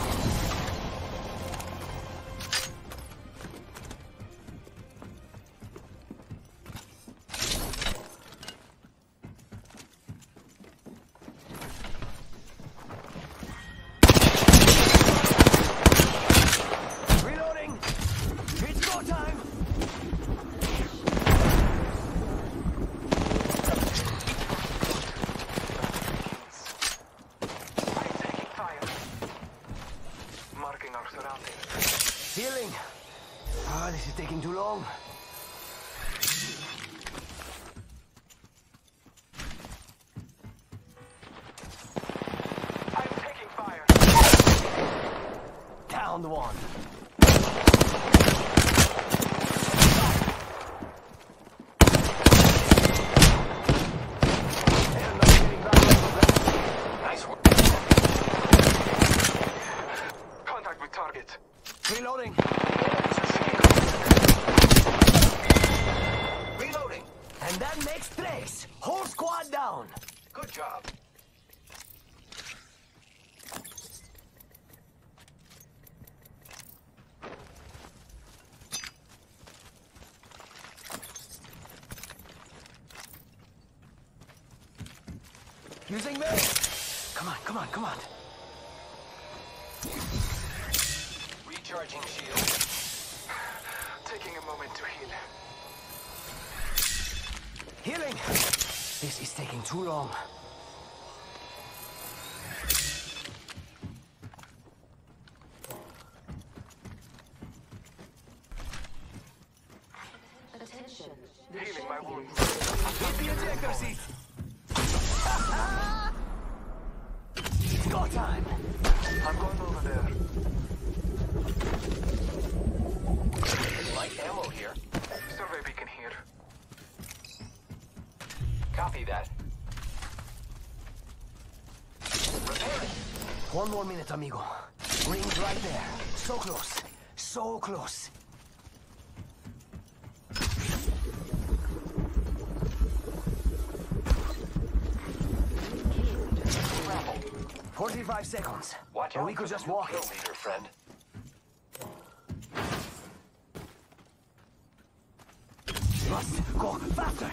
Reloading! It's go time! Marking our surroundings. Healing! Ah, this is taking too long. I'm taking fire. Downed one. Nice work. Contact with target. Reloading. Reloading. And that makes tres. Whole squad down. Good job. Using me. Come on, come on, come on. Recharging shield. Taking a moment to heal. Healing. This is taking too long. Attention. Healing my wounds. Hit the ejector seat. It's go time. I'm going over there. Light ammo here. Survey beacon here. Copy that. Repairing. One more minute, amigo. Ring's right there. So close. So close. Forty-five seconds. Watch Or out we could for just the walk kill it. leader, friend. Must go faster.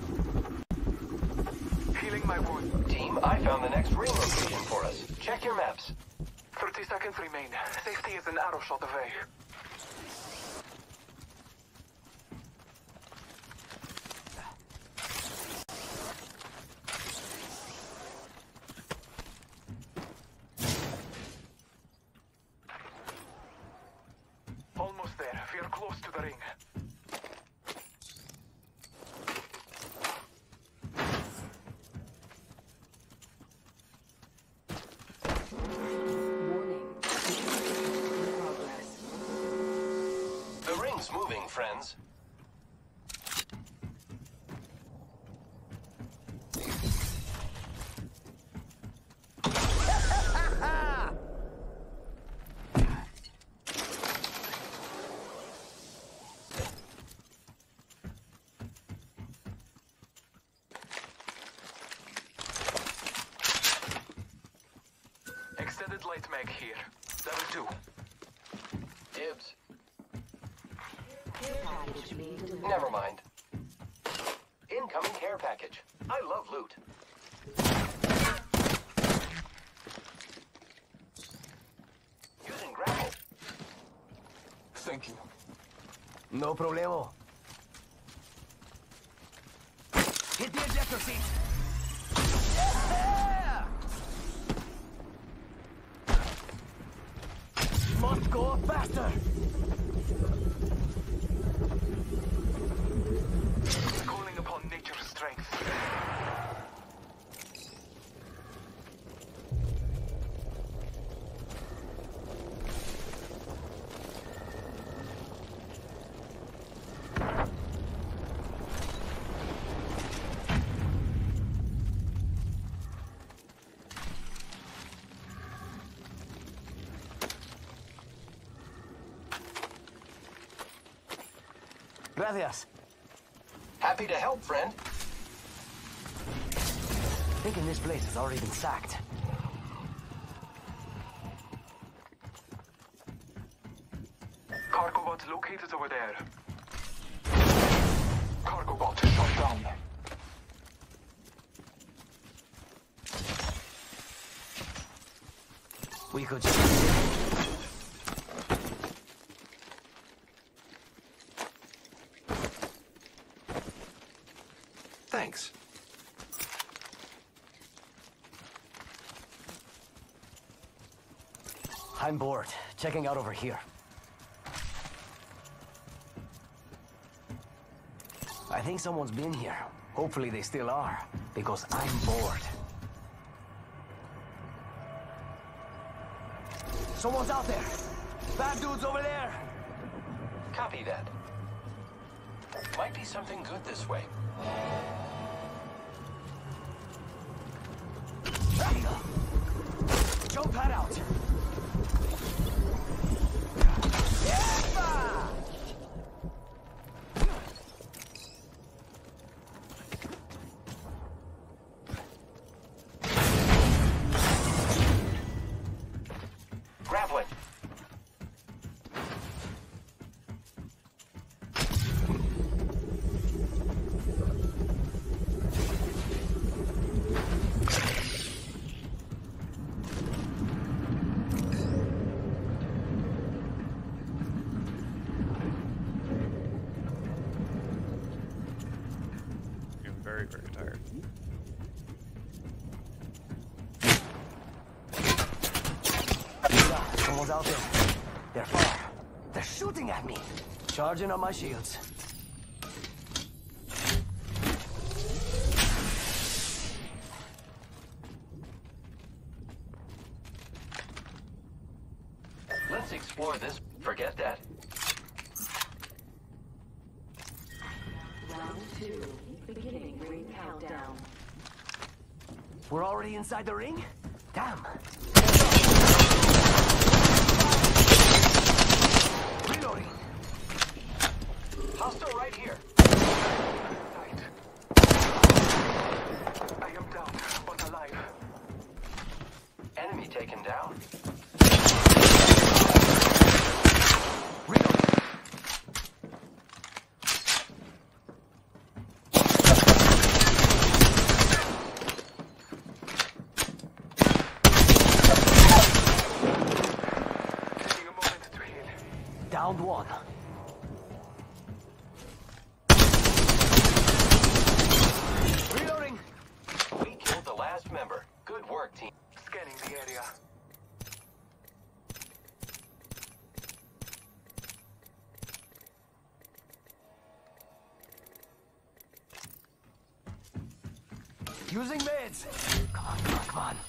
Healing my wound. Team, I found the next ring location for us. Check your maps. Thirty seconds remain. Safety is an arrow shot away. Almost there. We are close to the ring. Warning. In progress. The ring's moving, friends. Extended light mag here. Level two. Dibs. Care package being delivered. Never mind. Incoming care package. I love loot. Using grapple. Thank you. No problemo. Hit the ejector seat. Yeah! Go faster! Calling upon nature's strength. Gracias. Happy to help, friend. Thinking this place has already been sacked. Cargo bot located over there. Cargo bot shut down. We could... Thanks. I'm bored. Checking out over here. I think someone's been here. Hopefully they still are, because I'm bored. Someone's out there! Bad dudes over there! Copy that. Might be something good this way. Jump pad out! Yepa! Grappling. Very, very tired. Someone's out there. They're far. They're shooting at me. Charging on my shields. Let's explore this. Forget that. Round two. Beginning ring countdown. We're already inside the ring? Damn. Reloading. Hostile right here. I am down, but alive. Enemy taken down. Downed one. Reloading. We killed the last member. Good work, team. Scanning the area. Using meds. Come on, come on, come on.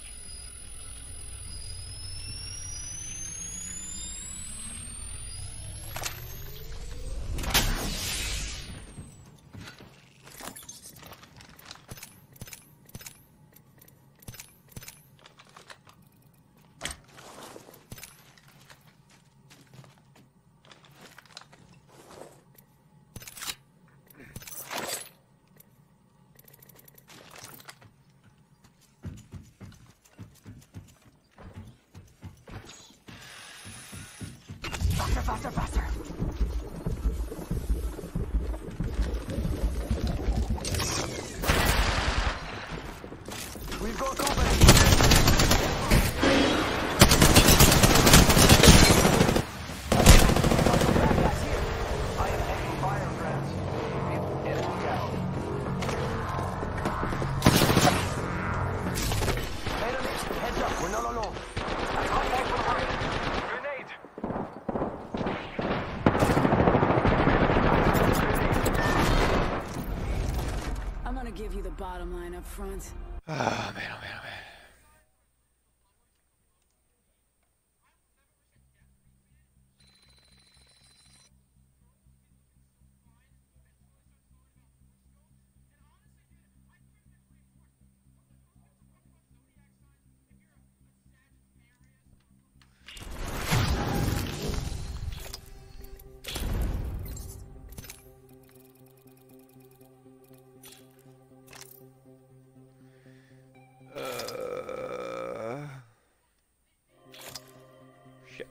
Faster, faster, faster. We've got company. I am taking fire, friends. Enemy down. Enemy, heads up. We're not alone. Contact with target. Grenade! bottom line up front. Oh man, oh man, oh man. Uh, shit.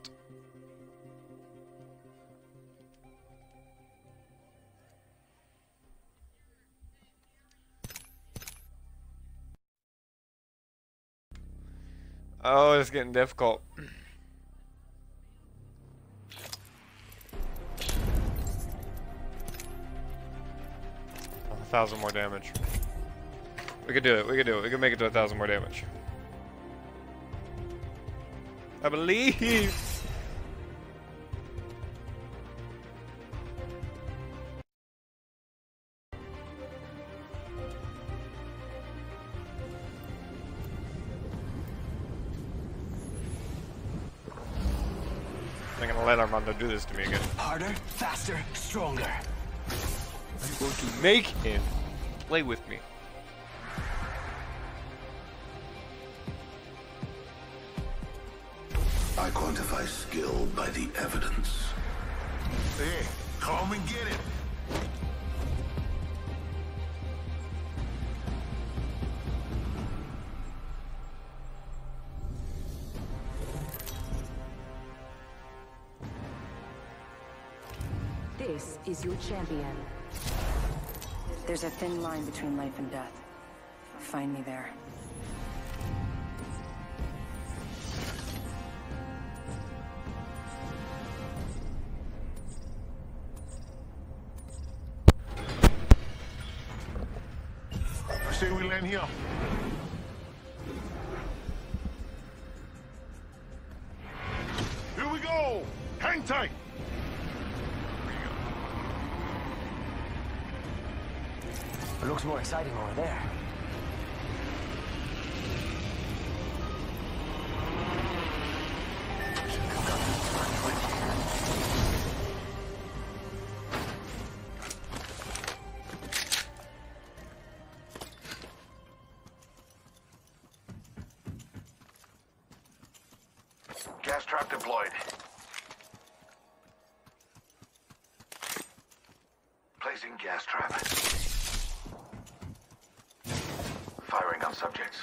Oh, it's getting difficult. A thousand more damage. We could do it. We could do it. We could make it to a thousand more damage. I believe. I'm gonna let Armando do this to me again. Harder, faster, stronger. I'm going to make him play with me. I quantify skill by the evidence. Hey, come and get it. This is your champion. There's a thin line between life and death. Find me there. I say we land here. Here we go! Hang tight! It looks more exciting over there. Gas trap deployed. Placing gas trap. Firing on subjects.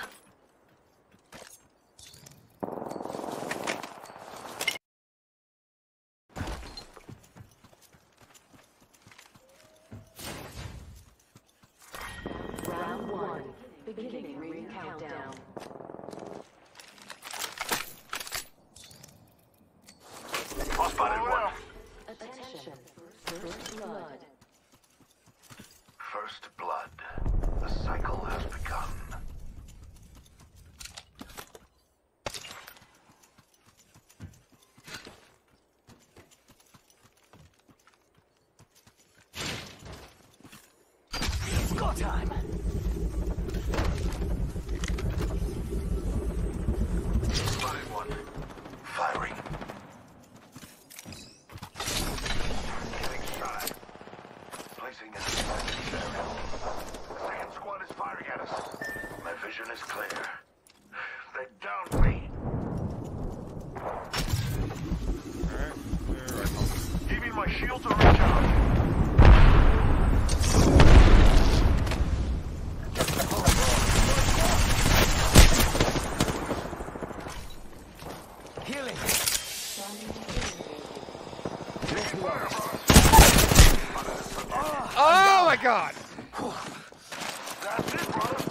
Round one. Beginning ring countdown. All spotted one. Attention. First blood. First blood. The cycle has begun. Go time! Spotted one. Firing. Getting shot. Placing an advantage area. The second squad is firing at us. My vision is clear. They downed me. Alright, giving my shield to recharge. Healing! Oh my god! That's it, brother.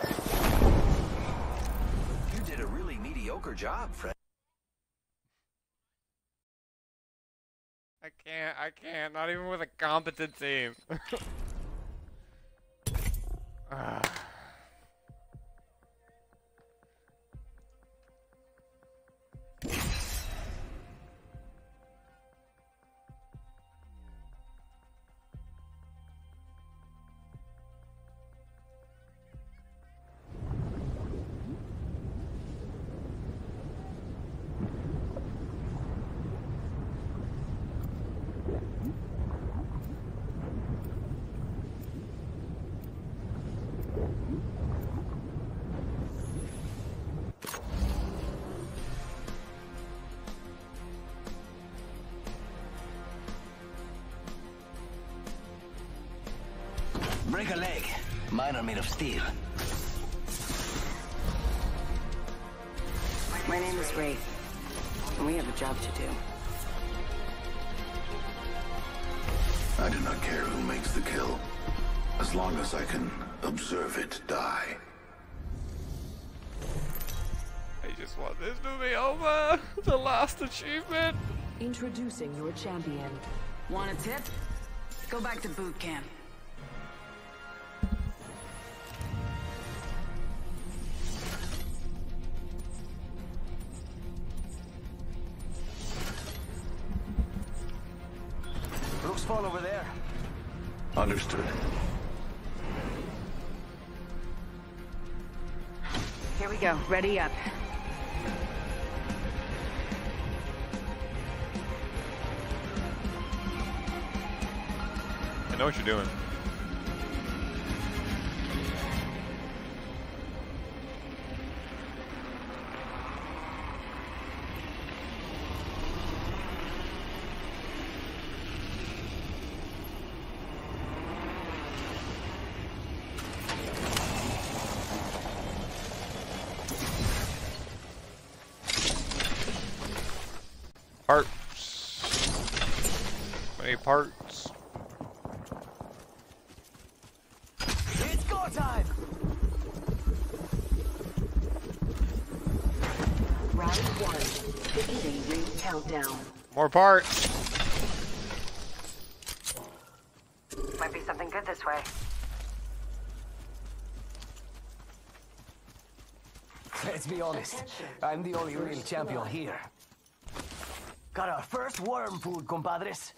You did a really mediocre job, Fred. I can't, I can't, not even with a competent team. Ah. break a leg. Mine are made of steel. My name is Wraith, and we have a job to do. I do not care who makes the kill, as long as I can observe it die. I just want this to be over. The last achievement. Introducing your champion. Want a tip? Go back to boot camp. Looks full over there. Understood. Here we go. Ready up. I know what you're doing. Parts. Many parts. It's go time! Round one. Beginning ring countdown. More parts. Might be something good this way. Let's be honest. I'm the only real champion here. Got our first worm food, compadres.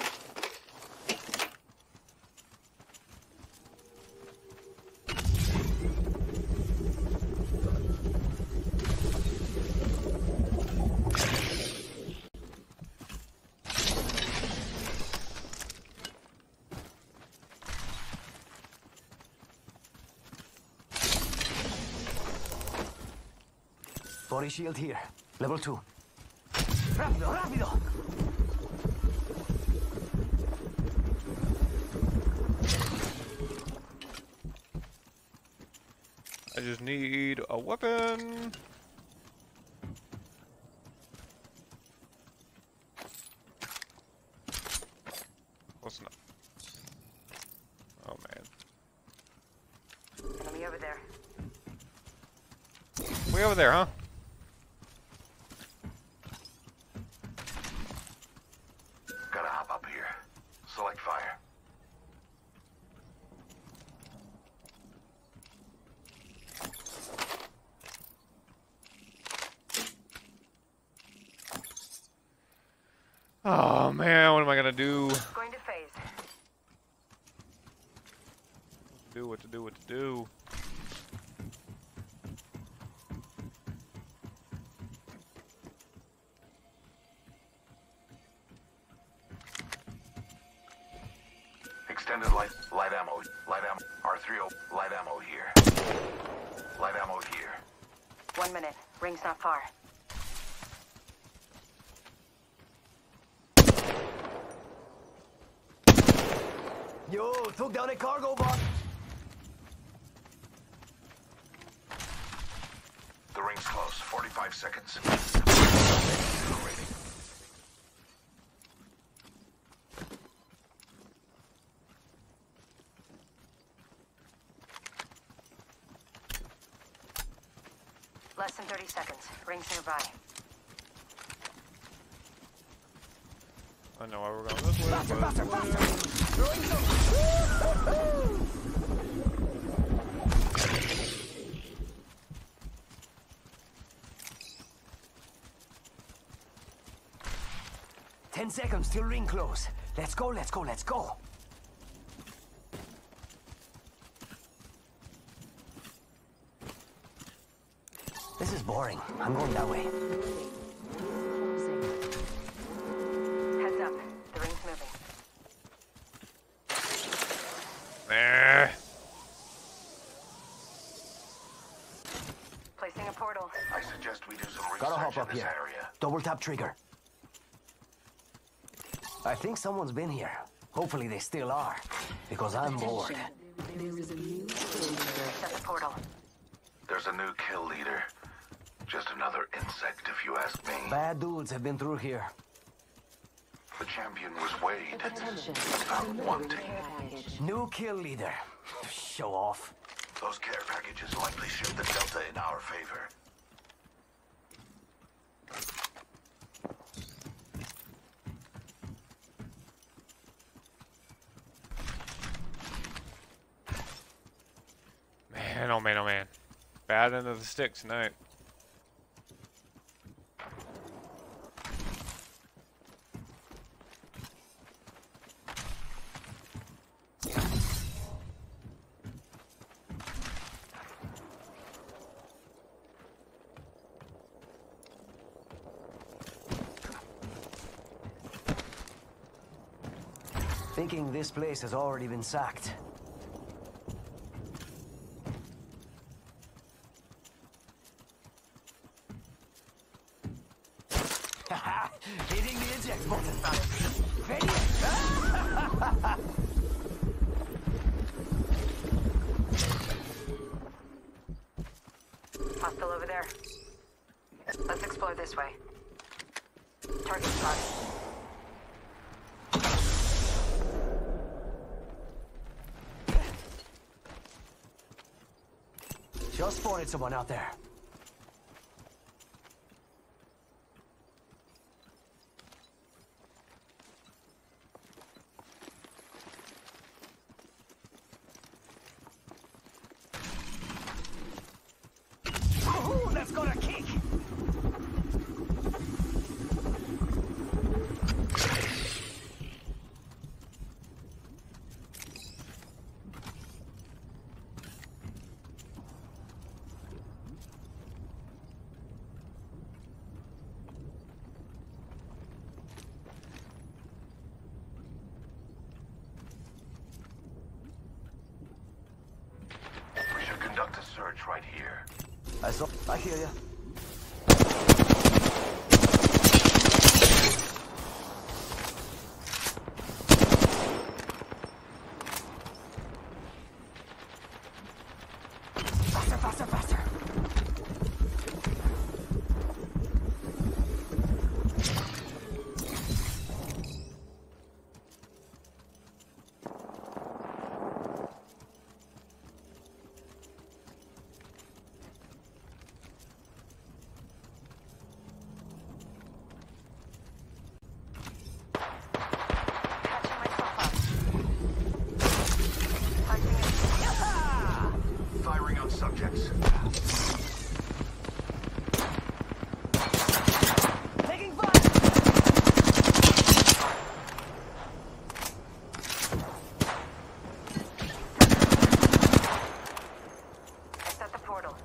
Body shield here. Level two. Rápido, rápido! I just need a weapon. What's not? Oh man. Enemy over there. Way over there, huh? Gotta hop up here. Select fire. Oh man, what am I gonna do? Going to phase. Do what to do, what to do. Extended light, light ammo, light ammo, R three O, light ammo here. Light ammo here. One minute. Ring's not far. Yo, took down a cargo bot. The ring's close. forty-five seconds. Less than thirty seconds. Ring's nearby. I know why we're going this way. Faster, but faster, faster! Ten seconds till ring close. Let's go, let's go, let's go. This is boring. I'm going that way. Heads up. The ring's moving. Nah. Placing a portal. I suggest we do some Gotta hop research in up this here. area. Double tap trigger. I think someone's been here. Hopefully they still are, because I'm bored. Attention. There is a new kill leader. Set the portal. There's a new kill leader. Just another insect, if you ask me. Bad dudes have been through here. The champion was weighed Attention. and found wanting. New kill leader. Show off. Those care packages likely shift the Delta in our favor. Man, oh man, oh man. Bad end of the stick tonight. Thinking this place has already been sacked. Hitting the eject button. Ready? Hostile over there. Let's explore this way. Target spotted. Just spotted someone out there. Ooh, that's got a kick. We should conduct a search right here. I saw. I hear you. Faster, faster, faster. Firing on subjects. Taking fire. I set the portal.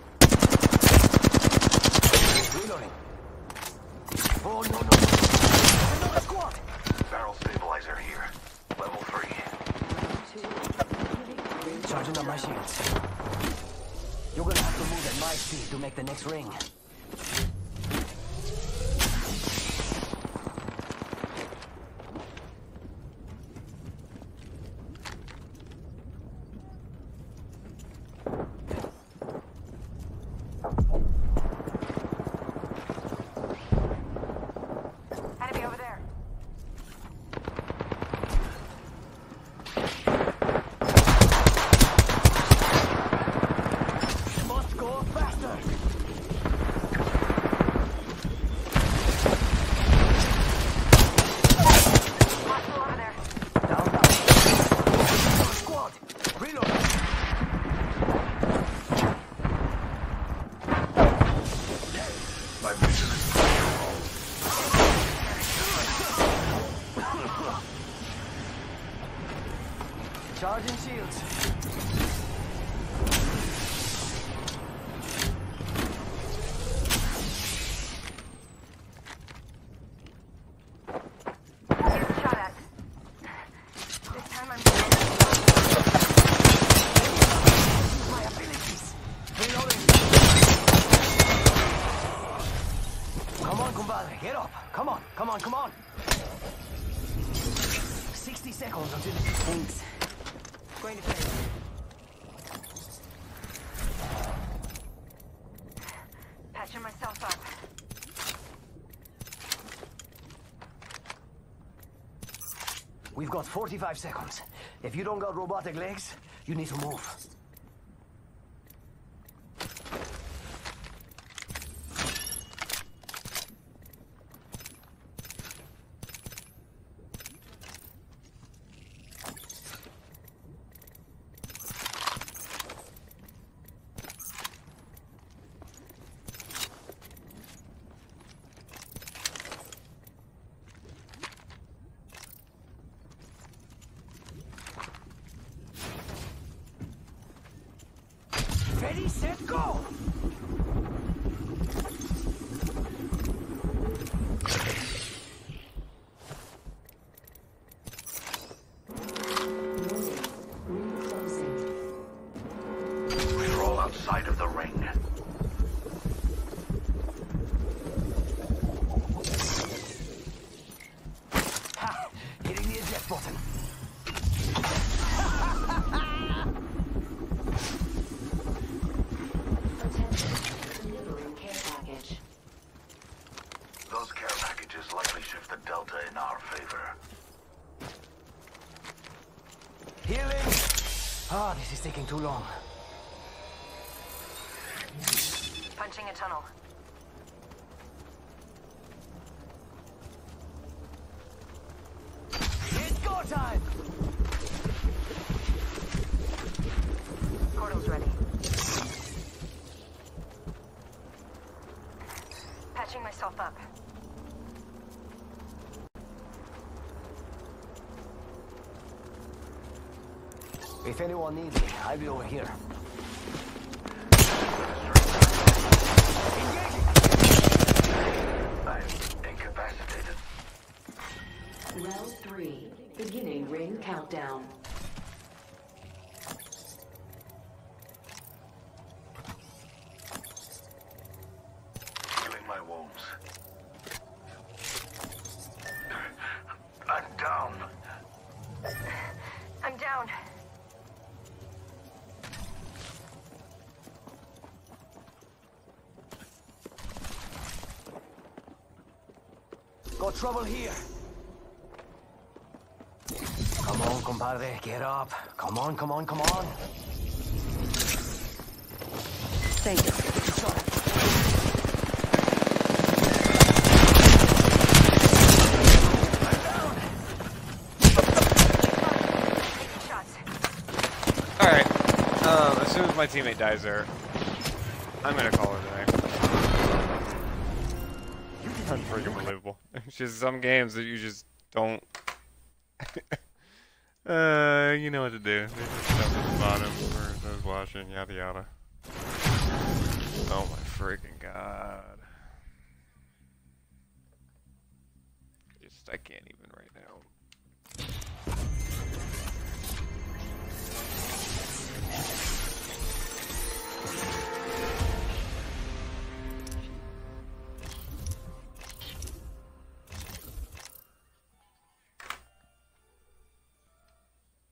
Reloading. Oh no no no! Another squad. Barrel stabilizer here. Level three. Charging up my shields. You're gonna have to move at my speed to make the next ring. Enemy over there. Must go faster. Hostile over there. Down, down. Squad. Reload. My mission is Charging shields. Getting shot at. This time I'm My abilities. Reloading. Come on, compadre. Get up. Come on, come on, come on. sixty seconds until... Thanks. Going to finish. Patching myself up. We've got forty-five seconds. If you don't got robotic legs, you need to move. Ready, set, go! We're all outside of the ring. Ha! Hitting the eject button. Those care packages likely shift the delta in our favor. Healing! Ah, this is taking too long. Punching a tunnel. It's go time! Portal's ready. Patching myself up. If anyone needs me, I'll be over here. I'm incapacitated. Round three. Beginning ring countdown. Healing my wounds. I'm down. I'm down. Got trouble here. Come on, compadre, get up. Come on, come on, come on. Thank you. Alright. Um, as soon as my teammate dies there, I'm gonna call her tonight. Unfreaking believable. It's just some games that you just don't... uh, you know what to do. There's just stuff at the bottom for those watching, yada yada. Oh my freaking god. Just, I can't even right now.